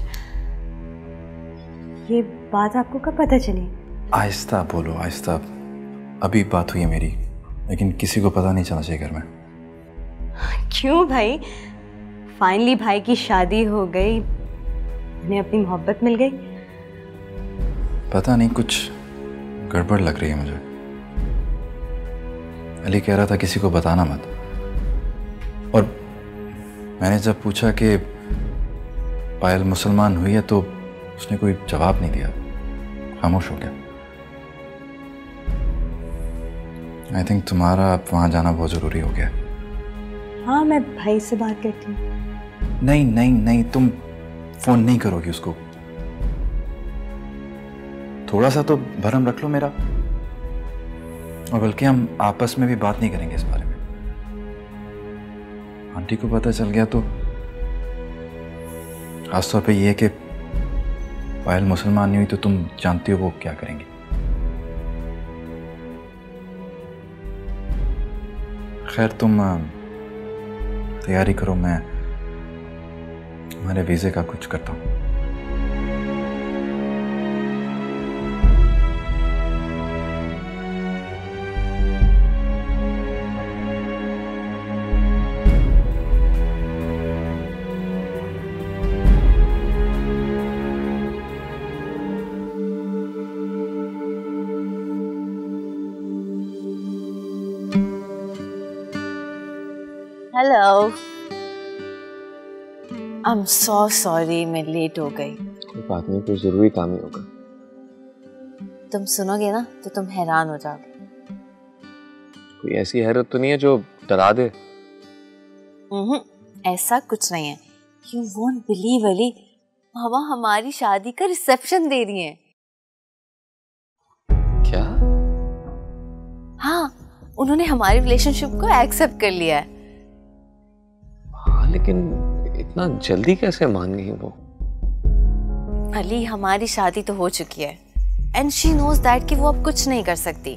ये बात आपको कब पता चली? आहिस्ता बोलो, आहिस्ता। अभी बात हुई है मेरी, लेकिन किसी को पता नहीं चलना चाहिए घर में। क्यों भाई? फाइनली भाई की शादी हो गई, उन्हें अपनी मोहब्बत मिल गई। पता नहीं, कुछ गड़बड़ लग रही है मुझे। अली कह रहा था किसी को बताना मत, और मैंने जब पूछा कि पायल मुसलमान हुई है तो उसने कोई जवाब नहीं दिया, खामोश हो गया। आई थिंक तुम्हारा अब वहां जाना बहुत जरूरी हो गया। हाँ, मैं भाई से बात करती हूँ। नहीं नहीं नहीं, तुम फोन नहीं करोगी उसको। थोड़ा सा तो भरम रख लो मेरा, और बल्कि हम आपस में भी बात नहीं करेंगे इस बारे में। आंटी को पता चल गया तो खासतौर पे ये कि पायल मुसलमान नहीं हुई तो तुम जानती हो वो क्या करेंगे। खैर, तुम तैयारी करो, मैं हमारे वीज़े का कुछ करता हूँ। Hello, I am so sorry, मैं लेट हो गई। कोई बात नहीं, कोई जरूरी काम ही होगा। तुम सुनोगे ना तो तुम हैरान हो जाओगे। कोई ऐसी हैरत तो नहीं है जो डरा दे? ऐसा कुछ नहीं है। You won't believe अली, मामा हमारी शादी का रिसेप्शन दे रही हैं। क्या? हाँ, उन्होंने हमारे रिलेशनशिप को एक्सेप्ट कर लिया है। हाँ, लेकिन इतना जल्दी कैसे मान गई वो? अली, हमारी शादी तो हो चुकी है, एंड शी नोज दैट कि वो अब कुछ नहीं कर सकती।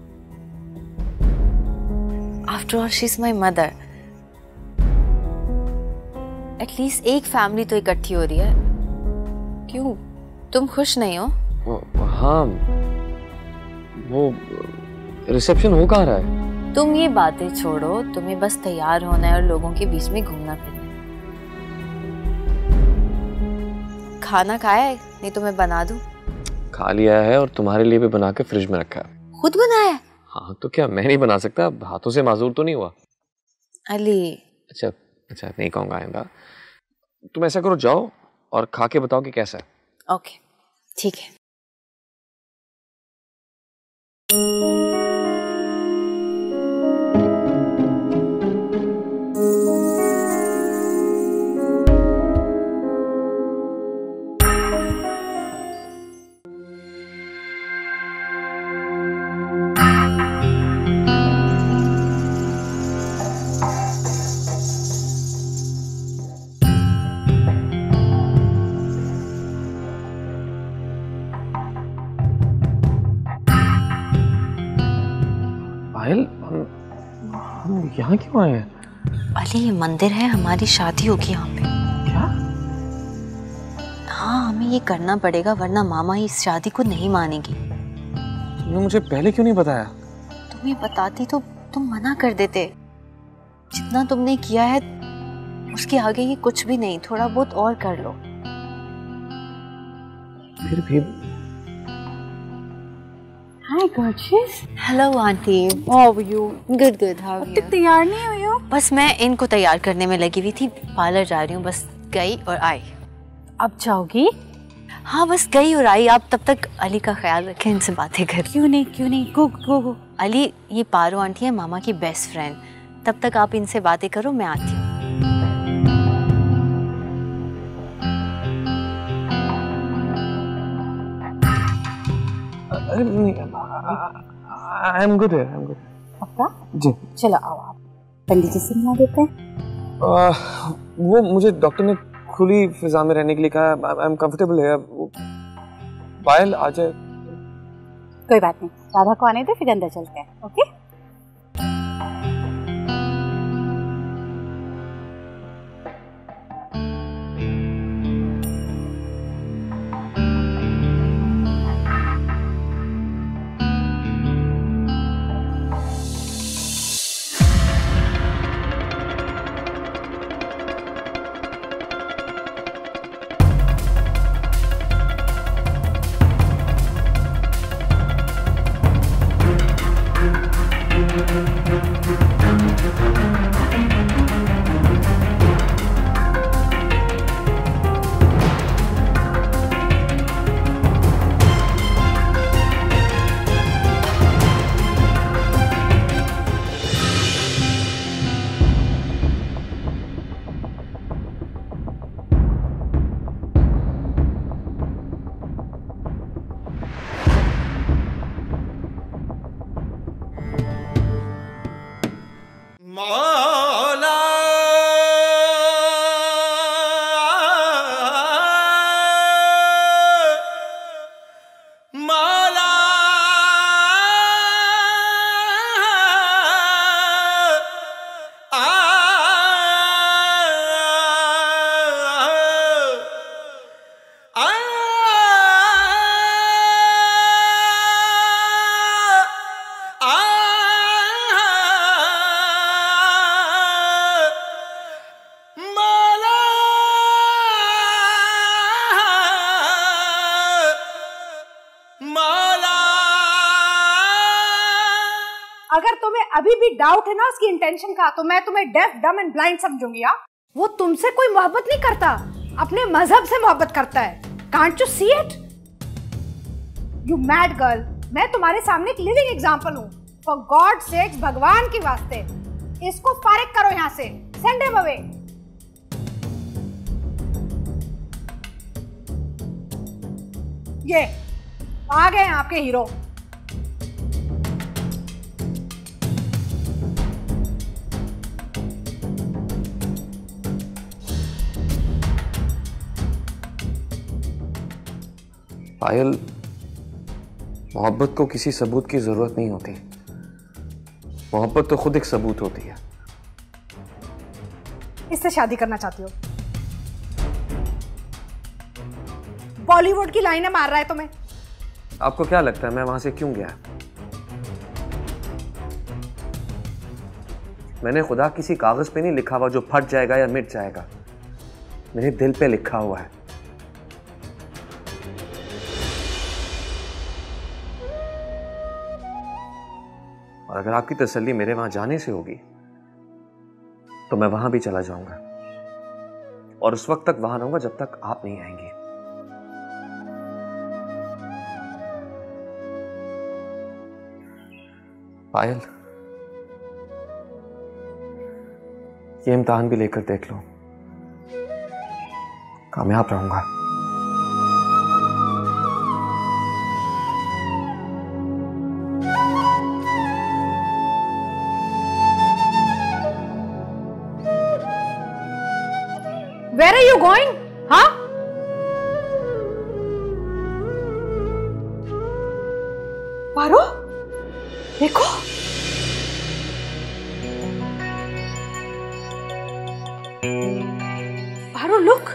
After all she is my mother. At least एक फैमिली तो इकट्ठी हो रही है। क्यों, तुम खुश नहीं हो? हाँ, वो रिसेप्शन हो कहाँ रहा है? तुम ये बातें छोड़ो, तुम्हें बस तैयार होना है और लोगों के बीच में घूमना फिरना। खाना खाया है? नहीं तो मैं बना दूं। खा लिया है और तुम्हारे लिए भी बना के फ्रिज में रखा है। खुद बनाया है? हाँ, तो क्या मैं नहीं बना सकता? हाथों से माजूर तो नहीं हुआ। अली अच्छा नहीं कहूँगा आइंदा। तुम ऐसा करो, जाओ और खा के बताओ कि कैसा है। ओके ठीक है। हम यहाँ क्यों आए हैं? अली ये मंदिर है, हमारी शादी होगी यहाँ पे। क्या? हाँ, हमें ये करना पड़ेगा वरना मामा इस शादी को नहीं मानेगी। तुमने मुझे पहले क्यों नहीं बताया? तुम्हें बताती तो तुम मना कर देते। जितना तुमने किया है उसके आगे ये कुछ भी नहीं, थोड़ा बहुत और कर लो। फिर भी Hi, gorgeous. Hello aunty. How are you? Good good, how are you? तैयार नहीं हुई हो? बस मैं इनको तैयार करने में लगी हुई थी, पार्लर जा रही हूँ, बस गई और आई। अब जाओगी? हाँ बस गई और आई। आप तब तक अली का ख्याल रखें, इनसे बातें कर। क्यों नहीं, गो गो गो। अली ये पारो आंटी है मामा की बेस्ट फ्रेंड, तब तक आप इनसे बातें करो, मैं आती हूँ। आई एम गुड है, आई एम गुड। पक्का? जी। चलो आओ, आप पंडित जी से मिला देते हैं। वो मुझे डॉक्टर ने खुली फिजा में रहने के लिए कहा। आई एम कंफर्टेबल है। पायल आ जाए। कोई बात नहीं, राधा को आने दे, फिर अंदर चलते हैं। ओके? अगर तुम्हें अभी भी डाउट है ना उसकी इंटेंशन का, तो मैं तुम्हें डेफ, डम एंड ब्लाइंड समझूंगी। वो तुमसे कोई मोहब्बत नहीं करता, अपने मजहब से मोहब्बत करता है। Can't you see it? You mad girl. मैं तुम्हारे सामने एक लिविंग एग्जांपल हूँ। फॉर गॉड सेक्स, भगवान की वास्ते इसको फारिग करो यहाँ से। Send him away. ये आ गए हैं आपके हीरो। पायल, मोहब्बत को किसी सबूत की जरूरत नहीं होती। मोहब्बत तो खुद एक सबूत होती है। इससे शादी करना चाहती हो? बॉलीवुड की लाइनें मार रहा है तुम्हें। आपको क्या लगता है मैं वहां से क्यों गया? मैंने खुदा किसी कागज पे नहीं लिखा हुआ जो फट जाएगा या मिट जाएगा। मेरे दिल पे लिखा हुआ है। और अगर आपकी तसल्ली मेरे वहां जाने से होगी तो मैं वहां भी चला जाऊंगा, और उस वक्त तक वहां रहूंगा जब तक आप नहीं आएंगी। पायल, ये इम्तिहान भी लेकर देख लो, कामयाब रहूंगा। Where are you going? हाँ? पारो, देखो। पारो, look.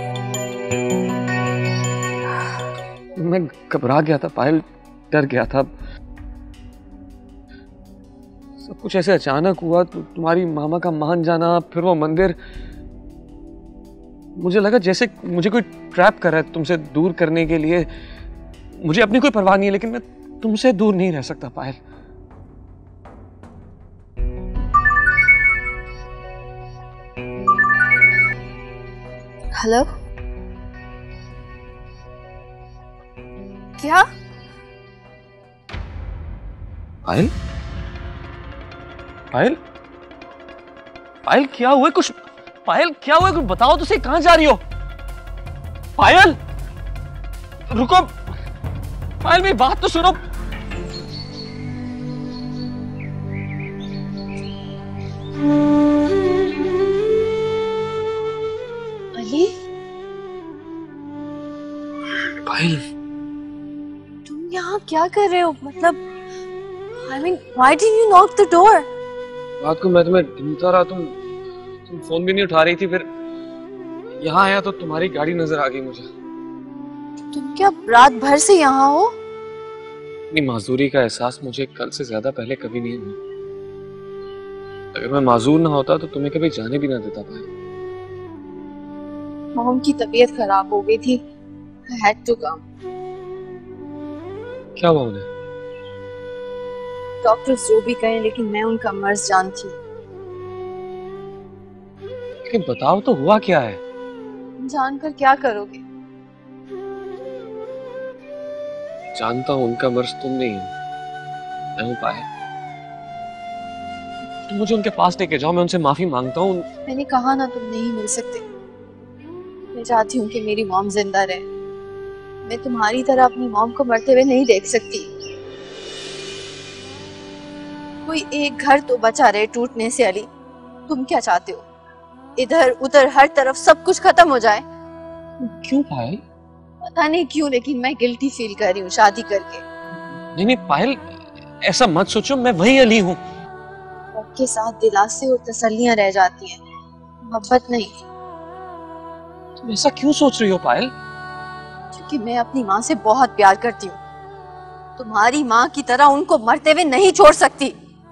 मैं घबरा गया था पायल, डर गया था। सब कुछ ऐसे अचानक हुआ। तुम्हारी मामा का मान जाना, फिर वो मंदिर। मुझे लगा जैसे मुझे कोई ट्रैप कर रहा है तुमसे दूर करने के लिए। मुझे अपनी कोई परवाह नहीं है, लेकिन मैं तुमसे दूर नहीं रह सकता पायल। हेलो, क्या? पायल, पायल, पायल क्या हुआ? कुछ पायल क्या हुआ? कुछ बताओ तो सही, कहां जा रही हो? पायल रुको, पायल मेरी बात तो सुनो। अली, पायल तुम यहाँ क्या कर रहे हो? मतलब I mean, why didn't you knock the door? रात को मैं तुम्हें ढूंढता रहा, तुम फोन भी नहीं उठा रही थी। फिर यहाँ आया तो तुम्हारी गाड़ी नजर आ गई मुझे। तुम क्या रात भर से यहाँ हो? अपनी माजूरी का एहसास मुझे कल से ज्यादा पहले कभी नहीं हुआ। अगर मैं माजूर ना होता तो तुम्हें कभी जाने भी ना देता भाई। मॉम की तबीयत खराब हो गई थी। I had to come. क्या हुआ उन्हें? डॉक्टर्स जो भी कहें, लेकिन मैं उनका मर्ज जानती हूँ। लेकिन बताओ तो हुआ क्या है? जानकर क्या करोगे? जानता हूं उनका मर्ज तुम नहीं हो, मैं हूं पायल। तुम मुझे उनके पास लेके जाओ, मैं उनसे माफी मांगता हूँ। मैंने कहा ना, तुम नहीं मिल सकते। मैं चाहती हूँ कि मेरी मॉम जिंदा रहे। मैं तुम्हारी तरह अपनी मॉम को मरते हुए नहीं देख सकती। कोई एक घर तो बचा रहे टूटने से। अली, तुम क्या चाहते हो? इधर उधर हर तरफ सब कुछ खत्म हो जाए? क्यों पायल? पता नहीं क्यों, लेकिन मैं गिल्टी फील कर रही हूँ शादी करके। नहीं नहीं पायल, ऐसा मत सोचो, मैं वही अली हूँ। के साथ दिलासे और तसल्लियां रह जाती हैं, मोहब्बत नहीं। तुम ऐसा क्यों सोच रही हो पायल? क्योंकि मैं अपनी माँ से बहुत प्यार करती हूँ। तुम्हारी माँ की तरह उनको मरते हुए नहीं छोड़ सकती।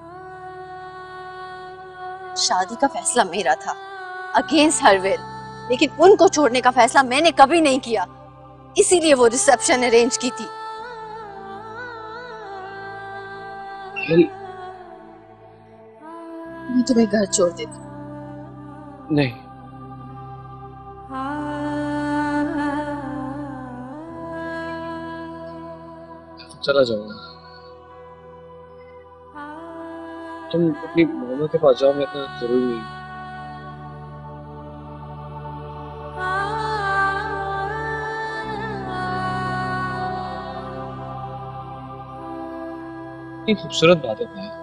शादी का फैसला मेरा था, अगेंस्ट हर विल, लेकिन उनको छोड़ने का फैसला मैंने कभी नहीं किया। इसीलिए वो रिसेप्शन अरेंज की थी। मैं तुम्हें घर छोड़ देती हूँ। नहीं, चला जाऊंगा। तुम अपनी मामा के पास जाओ, मैं इतना जरूरी नहीं। इतनी खूबसूरत बात है भाई,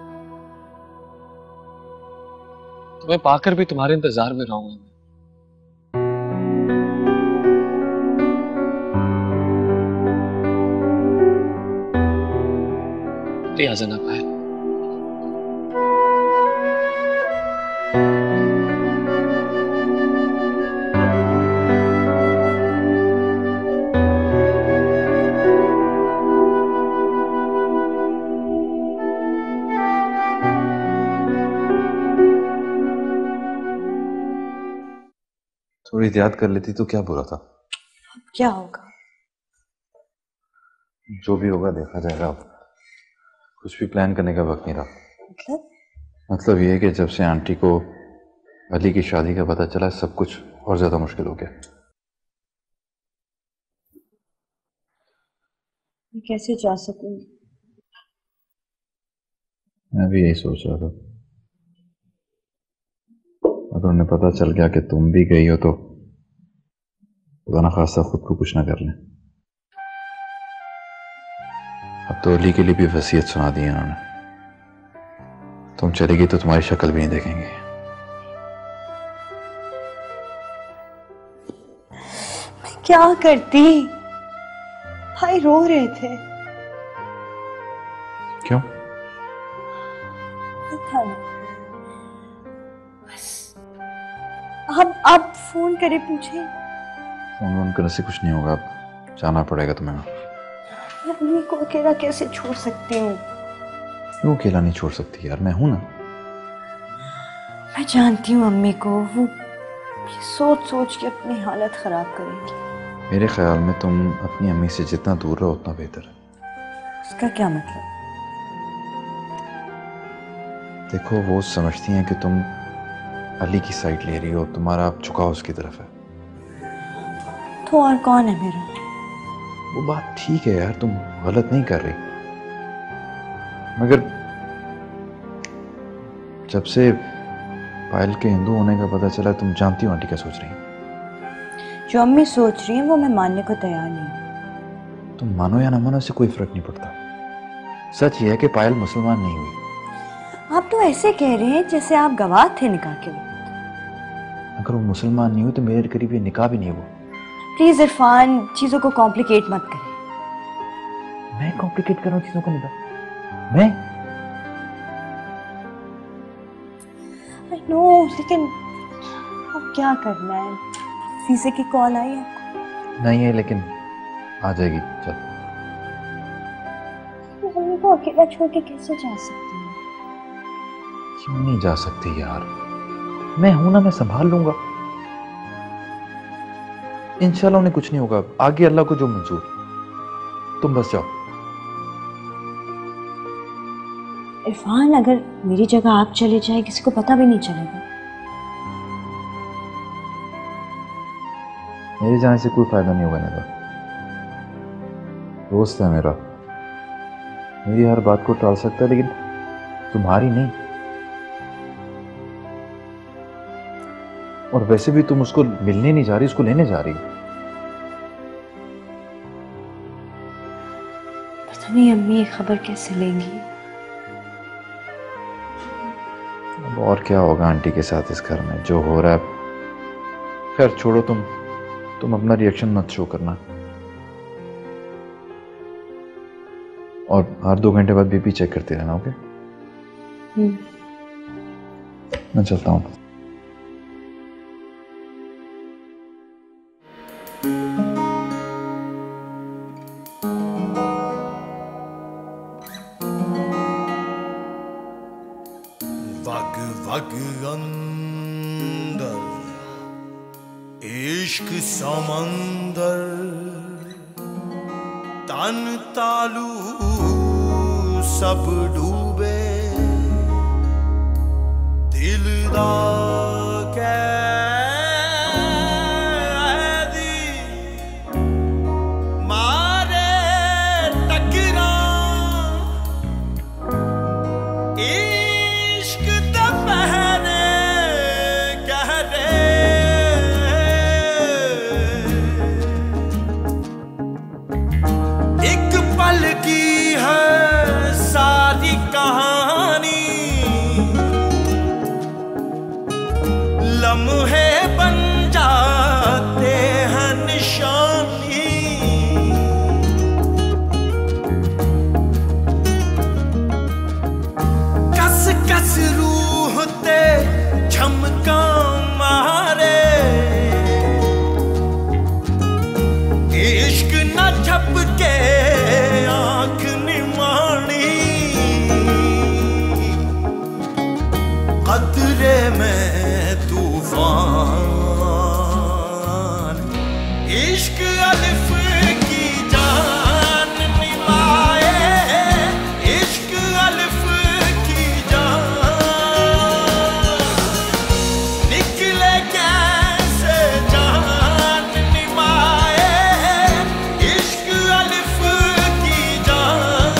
तुम्हें पाकर भी तुम्हारे इंतजार में रहूंगा। भी आ जाना पायल। थोड़ी याद कर लेती तो क्या बुरा था। क्या होगा? जो भी होगा देखा जाएगा। अब कुछ भी प्लान करने का वक्त नहीं रहा। मतलब ये है कि जब से आंटी को अली की शादी का पता चला सब कुछ और ज्यादा मुश्किल हो गया। मैं कैसे जा सकूंगी? मैं भी यही सोच रहा था। अगर उन्हें पता चल गया कि तुम भी गई हो तो खुदा ना खासा खुद को कुछ ना कर लें। अब तो अली के लिए भी वसीयत सुना दी है उन्होंने। तुम चलेगी तो तुम्हारी शक्ल भी नहीं देखेंगे। मैं क्या करती? भाई रो रहे थे। क्यों? पता नहीं। आप फोन करे पूछे। फोन करने से कुछ नहीं होगा। अब जाना पड़ेगा तुम्हें। मैं अम्मी को अकेला कैसे छोड़ सकती हूँ? क्यों अकेला नहीं छोड़ सकती यार, मैं हूं ना। मैं जानती हूँ अम्मी को, वो सोच सोच के अपनी हालत खराब करेंगी। मेरे ख्याल में तुम अपनी अम्मी से जितना दूर रहो उतना बेहतर है। उसका क्या मतलब? देखो वो समझती हैं कि तुम अली की साइड ले रही हो, तुम्हारा अब झुकाव उसकी तरफ है। तो और कौन है मेरा? वो बात ठीक है यार, तुम गलत नहीं कर रही, मगर जब से पायल के हिंदू होने का पता चला तुम जानती हो आंटी क्या सोच रही हैं। जो अम्मी सोच रही हैं वो मैं मानने को तैयार नहीं। तुम मानो या ना मानो इससे कोई फर्क नहीं पड़ता। सच ये है कि पायल मुसलमान नहीं हुई। आप तो ऐसे कह रहे हैं जैसे आप गवाह थे निकाह के वक्त। अगर वो मुसलमान नहीं हुई तो मेरे करीब ये निकाह भी नहीं हुआ। प्लीज इरफान, चीजों को कॉम्प्लिकेट मत करें। मैं कॉम्प्लिकेट कर रहा हूँ चीजों को? निकाह मैं नो, लेकिन अब क्या करना है? वीज़े की कॉल आई आपको? नहीं है लेकिन आ जाएगी। चल मम्मी को अकेला छोड़ के कैसे जा सकती हूँ? क्यों नहीं जा सकती यार, मैं हूं ना, मैं संभाल लूंगा। इंशाल्लाह उन्हें कुछ नहीं होगा, आगे अल्लाह को जो मंजूर। तुम बस जाओ। इरफान, अगर मेरी जगह आप चले जाए किसी को पता भी नहीं चलेगा। मेरे जाने से कोई फायदा नहीं होगा नेता। दोस्त है मेरा, मेरी हर बात को टाल सकता है लेकिन तुम्हारी नहीं। और वैसे भी तुम उसको मिलने नहीं जा रही, उसको लेने जा रही। पता नहीं अम्मी ये खबर कैसे लेंगी। अब और क्या होगा आंटी के साथ इस घर में, जो हो रहा है। खैर छोड़ो, तुम अपना रिएक्शन मत शो करना, और हर 2 घंटे बाद बीपी चेक करते रहना। ओके? मैं चलता हूँ। वग वग अंदर इश्क समंदर, तन तालू सब डूबे, दिलदा कैदी मारे टकरा, इश्क दा पहने गहरे, एक पल की है सारी कहानी, इश्क अलिफ की जान निभाए, इश्क अलिफ की जान निकले कैसे जान निभाए, इश्क अलिफ की जान।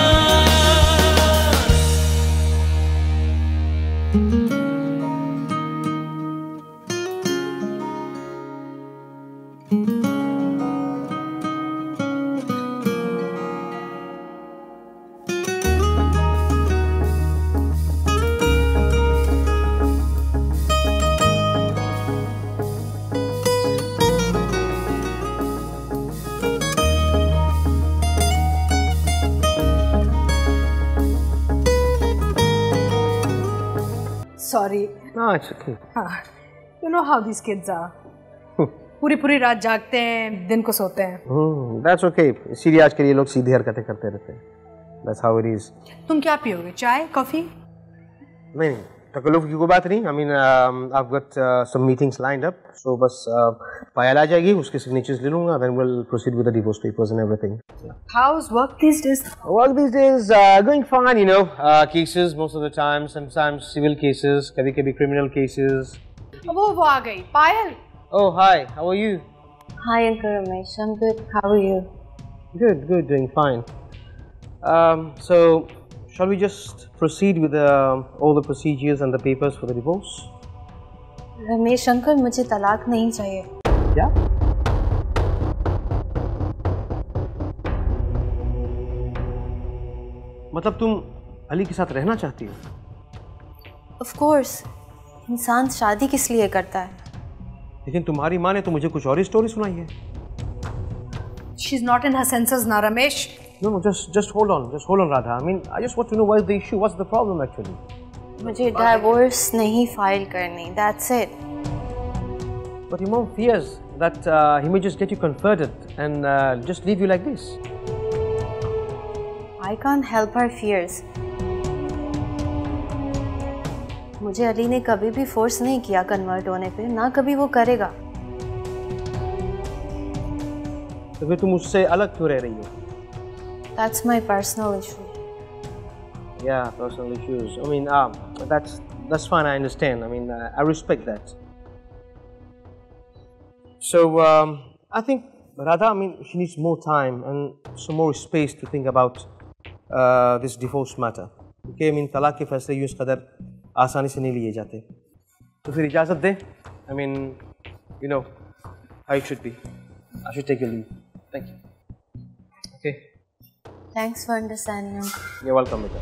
Sorry. No, it's okay. हाँ, you know how these kids are. पूरी रात जागते हैं, दिन को सोते हैं. That's okay. इसीलिए आज के लिए लोग सीधी हरकतें करते रहते हैं. That's how it is. तुम क्या पियोगे? चाय, कॉफी? नहीं, तकल्लुफ़ की कोई बात नहीं. I mean, I've got some meetings lined up. So बस पायल आ जाएगी, उसके signatures ले लूँगा. Then we'll proceed with the divorce papers and everything. How's work these days? Work these days going fine, you know. Cases most of the time. Sometimes civil cases, कभी criminal cases. वो आ गई. Payal. Oh, hi. How are you? Hi, Uncle Ramesh. I'm good. How are you? Good, doing fine. So, shall we just proceed with all the procedures and the papers for the divorce? Ramesh uncle, मुझे तलाक नहीं चाहिए. क्या? मतलब तुम अली के साथ रहना चाहती हो? Of course. इंसान शादी किस लिए करता है? लेकिन तुम्हारी माँ ने तो मुझे कुछ और ही स्टोरी सुनाई है. She's not in her senses now, Ramesh. No, just hold on, Radha. I mean, I just want to know what's the issue, what's the problem actually. मुझे divorce नहीं फाइल करनी. That's it. But your mom fears that he may just get you converted and just leave you like this. I can't help her fears. मुझे अली ने कभी भी फोर्स नहीं किया कन्वर्ट होने पे, ना कभी वो करेगा. तो फिर तुम उससे अलग क्यों रह रही हो? That's my personal issue. Yeah, personal issues. I mean, that's fine. I understand. I mean, I respect that. So I think Radha, I mean, she needs more time and some more space to think about this divorce matter. Okay, I mean, तलाक के फैसले यूँ इस कदर आसानी से नहीं लिए जाते. तो फिर इजाज़त दे. I mean, you know how it should be. I should take a leave. Thank you. Okay. Thanks for understanding. You're welcome, Mita.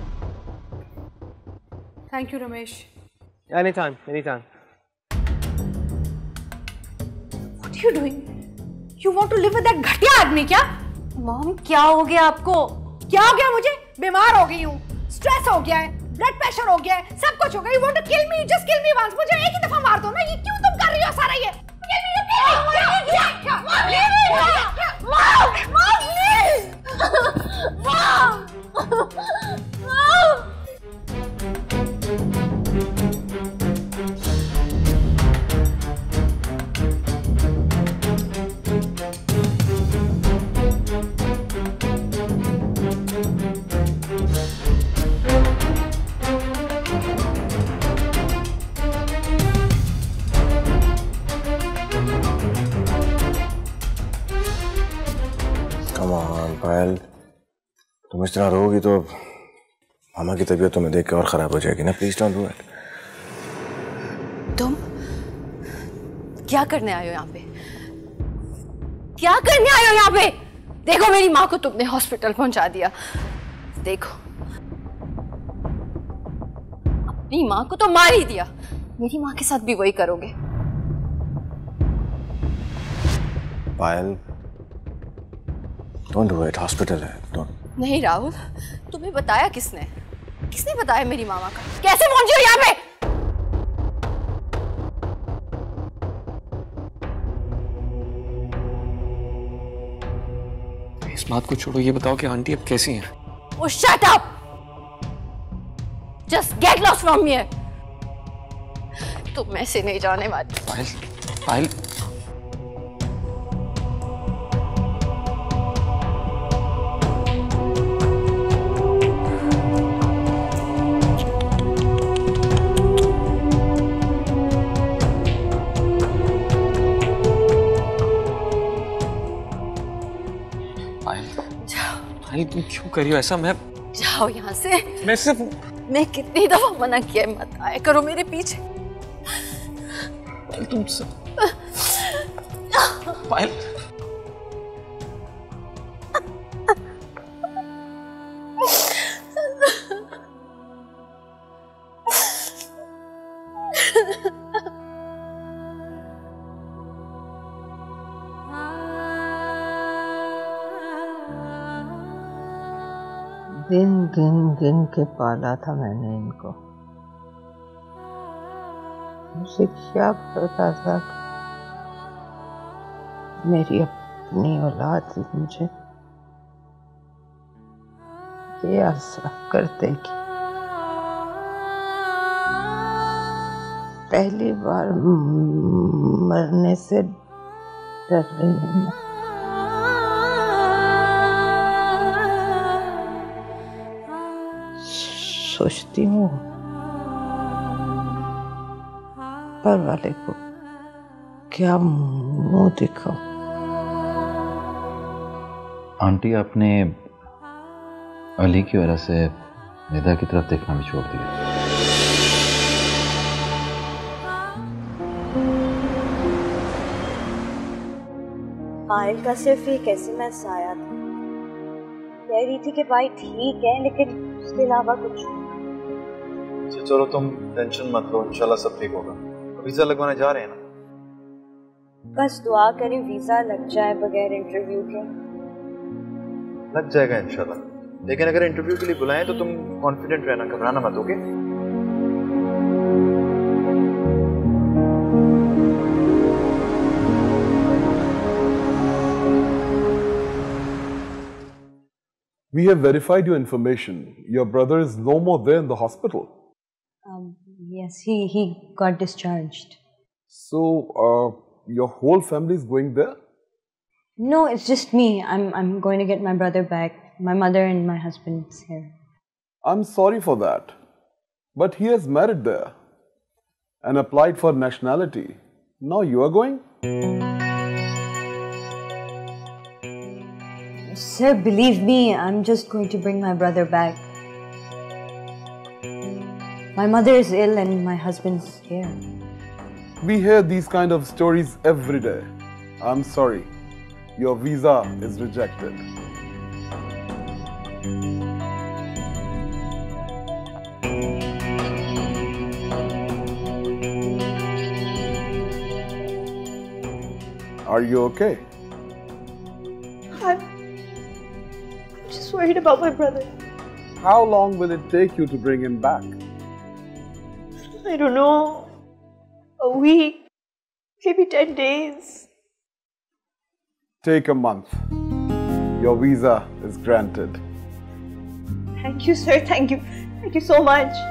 Thank you, Ramesh. Anytime. What are you doing? You want to live with that घटिया आदमी क्या? मॉम, क्या हो गया आपको? क्या हो गया मुझे? बीमार हो गई हूँ. स्ट्रेस हो गया है, ब्लड प्रेशर हो गया है, सब कुछ हो गया. You want to kill me? Just kill me once. मुझे एक ही दफा मार दो ना. ये क्यों तुम कर रही हो सारा ये? पायल, तुम इस तरह रोगी तो मामा की तबीयत तुम्हें देख के और खराब हो जाएगी ना. Please don't do it. तुम क्या करने आए हो यहाँ पे? क्या करने आए हो यहाँ पे? देखो, मेरी माँ को तुमने हॉस्पिटल पहुंचा दिया. देखो, अपनी माँ को तो मार ही दिया. मेरी माँ के साथ भी वही करोगे? Payal, don't do it. Hospital है. डोंट. नहीं राहुल, तुम्हें बताया किसने? किसने बताया मेरी मामा का? कैसे पहुंची हो यहाँ पे? इस बात को छोड़ो, ये बताओ कि आंटी अब कैसी हैं? Oh, shut up! Just get lost from here. तुम ऐसे नहीं जाने वाली. पायल, पायल तुम क्यों कर रही हो ऐसा? मैं जाओ यहाँ से। मैं सिर्फ मैं कितनी दफा मना किया है, मत आया करो मेरे पीछे। पायल तुम सब पायल दिन गिन गिन के पाला था मैंने इनको। मुझे क्या पता था कि मेरी अपनी औलाद मुझे ये आशा कर देगी। पहली बार मरने से डर रही हूँ मैं। सोचती हूँ पर वाले को क्या मुंह दिखाऊं। आंटी आपने अली की वजह से निदा की तरफ देखना भी छोड़ दिया। पायल का सिर्फ एक एसएमएस आया था, कह रही थी कि भाई ठीक है लेकिन उसके अलावा कुछ। चलो तुम टेंशन मत लो, इंशाल्लाह सब ठीक होगा। वीजा लगवाने जा रहे हैं ना? बस दुआ करें वीजा लग जाए बगैर इंटरव्यू के। लग जाएगा इंशाल्लाह, लेकिन अगर इंटरव्यू के लिए बुलाएं तो तुम कॉन्फिडेंट रहना, घबराना मत। Okay? We have verified your information. Your brother is no more there in the hospital. Yes, he got discharged. So, your whole family is going there? No, it's just me. I'm going to get my brother back. My mother and my husband's here. I'm sorry for that. But he has married there and applied for nationality. Now you are going? Sir, believe me, I'm just going to bring my brother back. My mother is ill and my husband's here. We hear these kind of stories every day. I'm sorry. Your visa is rejected. Are you okay? I'm just worried about my brother. How long will it take you to bring him back? I don't know. A week, maybe 10 days. Take a month. Your visa is granted. Thank you, sir. Thank you. Thank you so much.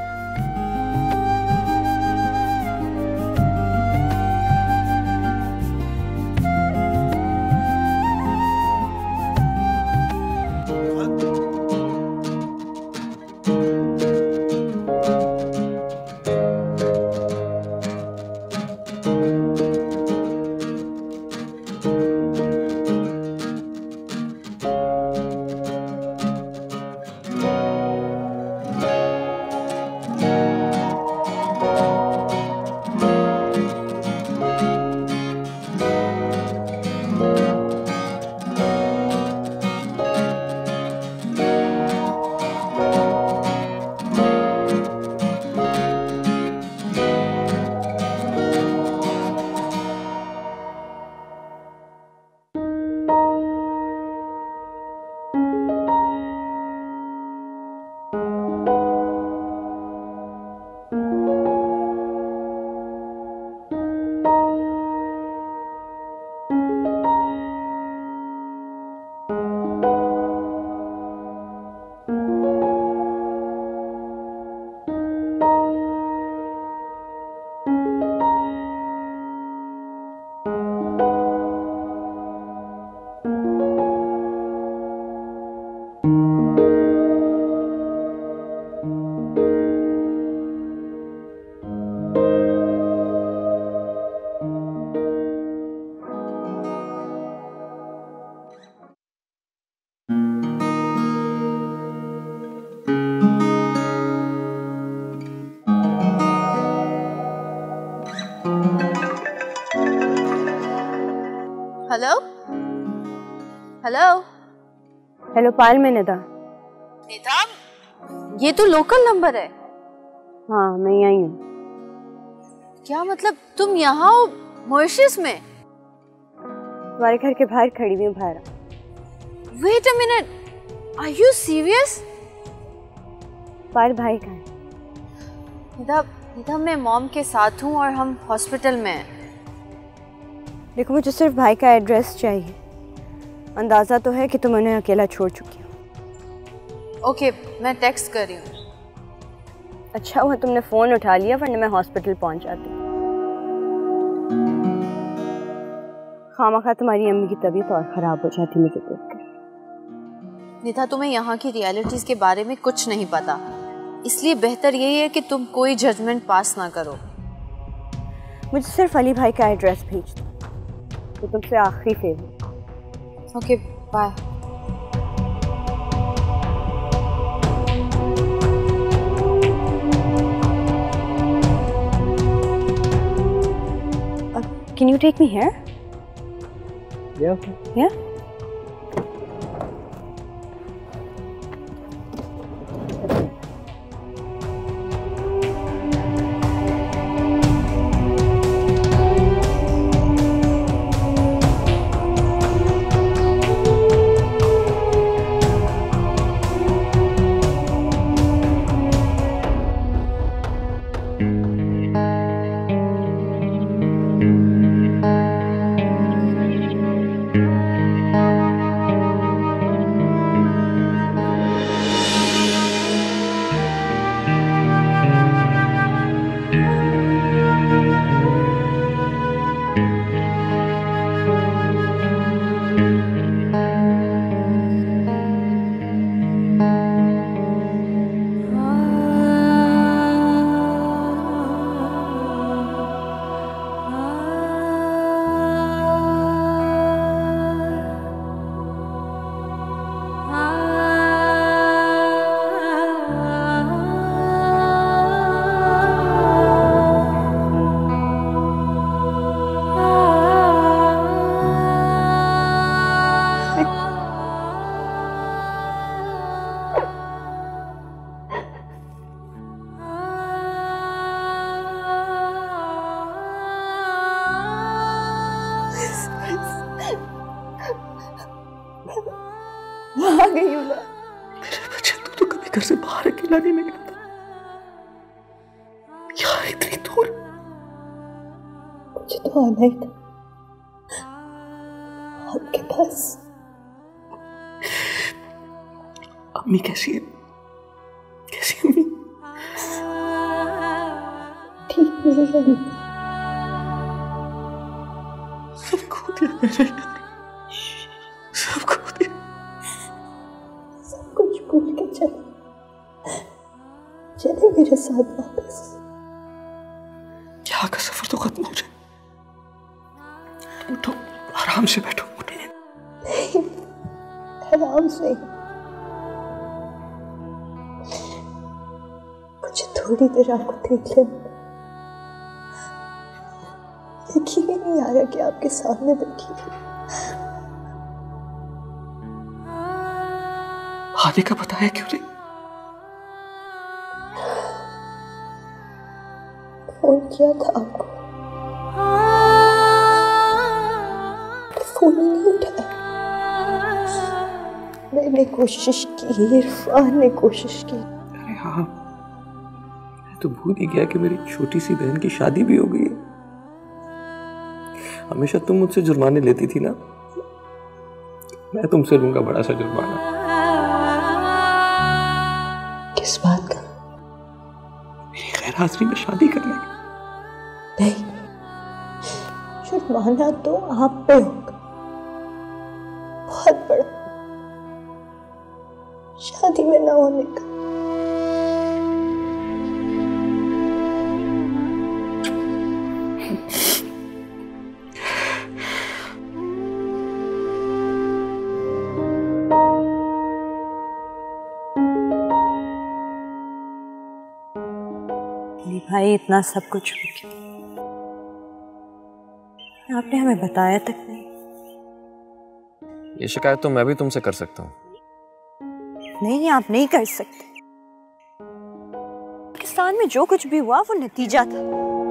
Hello hello hello Payal, मैं निदा। निदा, ये तो लोकल नंबर है। हाँ, मैं यहीं हूँ। क्या मतलब तुम यहाँ हो मॉरिशस में? तुम्हारे घर के बाहर खड़ी हुई हूँ बाहर। Wait a minute, are you serious? Payal भाई कहाँ है? निदा, मैं मॉम के साथ हूँ और हम हॉस्पिटल में हैं। देखो, मुझे सिर्फ भाई का एड्रेस चाहिए। अंदाजा तो है कि तुम उन्हें अकेला छोड़ चुकी हो। ओके, मैं टेक्स्ट कर रही हूँ। अच्छा हुआ तुमने फोन उठा लिया, वरना मैं हॉस्पिटल पहुंच जाती। खामखा तुम्हारी अम्मी की तबीयत और खराब हो जाती मुझे देखकर। निधा, तुम्हें यहाँ की रियलिटीज के बारे में कुछ नहीं पता, इसलिए बेहतर यही है कि तुम कोई जजमेंट पास ना करो। मुझे सिर्फ अली भाई का एड्रेस भेज दो, तो तुमसे आखिरी favour. Okay, bye. Can you take me here? Yeah, okay. Yeah? आ गई हूँ ना। मेरे बच्चे, तू तो कभी घर से बाहर अकेला नहीं निकला था। यहाँ इतनी दूर मुझे तो आना ही था आपके पास। अम्मी कैसी है? कैसी अम्मी? ठीक नहीं है अम्मी। सब खो दिया मैंने, सब खो दिया। सब कुछ भूल के चले मेरे साथ वापस। यहाँ का सफर तो खत्म हो जाए। उठो, आराम से बैठो। नहीं, आराम से। मुझे थोड़ी देर आपको देख लेना। यकीन ही नहीं आ रहा कि आपके सामने बैठी हूँ। आने का बताया क्यों नहीं? फोन किया था आपको, फोन ही नहीं उठाया। मैंने कोशिश की, इरफान ने कोशिश की। अरे हाँ, मैं तो भूल ही गया कि मेरी छोटी सी बहन की शादी भी हो गई है। हमेशा तुम मुझसे जुर्माने लेती थी ना, मैं तुमसे लूंगा बड़ा सा जुर्माना। किस बात का? मेरी गैर हाजिरी में शादी करने का। नहीं, जुर्माना तो आप पे होगा, बहुत बड़ा, शादी में ना होने का। भाई, इतना सब कुछ हो गया, आपने हमें बताया तक नहीं। ये शिकायत तो मैं भी तुमसे कर सकता हूँ। नहीं, आप नहीं कर सकते। पाकिस्तान में जो कुछ भी हुआ वो नतीजा था।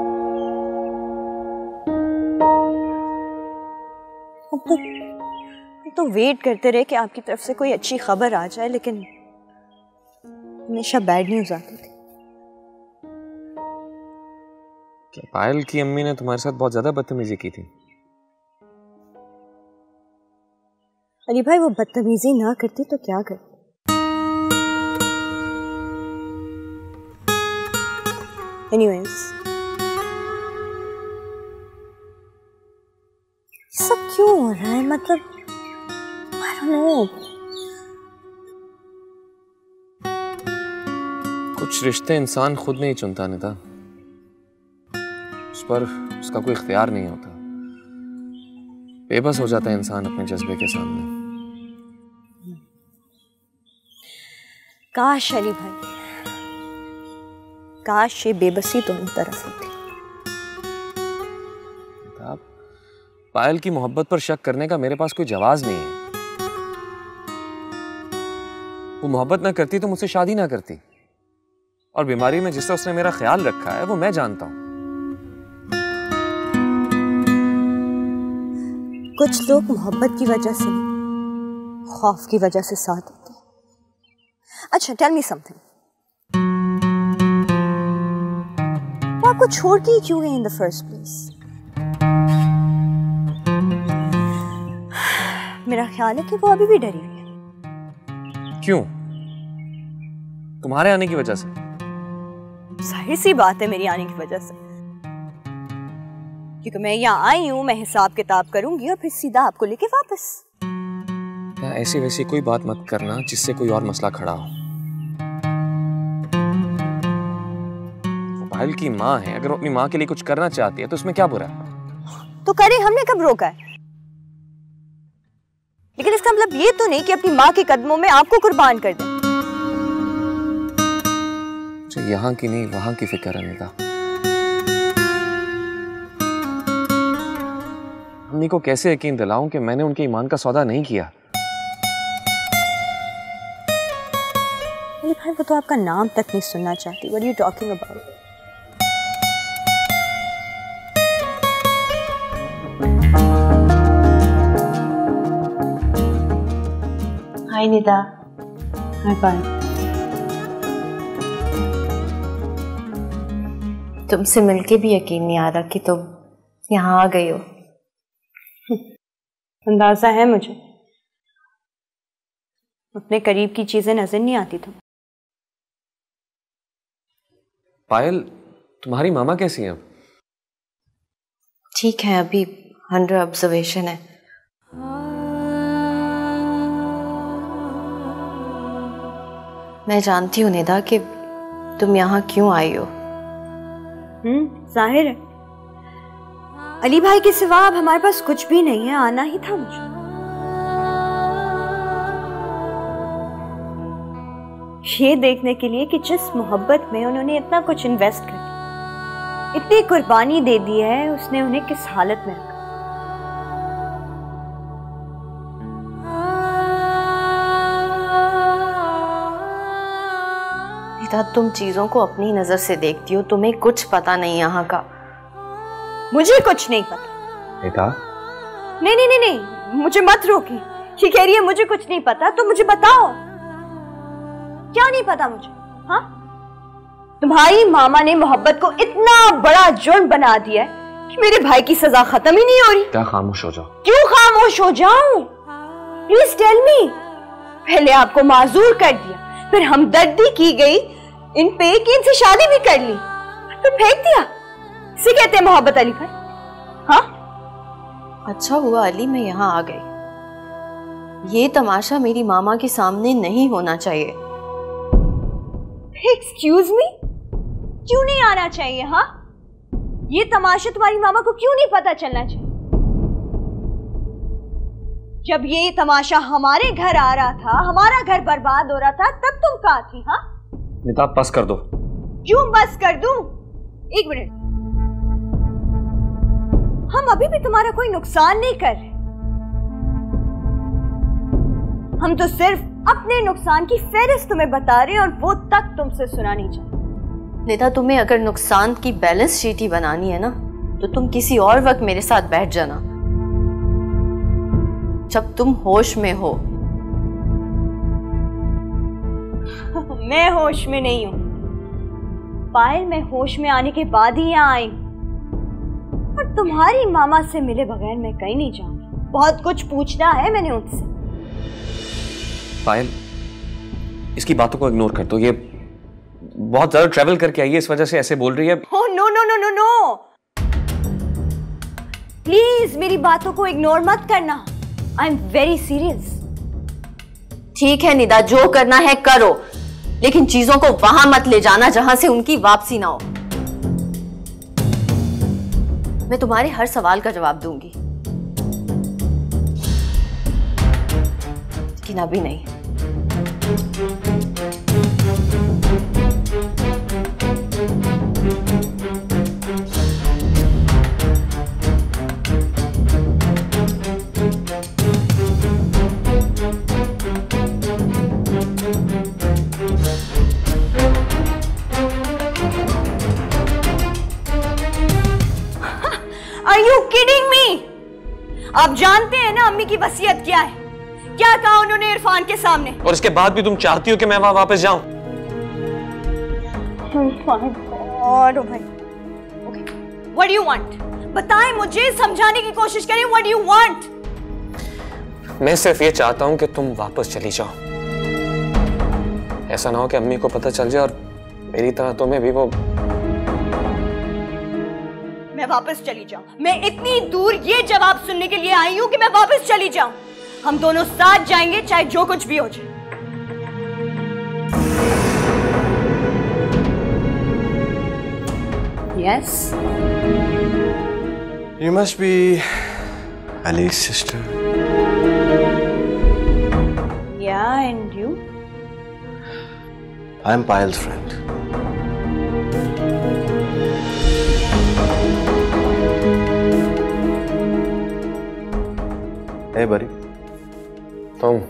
अब तो वेट करते रहे कि आपकी तरफ से कोई अच्छी खबर आ जाए, लेकिन हमेशा बैड न्यूज आती थी। क्या पायल की अम्मी ने तुम्हारे साथ बहुत ज्यादा बदतमीजी की थी? अली भाई, वो बदतमीजी ना करती तो क्या करती? Anyways, सब क्यों हो रहा है? मतलब I don't know. कुछ रिश्ते इंसान खुद नहीं चुनता निदा, उस पर उसका कोई इख्तियार नहीं होता। बेबस हो जाता है इंसान अपने जज्बे के सामने। काश अली भाई, काश ये बेबसी दोनों तरफ होती। पायल की मोहब्बत पर शक करने का मेरे पास कोई जवाब नहीं है। वो मोहब्बत ना करती तो मुझसे शादी ना करती, और बीमारी में जिससे उसने मेरा ख्याल रखा है वो मैं जानता हूं। कुछ लोग मोहब्बत की वजह से नहीं, खौफ की वजह से साथ देते हैं। अच्छा, टेल मी समथिंग, वो आपको छोड़ के ही क्यों गई इन द फर्स्ट प्लेस? मेरा ख्याल है कि वो अभी भी डरी हुई है। क्यों? तुम्हारे आने की वजह से? जाहिर सी बात है, मेरी आने की वजह से, क्योंकि मैं यहाँ आई हूँ, मैं हिसाब किताब करूंगी और फिर सीधा आपको लेके वापस। ऐसी वैसी कोई बात मत करना जिससे कोई और मसला खड़ा हो। वो पायल की माँ है, अगर वो अपनी माँ के लिए कुछ करना चाहती है तो उसमें क्या बुरा है? तो करे, हमने कब रोका है? लेकिन इसका मतलब ये तो नहीं कि अपनी माँ के कदमों में आपको कुर्बान कर दे। यहाँ की नहीं वहां की फिक्र है निदा। अम्मी को कैसे यकीन दिलाऊं कि मैंने उनके ईमान का सौदा नहीं किया? अली भाई, वो तो आपका नाम तक नहीं सुनना चाहती। What are you talking about? हाय निदा। हाय पायल। तुमसे मिलके भी यकीन नहीं आ रहा कि तुम यहाँ आ गई हो। अंदाजा है मुझे, अपने करीब की चीजें नजर नहीं आती तुम। पायल, तुम्हारी मामा कैसी हैं अब? ठीक है, अभी अंडर ऑब्जर्वेशन है। मैं जानती हूँ निदा कि तुम यहाँ क्यों आई हो। जाहिर है, अली भाई के सिवा अब हमारे पास कुछ भी नहीं है। आना ही था मुझे। ये देखने के लिए कि जिस मोहब्बत में उन्होंने इतना कुछ इन्वेस्ट कर दिया, इतनी कुर्बानी दे दी है, उसने उन्हें किस हालत में रखा। तुम चीजों को अपनी नजर से देखती हो, तुम्हें कुछ पता नहीं यहाँ का। मुझे कुछ नहीं पता। बेटा? नहीं नहीं नहीं नहीं, मुझे मत रोकी। ये कह रही है मुझे कुछ नहीं पता, तो मुझे बताओ क्या नहीं पता मुझे। हाँ, तुम्हारी मामा ने मोहब्बत को इतना बड़ा जुर्म बना दिया है कि मेरे भाई की सजा खत्म ही नहीं हो रही। क्या खामोश हो जाओ? क्यों खामोश हो जाऊं? Please tell me. पहले आपको माजूर कर दिया, फिर हमदर्दी की गई इन पे कि इनसे शादी भी कर ली, तो फेंक दिया। इसे कहते हैं मोहब्बत अली भाई? हाँ, अच्छा हुआ अली मैं यहाँ आ गई। ये तमाशा मेरी मामा के सामने नहीं होना चाहिए। एक्सक्यूज मी, क्यों नहीं आना चाहिए? हाँ, ये तमाशा तुम्हारी मामा को क्यों नहीं पता चलना चाहिए? जब ये तमाशा हमारे घर आ रहा था, हमारा घर बर्बाद हो रहा था, तब तुम कहाँ थी? हाँ, निता बस कर दो। क्यों बस कर दूं? एक मिनट, हम अभी भी तुम्हारा कोई नुकसान नहीं कर रहे। हम तो सिर्फ अपने नुकसान की फेहरिस्त तुम्हें बता रहे हैं और वो तक तुमसे सुना नहीं चाहते। निदा, तुम्हें अगर नुकसान की बैलेंस शीट ही बनानी है ना, तो तुम किसी और वक्त मेरे साथ बैठ जाना, जब तुम होश में हो। मैं होश में नहीं हूं पायल, मैं होश में आने के बाद ही यहाँ आई, और तुम्हारी मामा से मिले बगैर मैं कहीं नहीं जाऊंगी। बहुत कुछ पूछना है मैंने उनसे। पायल, इसकी बातों को इग्नोर कर दो। ये बहुत ज्यादा ट्रैवल करके आई है, इस वजह से ऐसे बोल रही है। Oh no no no no no, please मेरी बातों को इग्नोर मत करना। I am very serious. ठीक है निदा, जो करना है करो, लेकिन चीजों को वहां मत ले जाना जहां से उनकी वापसी ना हो। मैं तुम्हारे हर सवाल का जवाब दूंगी, लेकिन अभी नहीं। Are you kidding me? आप जानते हैं ना अम्मी की वसीयत क्या है? क्या कहा उन्होंने इरफान के सामने? और इसके बाद भी तुम चाहती हो कि मैं वहां वापस जाऊं? और भाई, okay. What do you want? बताएं मुझे, समझाने की कोशिश करें। What do you want? मैं सिर्फ ये चाहता हूं कि तुम वापस चली जाओ। ऐसा ना हो कि अम्मी को पता चल जाए और मेरी तरह तुम्हें भी वो। मैं वापस चली जाऊं? मैं इतनी दूर ये जवाब सुनने के लिए आई हूं कि मैं वापस चली जाऊं? हम दोनों साथ जाएंगे चाहे जो कुछ भी हो जाए। Yes? You must be Ali's sister. Yeah, and you? I'm Payal's friend. Hey, buddy. Tom,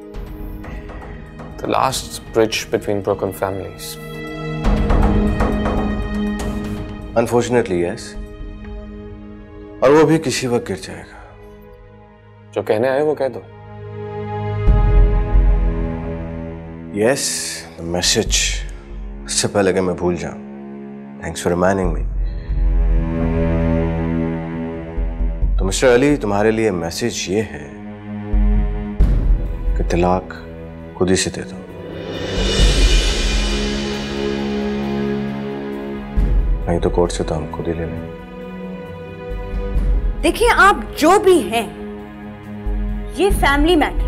the last bridge between broken families. Unfortunately, yes. और वो भी किसी वक्त गिर जाएगा। जो कहने आए वो कह दो। Yes, the message. इससे पहले कि मैं भूल जाऊं। Thanks for reminding me. तो मिस्टर अली, तुम्हारे लिए मैसेज ये है कि तलाक खुद ही से दे दो। नहीं तो कोर्ट से तो हम खुद ही ले लेंगे। देखिए, आप जो भी हैं, ये फैमिली मैटर।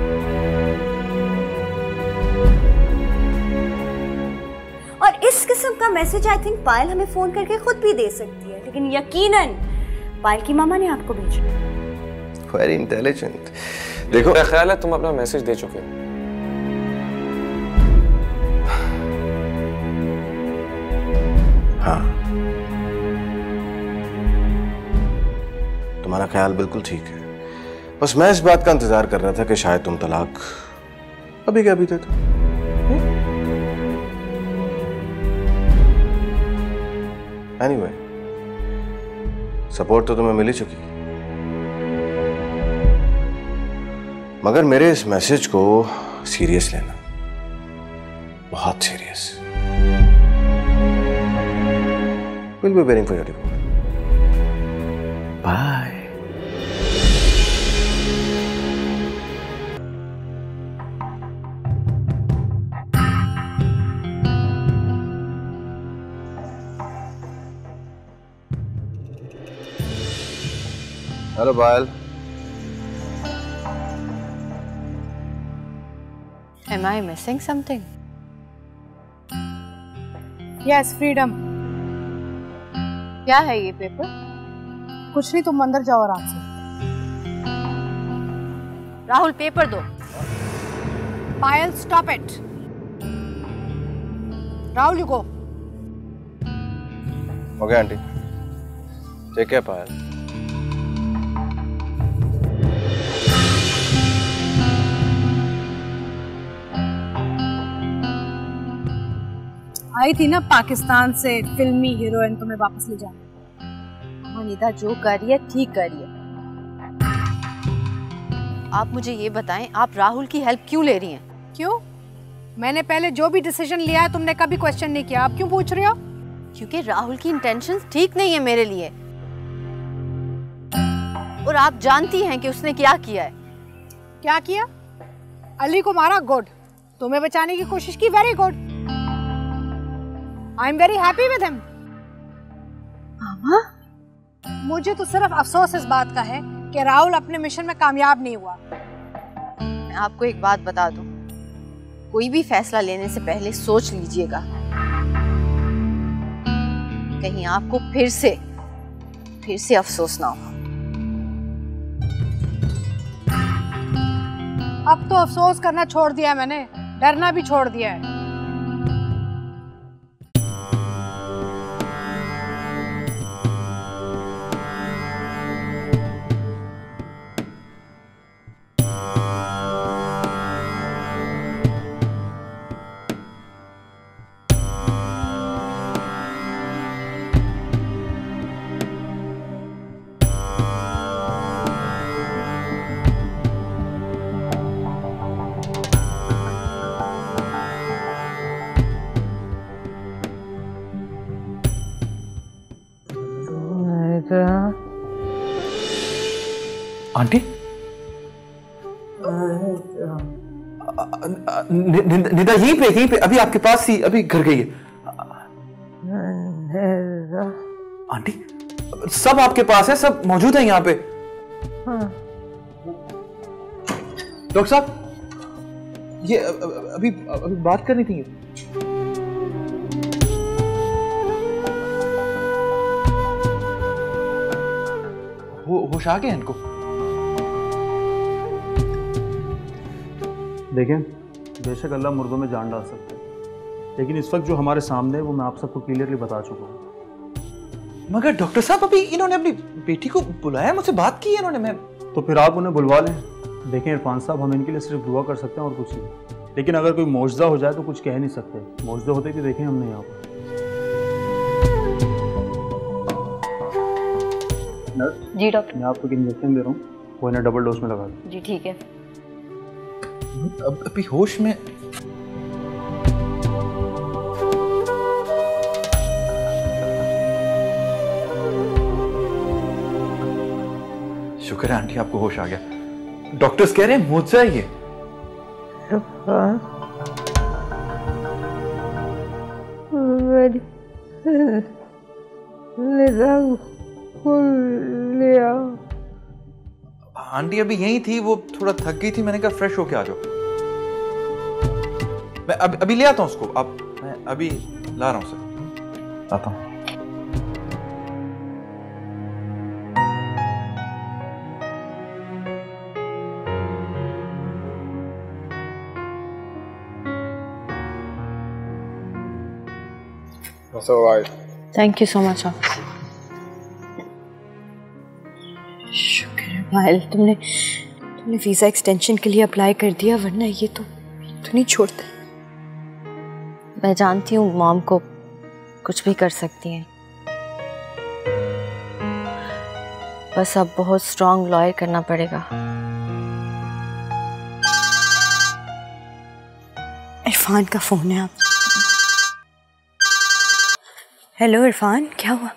और इस किस्म का मैसेज आई थिंक पायल हमें फोन करके खुद भी दे सकती है, लेकिन यकीनन पायल की मामा ने आपको भेजा। Very intelligent. देखो, मेरा ख्याल है तुम अपना मैसेज दे चुके हो। हाँ, तुम्हारा ख्याल बिल्कुल ठीक है। बस मैं इस बात का इंतजार कर रहा था कि शायद तुम तलाक अभी क्या अभी दे दो। एनीवे, सपोर्ट तो तुम्हें मिल ही चुकी, मगर मेरे इस मैसेज को सीरियस लेना, बहुत serious. We'll be waiting for your report. Bye. Hello, Payal. Am I missing something? Yes, freedom. क्या है ये पेपर? कुछ नहीं, तुम अंदर जाओ आराम से। राहुल, पेपर दो। Payal, stop it. Rahul, you go. Okay, aunty. Take care, Payal. आई थी ना पाकिस्तान से फिल्मी हीरोइन तुम्हें वापस ले जाने। निदा जो कर रही है ठीक कर रही है। आप मुझे ये बताएं, आप राहुल की हेल्प क्यों ले रही हैं? क्यों? मैंने पहले जो भी डिसीजन लिया है तुमने कभी क्वेश्चन नहीं किया, आप क्यों पूछ रहे हो? क्योंकि राहुल की इंटेंशंस ठीक नहीं है मेरे लिए, और आप जानती हैं कि उसने क्या किया है। क्या किया? अली को मारा, गुड। तुम्हें बचाने की कोशिश की, very good. I am very happy with him. मामा, मुझे तो सिर्फ अफसोस इस बात का है कि राहुल अपने मिशन में कामयाब नहीं हुआ। मैं आपको एक बात बता दूं, कोई भी फैसला लेने से पहले सोच लीजिएगा, कहीं आपको फिर से अफसोस ना हो। अब तो अफसोस करना छोड़ दिया है मैंने, डरना भी छोड़ दिया है। आंटी, निदा यहीं पे अभी आपके पास ही, अभी घर गई है। आंटी, सब आपके पास है, सब मौजूद है यहाँ पे। डॉक्टर साहब, ये अभी बात करनी थी। होश आ गया इनको? देखें, बेशक अल्लाह मुर्दों में जान डाल सकता है, लेकिन इस वक्त जो हमारे सामने है वो मैं आप सबको क्लियरली बता चुका हूँ। मगर डॉक्टर साहब, अभी इन्होंने अपनी बेटी को बुलाया, मुझसे बात की है इन्होंने। मैं तो फिर आप उन्हें बुलवा लें। देखें इरफान साहब, हम इनके लिए सिर्फ दुआ कर सकते हैं और कुछ नहीं, लेकिन अगर कोई मौजज़ा हो जाए तो कुछ कह नहीं सकते। मौजज़ा होते भी देखें हमने यहाँ पर। जी डॉक्टर। मैं आपको एक इंजेक्शन दे रहा हूँ, वो इन्हें डबल डोज में लगा दो। जी ठीक है। अभी होश में। शुक्र है आंटी, आपको होश आ गया। डॉक्टर्स कह रहे हैं मुझसे ये। आंटी अभी यही थी, वो थोड़ा थक गई थी, मैंने कहा फ्रेश होके आ जाओ। मैं अभी ले आता हूँ उसको। अब मैं अभी ला रहा हूँ सर, आता हूँ। That's all right. Thank you so much, officer. शुक्र है पायल, तुमने वीज़ा एक्सटेंशन के लिए अप्लाई कर दिया, वरना ये तो नहीं छोड़ते। मैं जानती हूँ मॉम को कुछ भी कर सकती हैं, बस अब बहुत स्ट्रॉन्ग लॉयर करना पड़ेगा। इरफान का फोन है। आप हेलो इरफान, क्या हुआ?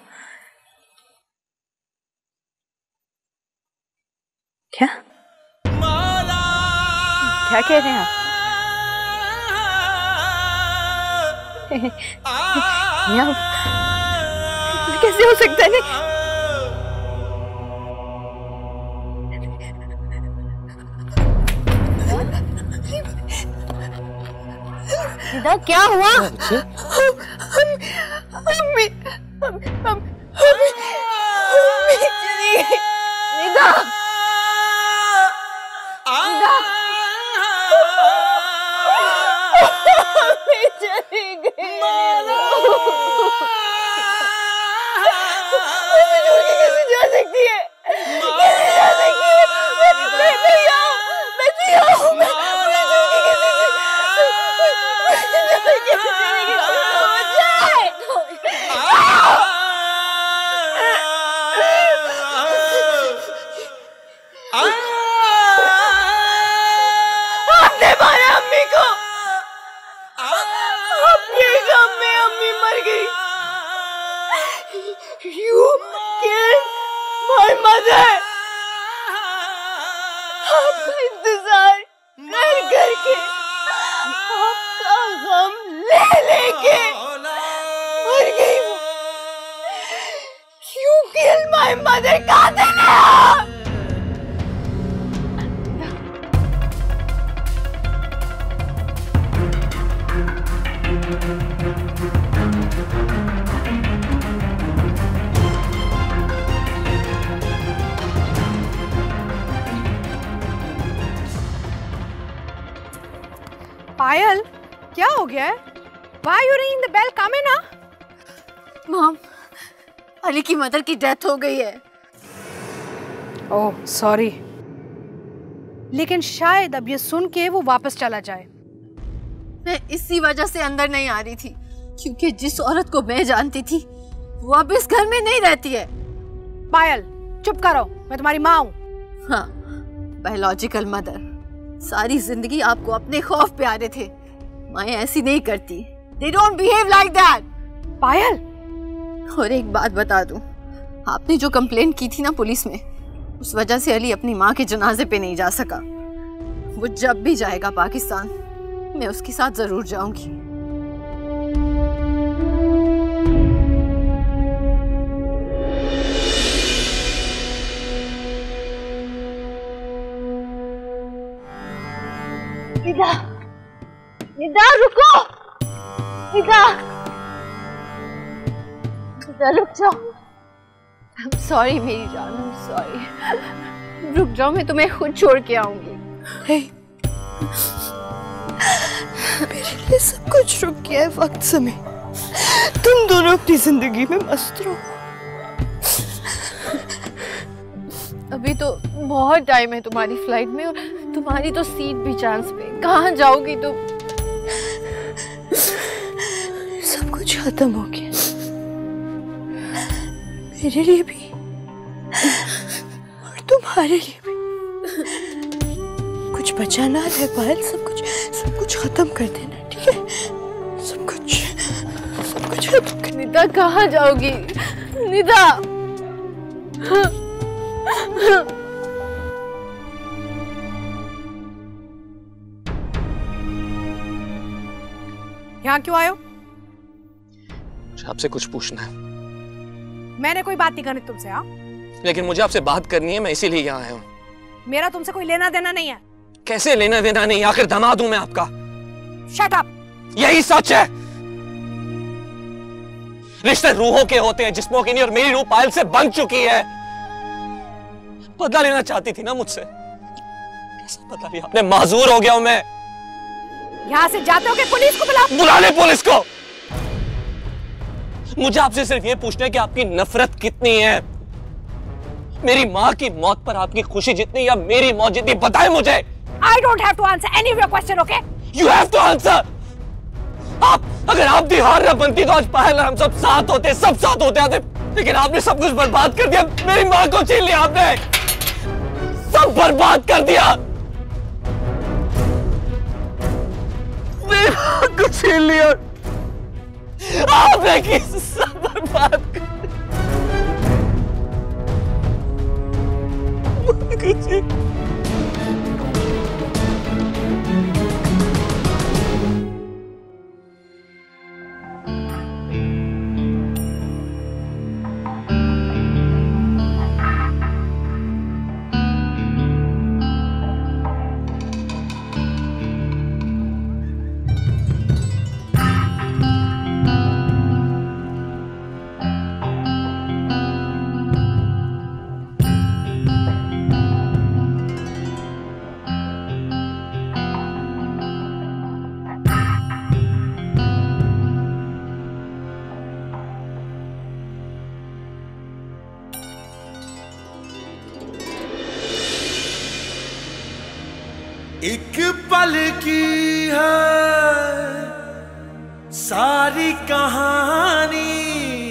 क्या कह रहे हैं आप? कैसे हो सकता है? निदा क्या हुआ? निदा चली गई। कैसे जा सकती है? कैसे जा सकती है? मैं इंतजार कर करके आपका गम ले लेके मर गई वो। You killed my mother, कातिल है आप। पायल, क्या हो गया है? Why are you ringing the bell? Come in, ना? मॉम, अली की मदर की डेथ हो गई है। ओह सॉरी, लेकिन शायद अब ये सुन के वो वापस चला जाए। मैं इसी वजह से अंदर नहीं आ रही थी, क्योंकि जिस औरत को मैं जानती थी वो अब इस घर में नहीं रहती है। पायल चुप करो, मैं तुम्हारी माँ हूँ। हाँ, बायोलॉजिकल मदर। सारी जिंदगी आपको अपने खौफ पे आ रहे थे। माएं ऐसी नहीं करती। They don't behave like that। पायल, और एक बात बता दूं, आपने जो कंप्लेंट की थी ना पुलिस में, उस वजह से अली अपनी माँ के जनाजे पे नहीं जा सका। वो जब भी जाएगा पाकिस्तान, मैं उसके साथ जरूर जाऊंगी। निदा, निदा रुको, निदा, निदा रुक जाओ। I'm sorry मेरी जान, I'm sorry। रुक जाओ, मैं तुम्हें खुद छोड़ के आऊंगी। मेरे लिए सब कुछ रुक गया है वक्त समय। तुम दोनों अपनी जिंदगी में मस्त रहो। अभी तो बहुत टाइम है तुम्हारी फ्लाइट में, और तुम्हारी तो सीट भी चांस पे। कहाँ जाओगी तुम? सब कुछ खत्म हो गया, मेरे लिए भी और तुम्हारे लिए भी। कुछ बचा ना रहे पायल, सब कुछ खत्म कर देना, ठीक है? सब कुछ खत्म कर। निदा कहाँ जाओगी? निदा यहाँ क्यों आए हो? मुझे आपसे कुछ पूछना है। मैंने कोई बात नहीं करनी तुमसे। हाँ, लेकिन मुझे आपसे बात करनी है, मैं इसीलिए यहाँ आया हूँ। मेरा तुमसे कोई लेना देना नहीं है। कैसे लेना देना नहीं? आखिर दामाद हूं मैं आपका। Shut up. यही सच है। रिश्ते रूहों के होते हैं, जिस्मों के नहीं, और मेरी रूह पायल से बन चुकी है। बदला लेना चाहती थी ना मुझसे, कैसा बदला लिया आपने? माजूर हो गया हूं मैं। यहाँ से जाते हो कि पुलिस को बुलाओ? बुला ले पुलिस को। मुझे आपसे सिर्फ ये पूछना है कि आपकी नफरत कितनी है? मेरी माँ की मौत पर आपकी खुशी जितनी या मेरी मौत जितनी, बताएं मुझे। I don't have to answer any of your question, okay? You have to answer। अगर आप दीवार न बनती तो आज पायल और हम सब साथ होते, सब साथ होते आते। लेकिन आपने सब कुछ बर्बाद कर दिया। मेरी माँ को छीन लिया आपने, सब बर्बाद कर दिया। मेरी माँ को छीन लिया आपने, कि सब बर्बाद कर दिया। एक पल की है सारी कहानी,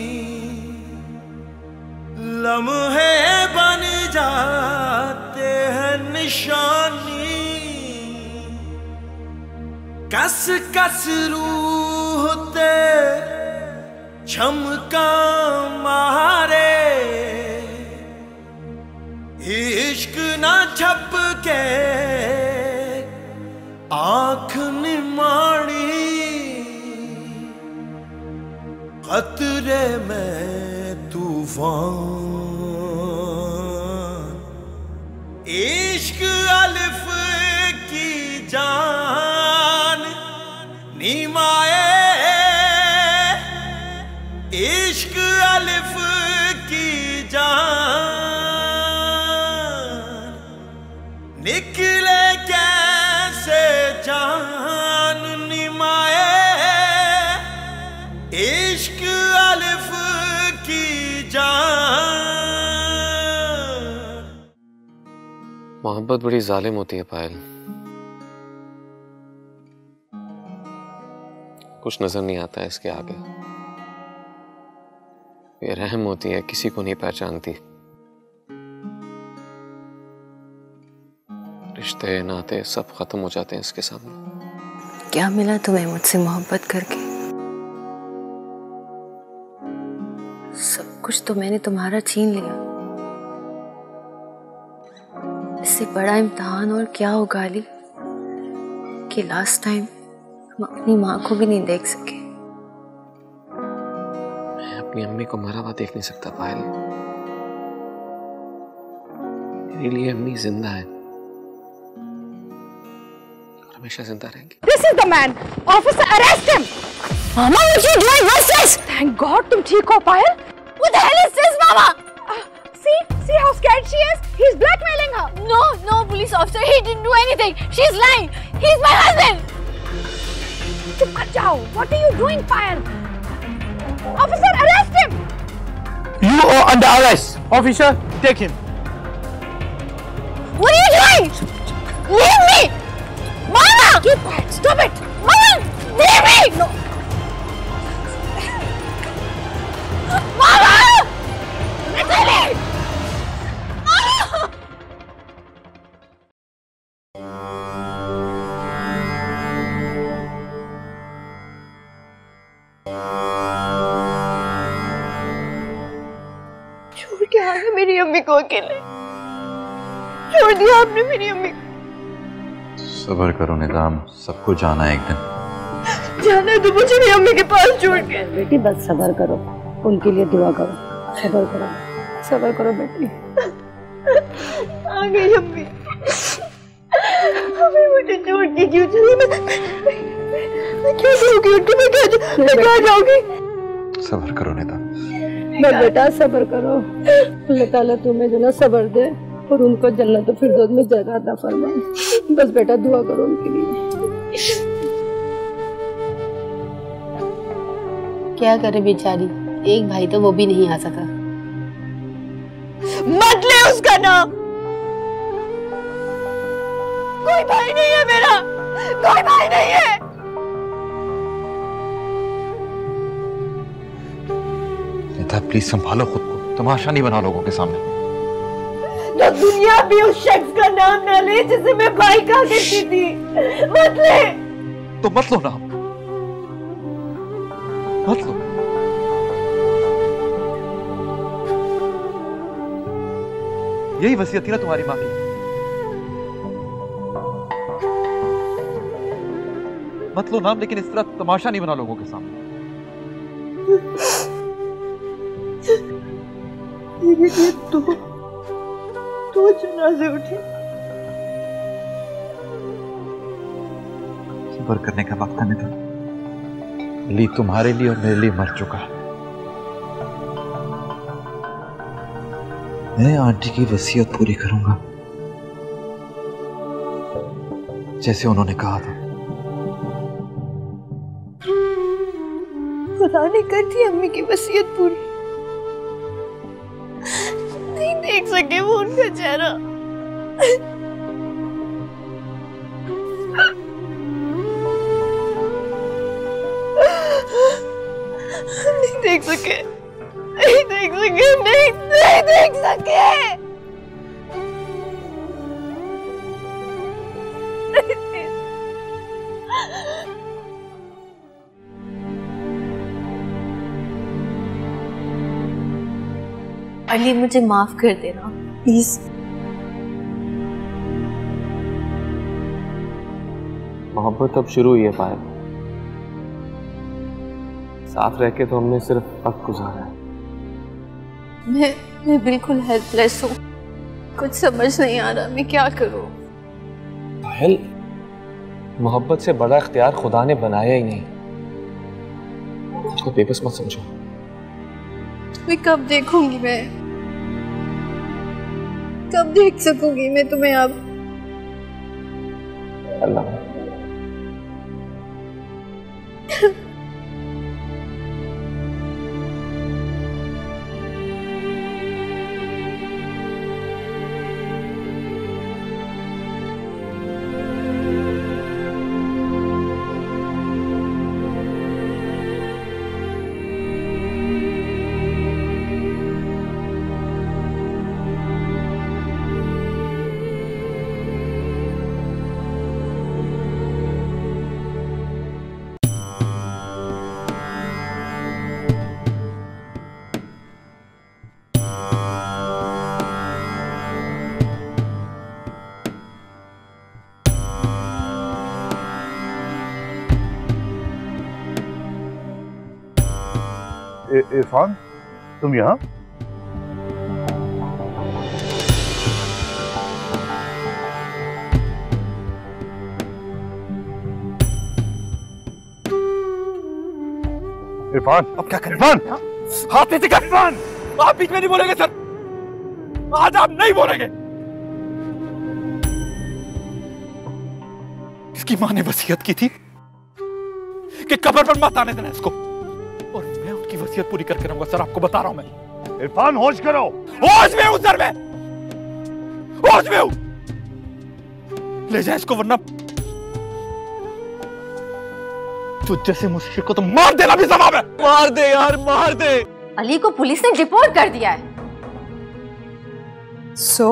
लम्हे बन जाते हैं निशानी। कस कस रूह ते झमका मारे, इश्क ना छप के आँख निमाड़ी, खतरे में तूफान। इश्क अलिफ की जान नीमाए, इश्क अलिफ की जान निकले कैसे जान निमाए, इश्क अलिफ की जान। मोहब्बत बड़ी जालिम होती है पायल, कुछ नजर नहीं आता है इसके आगे। ये रहम होती है, किसी को नहीं पहचानती। रिश्ते नाते सब खत्म हो जाते हैं इसके सामने। क्या मिला तुम्हें मुझसे मोहब्बत करके? सब कुछ तो मैंने तुम्हारा छीन लिया। इससे बड़ा इम्तिहान और क्या होगा अली, कि लास्ट टाइम हम अपनी माँ को भी नहीं देख सके। मैं अपनी अम्मी को मरा हुआ देख नहीं सकता पायल। मेरे लिए अम्मी जिंदा है और हमेशा जिंदा रहेंगी। This is the man. Officer, arrest him. Mama, what you doing? What's this? Thank God तुम ठीक हो पायल। What the hell is this, Mama? See how scared she is. He's blackmailing her. No, police officer, he didn't do anything. She's lying. He's my husband. चुप कर जाओ। What are you doing, Payal? Officer, arrest him. You are under arrest. Officer, take him. What are you doing? Leave me. Mama! Keep quiet. Stop it. Mama, leave me. No. Mama! Natalie! छोड़ के आ गए मेरी अम्मी को अकेले। छोड़ दिया आपने मेरी अम्मी को। सब्र करो निजाम, सबको जाना है एक दिन। जाना है तो मुझे मेरी अम्मी के पास छोड़ के। बेटी बस सब्र करो, उनके लिए दुआ करो। सब्र करो, सब्र करो बेटी। आ गई अम्मी। अम्मी मुझे छोड़ के क्यों चली? मैं क्यों जाऊंगी उनके? मैं कहाँ जाऊंगी? सब्र करो निजाम। बस बेटा सब्र करो, अल्लाह ताला तुम्हें जो ना सब्र दे और उनको जन्नत फिरदौस में जगह अता फरमाए। बस बेटा दुआ करो उनके लिए। क्या करे बेचारी, एक भाई तो वो भी नहीं आ सका। मत ले उसका नाम। कोई भाई नहीं है मेरा, कोई भाई नहीं है। नेता प्लीज संभालो खुद को, तमाशा नहीं बना लोगों के सामने। तो दुनिया भी उस शख्स का नाम ना ले जिसे मैं भाई कहा करती थी। मत ले। तो मत लो नाम, मत लो। यही वसीयत थी ना तुम्हारी माँ की। मत लो नाम, लेकिन इस तरह तमाशा नहीं बना लोगों के सामने। मेरे लिए दो जनाजे उठे। सब्र करने का वक्त है निधन। अली तुम्हारे लिए और मेरे लिए मर चुका है। मैं आंटी की वसीयत पूरी करूंगा जैसे उन्होंने कहा था। खुदा ने कर दी अम्मी की वसीयत पूरी। नहीं देख सके वो उनका चेहरा। नहीं देख सके, नहीं देख सके, नहीं देख सके। अली मुझे माफ कर देना प्लीज। मोहब्बत अब शुरू हुई है पायल। साथ रह के तो हमने सिर्फ वक्त गुजारा है। मैं बिल्कुल हेल्पलेस हूँ, कुछ समझ नहीं आ रहा मैं क्या करूँ। पायल, मोहब्बत से बड़ा इख्तियार खुदा ने बनाया ही नहीं। उसको बेबस मत समझो। मैं कब देखूंगी, मैं कब देख सकूंगी मैं तुम्हें अब? अल्लाह इरफान, तुम यहाँ? इरफान, अब क्या करें? इरफान, हाथ नीचे कर। इरफान, आप बीच में नहीं बोलेंगे सर, आज आप नहीं बोलेंगे। इसकी मां ने वसीयत की थी कि कब्र पर मत आने देना इसको, और मैं उनकी वसीयत पूरी करके रहूंगा सर, आपको बता रहा हूं मैं। इरफान, होश करो। होश में हूं सर, मैं होश में हूं। ले जाए इसको, वरना तो जैसे मुश्किल को तो मार देना भी सवाब है। मार दे यार, मार दे। अली को पुलिस ने डिपोर्ट कर दिया है। So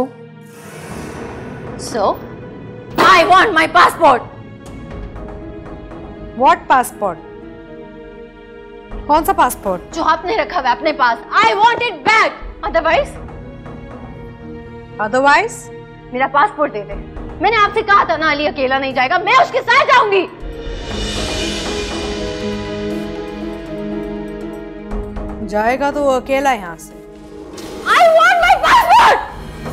I want my passport. What passport? कौन सा पासपोर्ट? जो आपने रखा हुआ है अपने पास। I want it back. Otherwise? मेरा पासपोर्ट दे दे। मैंने आपसे कहा था ना अली अकेला नहीं जाएगा, मैं उसके साथ जाऊंगी। जाएगा तो वो अकेला यहाँ से। I want my passport.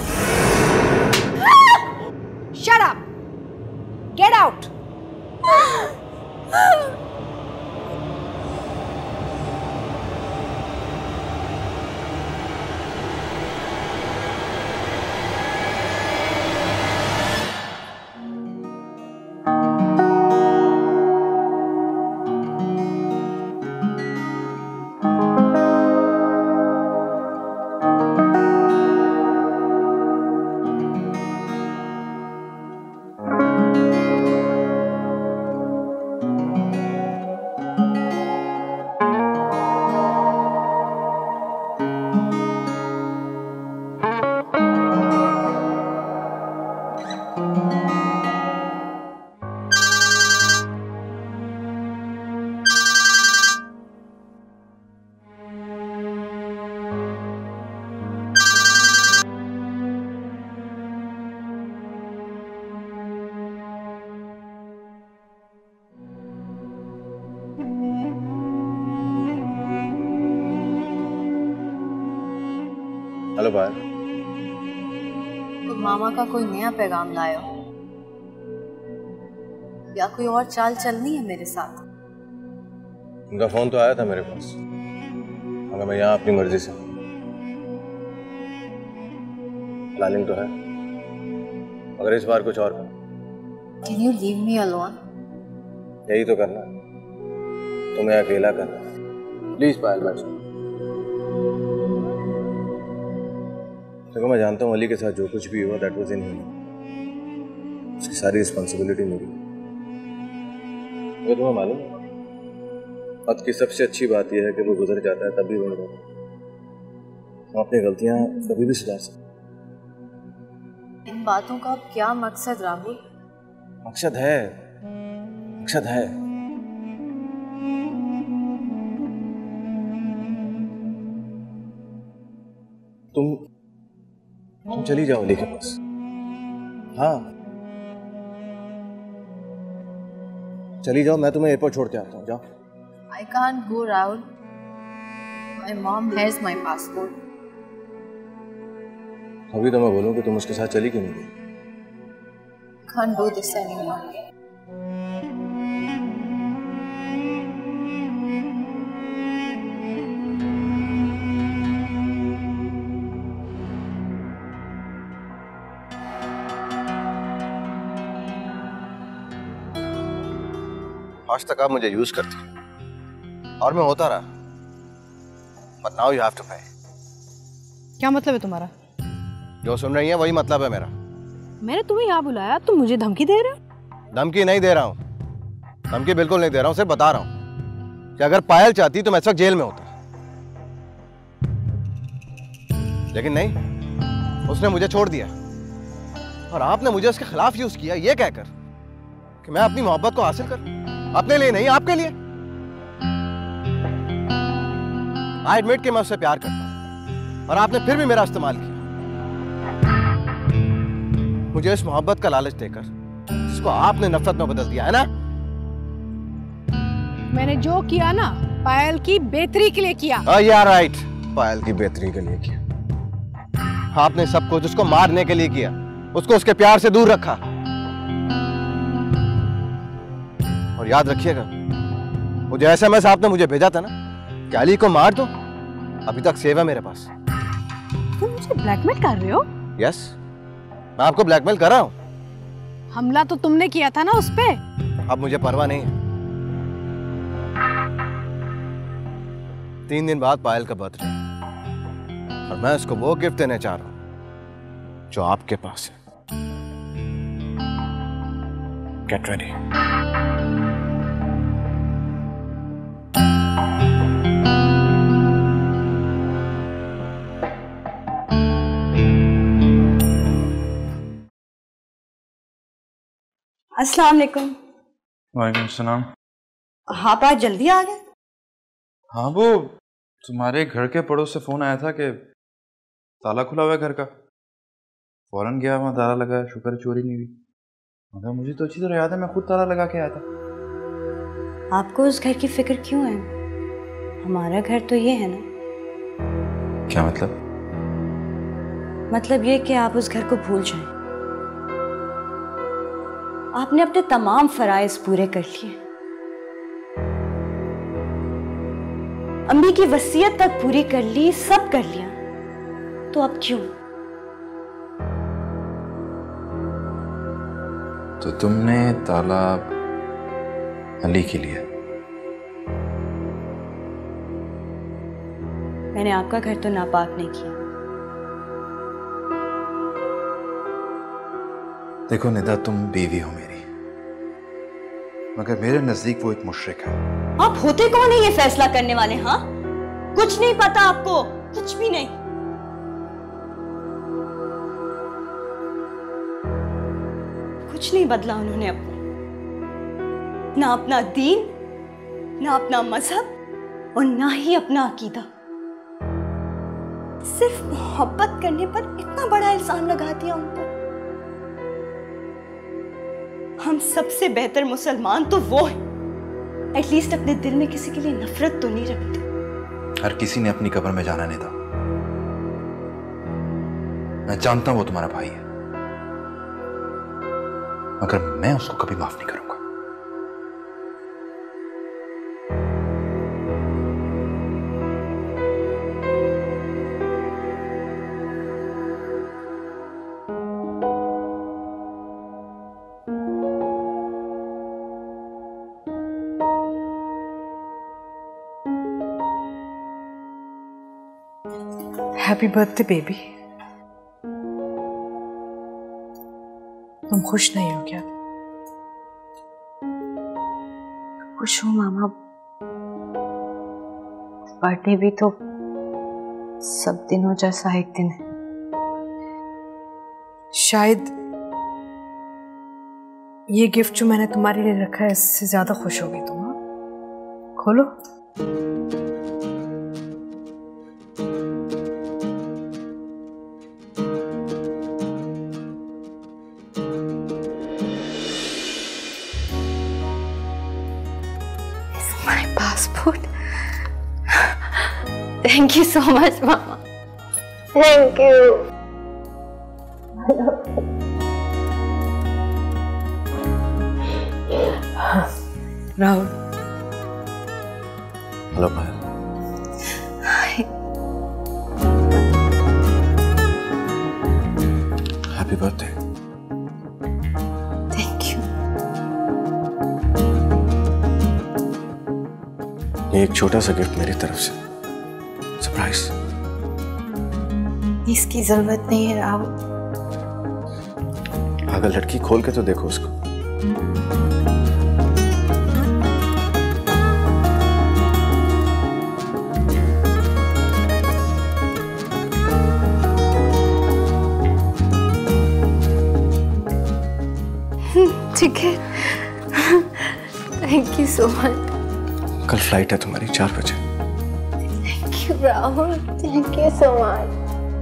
Shut up. Get out. Hello Payal. तो मामा का कोई नया पैगाम लाए हो या कोई और चाल चलनी है मेरे साथ? उनका फोन तो आया था मेरे पास, मगर मैं यहाँ अपनी मर्जी से। प्लानिंग तो है, मगर इस बार कुछ और करना। Can you leave me alone? यही तो करना है, तुम्हें अकेला करना है। प्लीज पायल, बैठ। देखो, मैं जानता हूँ अली के साथ जो कुछ भी हुआ दैट वाज इन हिम। उसकी सारी रिस्पॉन्सिबिलिटी मेरी। अगर तुम्हें मालूम है, वक्त की सबसे अच्छी बात यह है कि वो गुजर जाता है तभी वो रहता है। हम अपनी गलतियां कभी भी सुधार सकते। इन बातों का अब क्या मकसद राहुल? मकसद है, मकसद है। तुम चली जाओ अली के पास। हाँ, चली जाओ, मैं तुम्हें एयरपोर्ट छोड़ के आता हूँ, जाओ। I can't go, Rahul. My mom has my passport. अभी तो मैं बोलूँ कि तुम उसके साथ चली क्यों नहीं गई? Can't do this anymore. आज तक आप मुझे यूज करती और मैं होता रहा, but now you have to pay. क्या मतलब है तुम्हारा? जो सुन रही है वही मतलब है मेरा। मैंने तुम्हें यहाँ बुलाया, तुम मुझे धमकी दे रहे हो? धमकी नहीं दे रहा हूँ, धमकी बिल्कुल नहीं दे रहा हूँ, सिर्फ बता रहा हूँ कि अगर पायल चाहती तो मैं इस वक्त जेल में होता, लेकिन नहीं, उसने मुझे छोड़ दिया और आपने मुझे उसके खिलाफ यूज किया ये कहकर कि मैं अपनी मोहब्बत को हासिल कर, अपने लिए नहीं आपके लिए। आई एडमिट कि मैं उससे प्यार करता हूं और आपने फिर भी मेरा इस्तेमाल किया, मुझे इस मोहब्बत का लालच देकर जिसको आपने नफरत में बदल दिया है ना। मैंने जो किया ना पायल की बेहतरी के लिए किया। या राइट, पायल की बेहतरी के लिए किया। आपने सब कुछ उसको मारने के लिए किया, उसको उसके प्यार से दूर रखा। और याद रखिएगा, वो जो SMS आपने मुझे भेजा था ना कि अली को मार दो, अभी तक सेव है मेरे पास। तुम मुझे ब्लैकमेल कर रहे हो? यस, मैं आपको ब्लैकमेल कर रहा हूं। हमला तो तुमने किया था ना उस पे। अब मुझे परवाह नहीं है। 3 दिन बाद पायल का बर्थडे और मैं उसको वो गिफ्ट देने चाह रहा हूं जो आपके पास है। Get ready. अस्सलाम वालेकुम। वालेकुम सलाम। हाँ, आप आज जल्दी आ गए? हाँ, वो तुम्हारे घर के पड़ोस से फोन आया था कि ताला खुला हुआ है घर का। फौरन गया, वहाँ ताला लगा, शुक्र चोरी नहीं हुई। मगर मुझे तो अच्छी तरह याद है, मैं खुद ताला लगा के आया था। आपको उस घर की फिक्र क्यों है? हमारा घर तो ये है ना। क्या मतलब? मतलब ये कि आप उस घर को भूल जाएं। आपने अपने तमाम फराइज पूरे कर लिए, अम्मी की वसीयत तक पूरी कर ली, सब कर लिया, तो अब क्यों? तो तुमने ताला अली के लिए? मैंने आपका घर तो नापाक नहीं किया। देखो निदा, तुम बीवी हो मेरी, मगर मेरे नजदीक वो एक मुशरिक है। आप होते कौन है ये फैसला करने वाले? हाँ, कुछ नहीं पता आपको, कुछ भी नहीं। कुछ नहीं बदला उन्होंने अपना, ना अपना दीन, ना अपना मजहब और ना ही अपना अकीदा। सिर्फ मोहब्बत करने पर इतना बड़ा इल्जाम लगा दिया उन पर। हम सबसे बेहतर मुसलमान तो वो है, एटलीस्ट अपने दिल में किसी के लिए नफरत तो नहीं रखते। हर किसी ने अपनी कब्र में जाना नहीं था। मैं जानता हूं वो तुम्हारा भाई है, मगर मैं उसको कभी माफ नहीं करूंगा। Happy birthday baby. तुम खुश नहीं हो क्या? खुश हूँ मामा, बर्थडे भी तो सब दिनों जैसा एक दिन है। शायद ये गिफ्ट जो मैंने तुम्हारे लिए रखा है इससे ज्यादा खुश होगी तुम। हाँ, खोलो। Passport. Thank you so much मामा। Thank you. Rahul. Hello Payal. Happy birthday. Thank you. ये एक छोटा सा गिफ्ट मेरी तरफ से, सरप्राइज। इसकी जरूरत नहीं है राहुल। अगर लड़की खोल के तो देखो उसको। ठीक है। Thank you so much. कल फ्लाइट है तुम्हारी 4 बजे। Thank you Rahul. Thank you so much.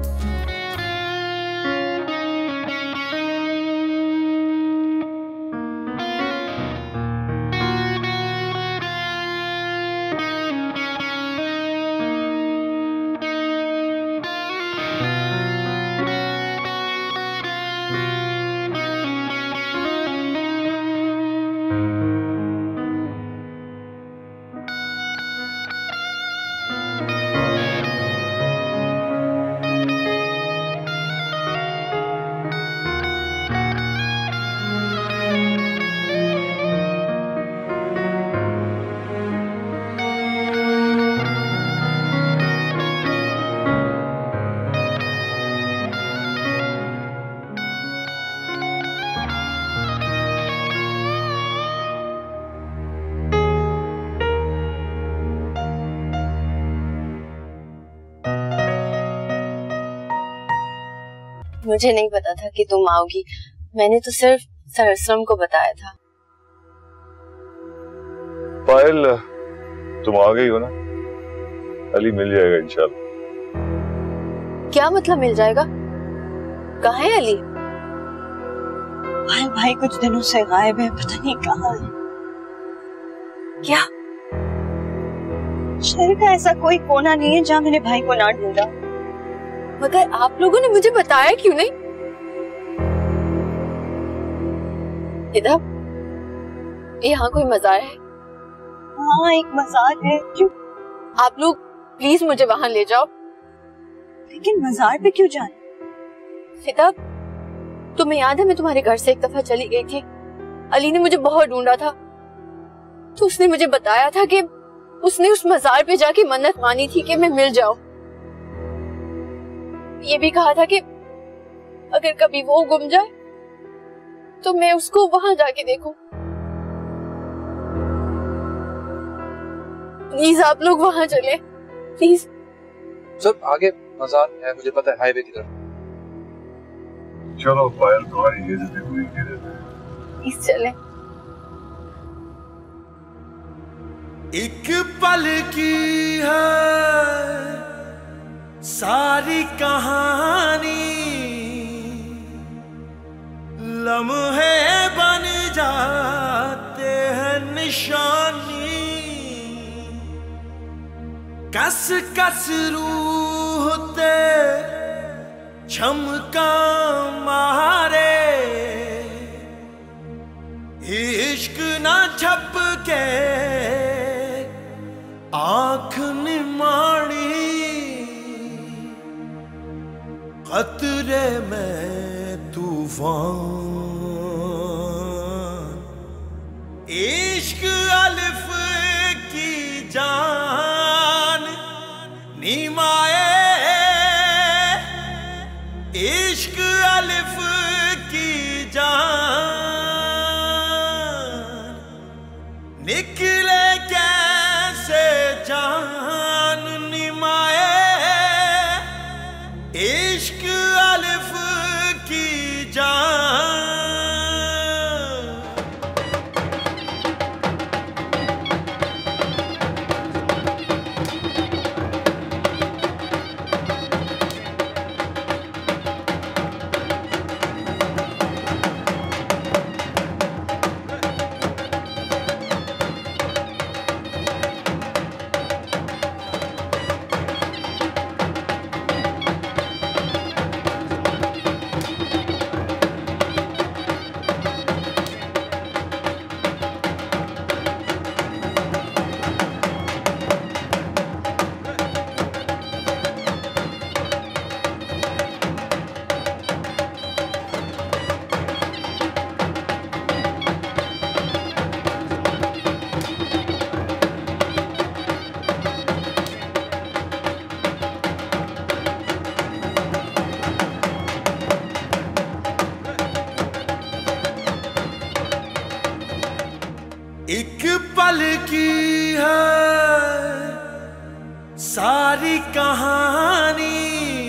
मुझे नहीं पता था कि तुम आओगी। मैंने तो सिर्फ सरसरम को बताया था। पायल, तुम आ गई हो ना? अली मिल जाएगा इंशाल्लाह। क्या मतलब मिल जाएगा? कहाँ है अली? पायल भाई कुछ दिनों से गायब है, पता नहीं कहाँ है। क्या? शहर का ऐसा कोई कोना नहीं है जहाँ मेरे भाई को ना ढूंढा। मगर आप लोगों ने मुझे बताया क्यों नहीं? इधर यहाँ कोई मजार है? हाँ एक मजार है। क्यों? आप लोग प्लीज मुझे वहां ले जाओ। लेकिन मजार पे क्यों जाना? फिदा, तुम्हें याद है मैं तुम्हारे घर से एक दफा चली गई थी। अली ने मुझे बहुत ढूंढा था, तो उसने मुझे बताया था कि उसने उस मजार पे जाके मन्नत मानी थी कि मैं मिल जाऊं। ये भी कहा था कि अगर कभी वो गुम जाए तो मैं उसको वहां जाके देखूं। प्लीज आप लोग वहां चले, प्लीज। सर आगे मजार है, मुझे पता है, हाईवे की तरफ। चलो पायल, तुम्हारी ये जितनी पूरी की देते हैं। प्लीज चले। एक पल की है सारी कहानी, लम्हे बन जाते हैं निशानी, कस कस रूह ते झमका मारे, इश्क ना झपके आँख निमाड़ी, खतरे में तूफान, इश्क अलिफ की जान नीमाए, इश्क अलिफ की जान निकले कैसे जान निमाए, इश्क अलिफ की जान एक पल की है सारी कहानी,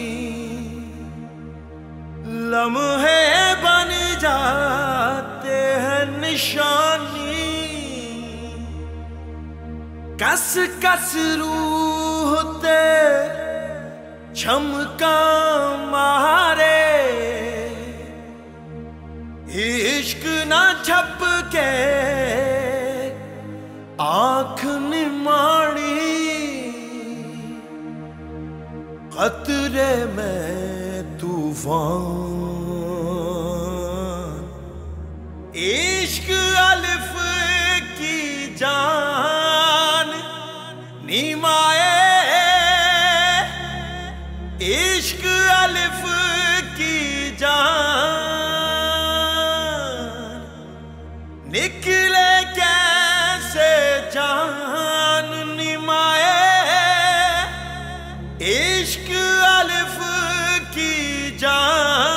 लम्हे बन जाते हैं निशानी, कस कस रूह ते झमका मारे, इश्क ना छप के आँख निमाड़ी, खतरे में तूफान, इश्क अलिफ की जान नीमाए, इश्क अलिफ की जान निकले कैसे जान निमाए, इश्क अलिफ की जान।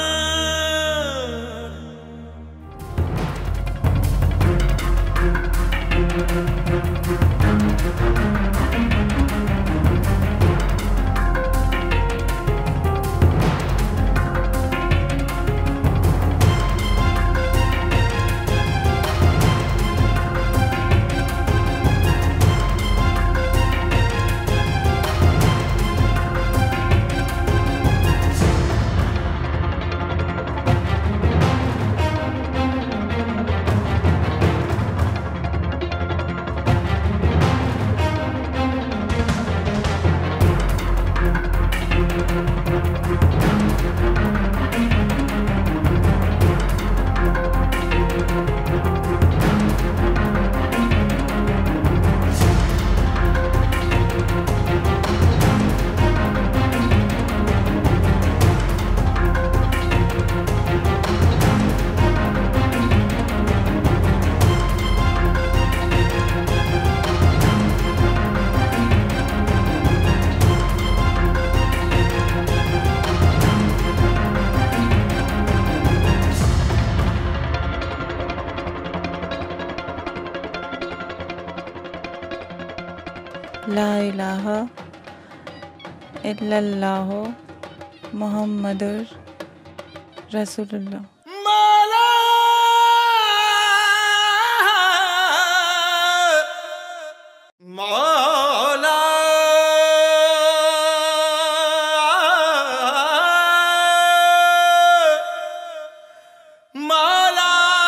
ला इलाहा इल्लल्लाह मुहम्मदुर रसूलुल्लाह। मौला मौला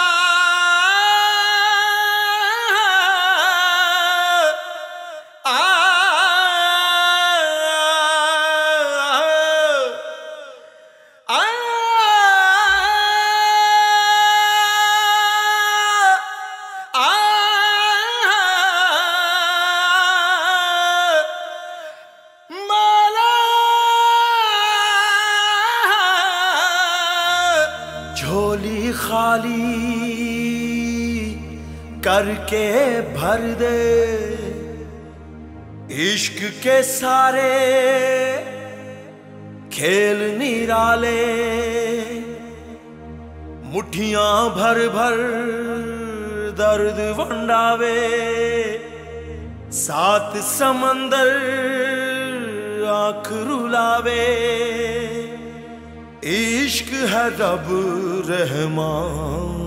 झोली खाली करके भर दे, इश्क के सारे खेल निराले, मुट्ठियां भर भर दर्द वंडावे, सात समंदर आंख रुलावे, इश्क है रब रहमान